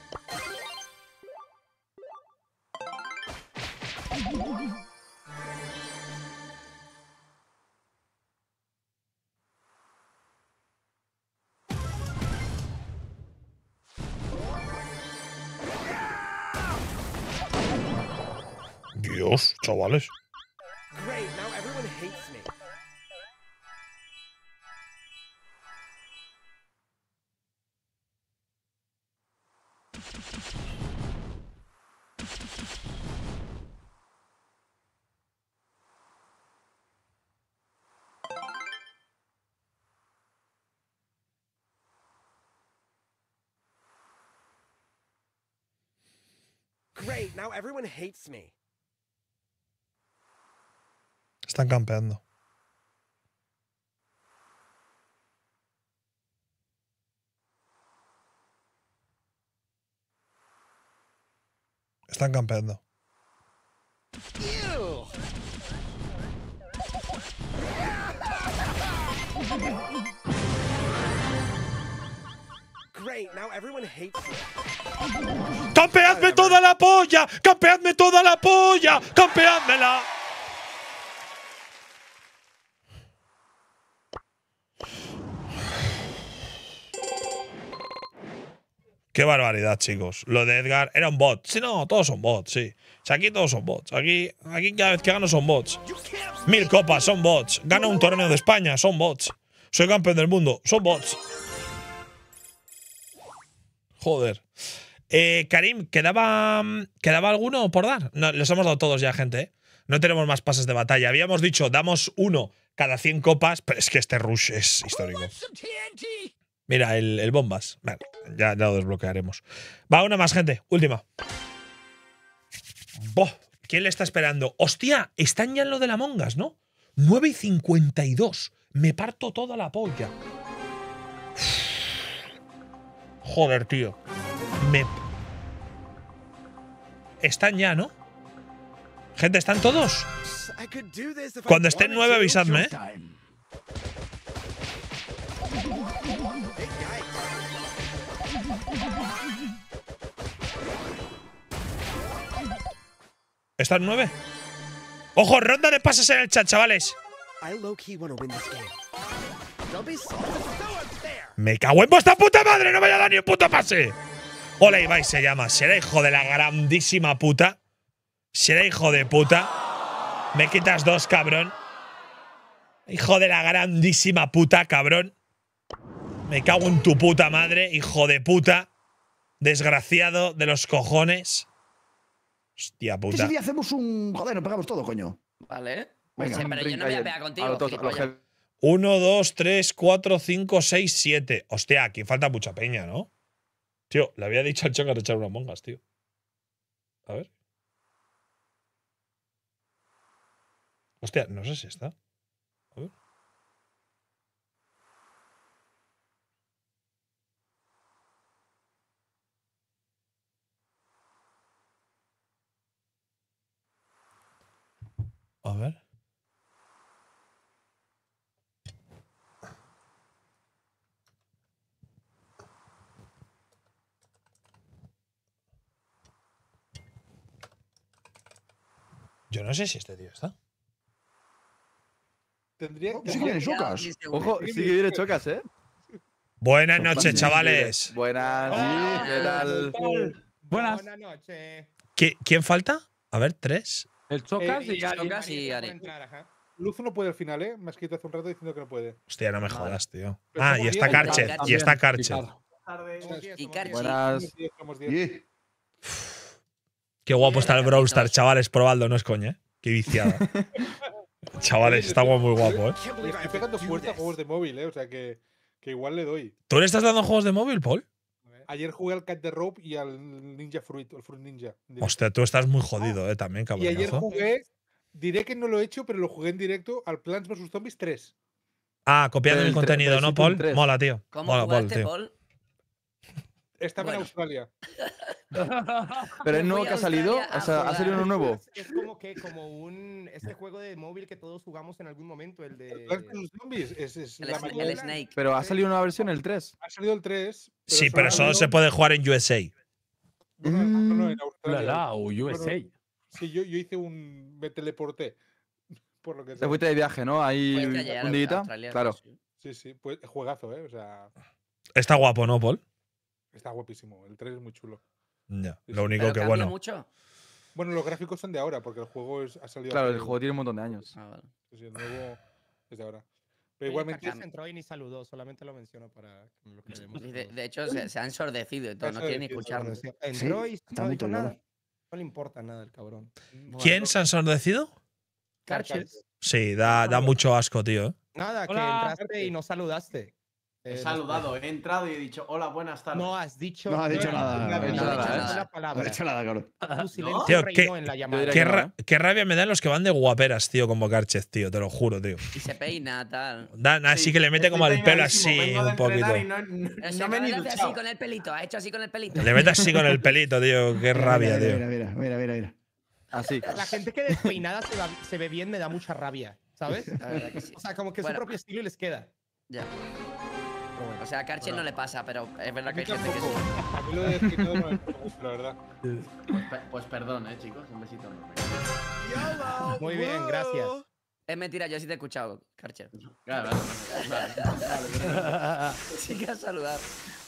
Dios, chavales. Great, now everyone hates me. Great, now everyone hates me. Están campeando. Están campeando. Ew! Great, now everyone hates me. ¡Campeadme toda la polla! ¡Campeadme toda la polla! ¡Campeádmela! Qué barbaridad, chicos. Lo de Edgar era un bot. Sí, no, todos son bots, sí. O sea, aquí todos son bots. Aquí, aquí cada vez que gano son bots. Mil copas, son bots. Gano un torneo de España, son bots. Soy campeón del mundo, son bots. Joder. Eh, Karim, ¿quedaba, ¿quedaba alguno por dar? No, los hemos dado todos ya, gente, ¿eh? No tenemos más pases de batalla. Habíamos dicho, damos uno cada cien copas, pero es que este rush es histórico. Mira, el, el bombas. Vale, ya, ya lo desbloquearemos. Va, una más, gente. Última. Boh, ¿quién le está esperando? Hostia, están ya en lo de la Mongas, ¿no? nueve y cincuenta y dos. Me parto toda la polla. Joder, tío. Me… Están ya, ¿no? Gente, ¿están todos? I could do this if I Cuando estén wanted nueve, to. avisadme, ¿eh? Hey, guys. ¿Están nueve? ¡Ojo! Ronda de pases en el chat, chavales. I low-key wanna win this game. Don't be salty. This is so unfair. ¡Me cago en vuestra puta madre! ¡No me vaya a dar ni un puto pase! Hola, Ibai se llama. ¿Será hijo de la grandísima puta? ¿Será hijo de puta? Me quitas dos, cabrón. Hijo de la grandísima puta, cabrón. Me cago en tu puta madre, hijo de puta. Desgraciado de los cojones. Hostia ¿Qué puta. si día hacemos un. Joder, nos pegamos todo, coño? Vale. Venga, Sí, pero yo no voy a pegar contigo, gilipollas. Uno, dos, tres, cuatro, cinco, seis, siete. Hostia, aquí falta mucha peña, ¿no? Tío, le había dicho al Chocar echar unas mongas, tío. A ver. Hostia, no sé si está. A ver. ver. Yo no sé si este tío está. Tendría Sí que viene Chocas. Ojo, sí que viene Chocas, ¿eh? Buenas noches, chavales. Buenas. ¿Qué tal? Buenas. Buenas noches. ¿Qui- ¿Quién falta? A ver, tres. El Chocas Eh, y Ari. Chocas y Ari. Luzu no puede al final, ¿eh? Me has quitado hace un rato diciendo que no puede. Hostia, no me Vale. jodas, tío. Pero Ah, somos y está diez, Karcher. También, Y está Karcher. Y Karchi. Buenas. Buenas. Y Qué guapo está el Brawl Stars, chavales. Probadlo, no es coña, ¿eh? Qué viciada. Chavales, está muy guapo, ¿eh? Le estoy pegando fuerte a juegos de móvil, ¿eh? O sea que, que igual le doy. ¿Tú le estás dando juegos de móvil, Paul? Ayer jugué al Cat the Rope y al Ninja Fruit, el Fruit Ninja. en directo. Hostia, tú estás muy jodido, ¿eh? También, Y ayer cabrón. jugué, diré que no lo he hecho, pero lo jugué en directo al Plants versus. Zombies tres. Ah, copiando Del mi tre- contenido, del ¿no, Season Paul? tres. Mola, tío. ¿Cómo Mola, Paul, jugaste, tío. Paul? Estaba Bueno. en Australia. Pero es Me nuevo fui que a ha salido. Australia O a sea, ha jugar. salido uno nuevo. Es, es como que como un este juego de móvil que todos jugamos en algún momento, el de Plants versus. Zombies es, es El, la Sna- mayoría. el Snake. Pero ha salido una versión, el tres. Ha salido el tres. Sí, pero solo solo se puede jugar en U S A. No, no, no, no, en La Australia. la, o U S A. Sí, yo, yo hice un. Me teleporté. Por lo que Te sea. fuiste de viaje, ¿no? Ahí Pues un Fuiste día. a llegar a Australia. Claro. Sí, sí, pues juegazo, ¿eh? O sea, Está guapo, ¿no, Paul? está guapísimo. El tres es muy chulo. Ya. Sí, Lo sí. único Pero que, cambia bueno. mucho. Bueno, los gráficos son de ahora, porque el juego es- ha salido. Claro, hace- el juego tiene un montón de años. Ah, vale. Sí, sí, el nuevo es de ahora. Pero Oye, igualmente. Kaká se entró y ni saludó, solamente lo menciono para que lo queremos. Y de, de hecho, se, se ha ensordecido y todo. Se No ha quiere ni ensordecido, escucharnos. Entró y está no muy dijo tocado. nada. No le importa nada el cabrón. ¿Quién se ha ensordecido? Karcher. Sí, da, da mucho asco, tío. ¿eh? Nada, que Hola. entraste y no saludaste. He Eh, saludado, he entrado y he dicho hola, buenas tardes. No has dicho. No ha dicho nada. no ha No has dicho dicho nada, ninguna ¿eh? no ha palabra. hecho nada, cabrón. Tu silencio Tío, reinó ¿qué- en la Yo llamada. diría Qué, que no, ra- ¿eh? qué rabia me dan los que van de guaperas, tío, como Karchez, tío. Te lo juro, tío. Y se peina, tal. Dan, así que le mete estoy como el pelo así peinadísimo, vengo de un poquito. entrenar y no, no- Pero no se me he acaba ni de hacer así duchado. con el pelito. Ha hecho así con el pelito. Le mete así con el pelito, tío. Qué rabia, mira, tío. Mira, mira, mira, mira, mira. Así. La gente que despeinada se, va- se ve bien me da mucha rabia, ¿sabes? La verdad que sí. O sea, como que es Bueno. su propio estilo y les queda. Ya. Pero bueno. O sea, a Karcher no le pasa, pero es verdad A que mí hay gente que tampoco. sí. A mí lo de despeinado no me gusta mucho, la verdad. Pues, pe- pues perdón, eh, chicos. Un besito enorme. Muy bien, gracias. Es mentira, yo sí te he escuchado, Karcher. Claro, vale, vale, vale, vale. Sí que has saludado.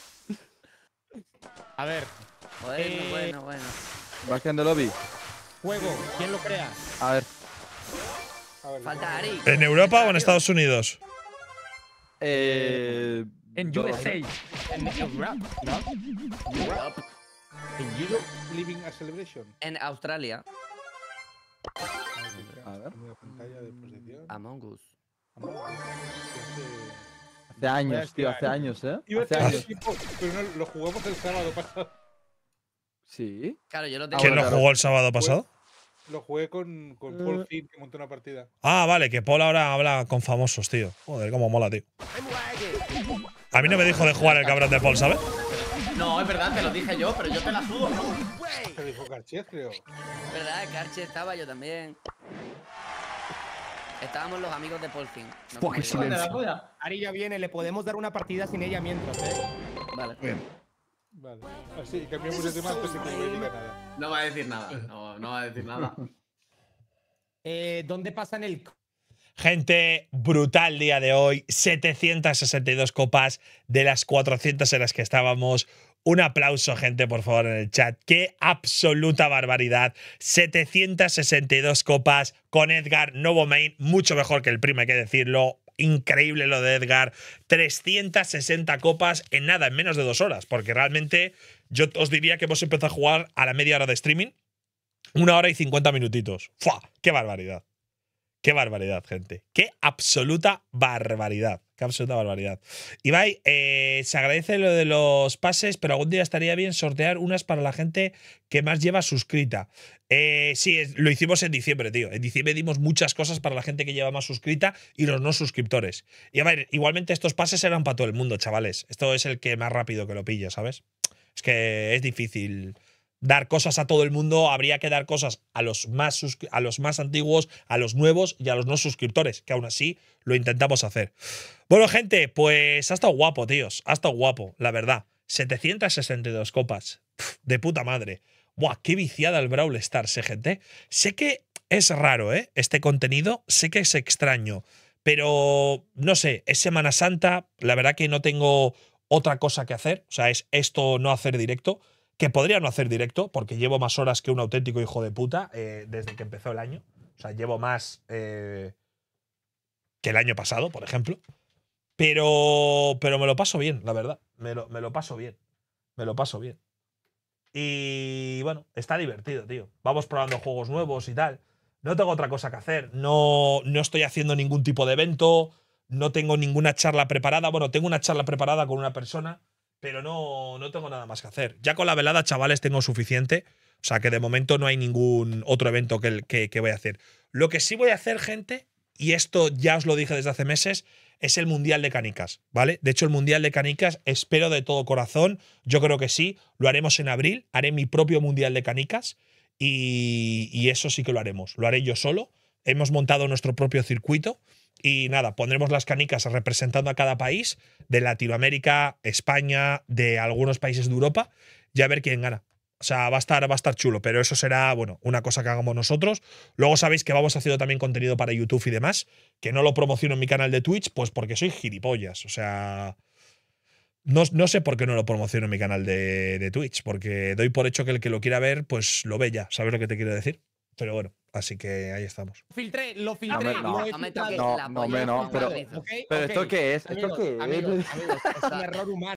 A ver, Bueno, Eh, bueno, bueno. Vas quedando lobby. juego, ¿quién lo crea? A ver. A ver, Falta Ari. ¿En Europa o en Estados Unidos? Eh. En U S A. En Europe, ¿no? Europe. En Europe Living a Celebration. En Australia. A ver. Cambio de pantalla de posición. Among Us. Hace años, tío, hace años, ¿eh? Iba a Hace decir hace años. tiempo, pero no, lo jugamos el sábado pasado. Sí. Claro, yo lo tengo. ¿Quién lo claro. jugó el sábado pasado? Lo jugué con, con Paul Finn, que montó una partida. Ah, vale, que Paul ahora habla con famosos, tío. Joder, cómo mola, tío. A mí no me dijo de jugar el cabrón de Paul, ¿sabes? No, es verdad, te lo dije yo, pero yo te la subo, ¿no? Se dijo Garchet, creo. ¿Verdad? Karcher estaba, yo también. Estábamos los amigos de Paul Finn. No Buah, qué como yo. ¿Te la silencio. polla? Ari ya viene, le podemos dar una partida sin ella mientras, ¿eh? Vale. Bien. Vale. Así, cambiamos de tema antes de que no diga nada. No va a decir nada. No, no va a decir nada. Eh, ¿Dónde pasan el Gente, brutal día de hoy. setecientas sesenta y dos copas de las cuatrocientas en las que estábamos. Un aplauso, gente, por favor, en el chat. ¡Qué absoluta barbaridad! setecientas sesenta y dos copas con Edgar, nuevo main, mucho mejor que el primo, hay que decirlo. Increíble lo de Edgar. trescientas sesenta copas en nada, en menos de dos horas. Porque realmente yo os diría que hemos empezado a jugar a la media hora de streaming. Una hora y cincuenta minutitos. ¡Fua! ¡Qué barbaridad! ¡Qué barbaridad, gente! ¡Qué absoluta barbaridad! ¡Qué absoluta barbaridad! Ibai, eh, se agradece lo de los pases, pero algún día estaría bien sortear unas para la gente que más lleva suscrita. Eh, sí, es- lo hicimos en diciembre, tío. En diciembre dimos muchas cosas para la gente que lleva más suscrita y los no suscriptores. Y a ver, igualmente estos pases eran para todo el mundo, chavales. Esto es el que más rápido que lo pilla, ¿sabes? Es que es difícil dar cosas a todo el mundo, habría que dar cosas a los más, a los más antiguos, a los nuevos y a los no suscriptores, que aún así lo intentamos hacer. Bueno, gente, pues ha estado guapo, tíos. Ha estado guapo, la verdad. setecientas sesenta y dos copas. Pff, de puta madre. Buah, qué viciada el Brawl Stars, eh, gente. Sé que es raro, ¿eh? Este contenido, sé que es extraño, pero no sé, es Semana Santa, la verdad que no tengo otra cosa que hacer, o sea, es esto no hacer directo, que podría no hacer directo, porque llevo más horas que un auténtico hijo de puta eh, desde que empezó el año, o sea, llevo más eh, que el año pasado, por ejemplo, pero, pero me lo paso bien, la verdad, me lo, me lo paso bien, me lo paso bien. Y bueno, está divertido, tío. Vamos probando juegos nuevos y tal. No tengo otra cosa que hacer. No, no estoy haciendo ningún tipo de evento. No tengo ninguna charla preparada. Bueno, tengo una charla preparada con una persona, pero no, no tengo nada más que hacer. Ya con la velada, chavales, tengo suficiente. O sea que de momento no hay ningún otro evento que, que, que voy a hacer. Lo que sí voy a hacer, gente, y esto ya os lo dije desde hace meses, es el Mundial de Canicas, ¿vale? De hecho, el Mundial de Canicas espero de todo corazón. Yo creo que sí. Lo haremos en abril. Haré mi propio Mundial de Canicas y, y eso sí que lo haremos. Lo haré yo solo. Hemos montado nuestro propio circuito y nada, pondremos las canicas representando a cada país de Latinoamérica, España, de algunos países de Europa y a ver quién gana. O sea, va a estar, va a estar chulo, pero eso será, bueno, una cosa que hagamos nosotros. Luego sabéis que vamos haciendo también contenido para YouTube y demás, que no lo promociono en mi canal de Twitch, pues porque soy gilipollas. O sea, no, no sé por qué no lo promociono en mi canal de, de Twitch, porque doy por hecho que el que lo quiera ver, pues lo ve ya. ¿Sabes lo que te quiero decir? Pero bueno, así que ahí estamos. Filtré, lo No, filtré. hombre, no. lo he No me filtrado. toques No, la no, polla, hombre, no, no pero- mames. Ok, Pero ok. ¿esto qué es? ¿Esto Amigos, qué es? amigos, amigos, es un error humano.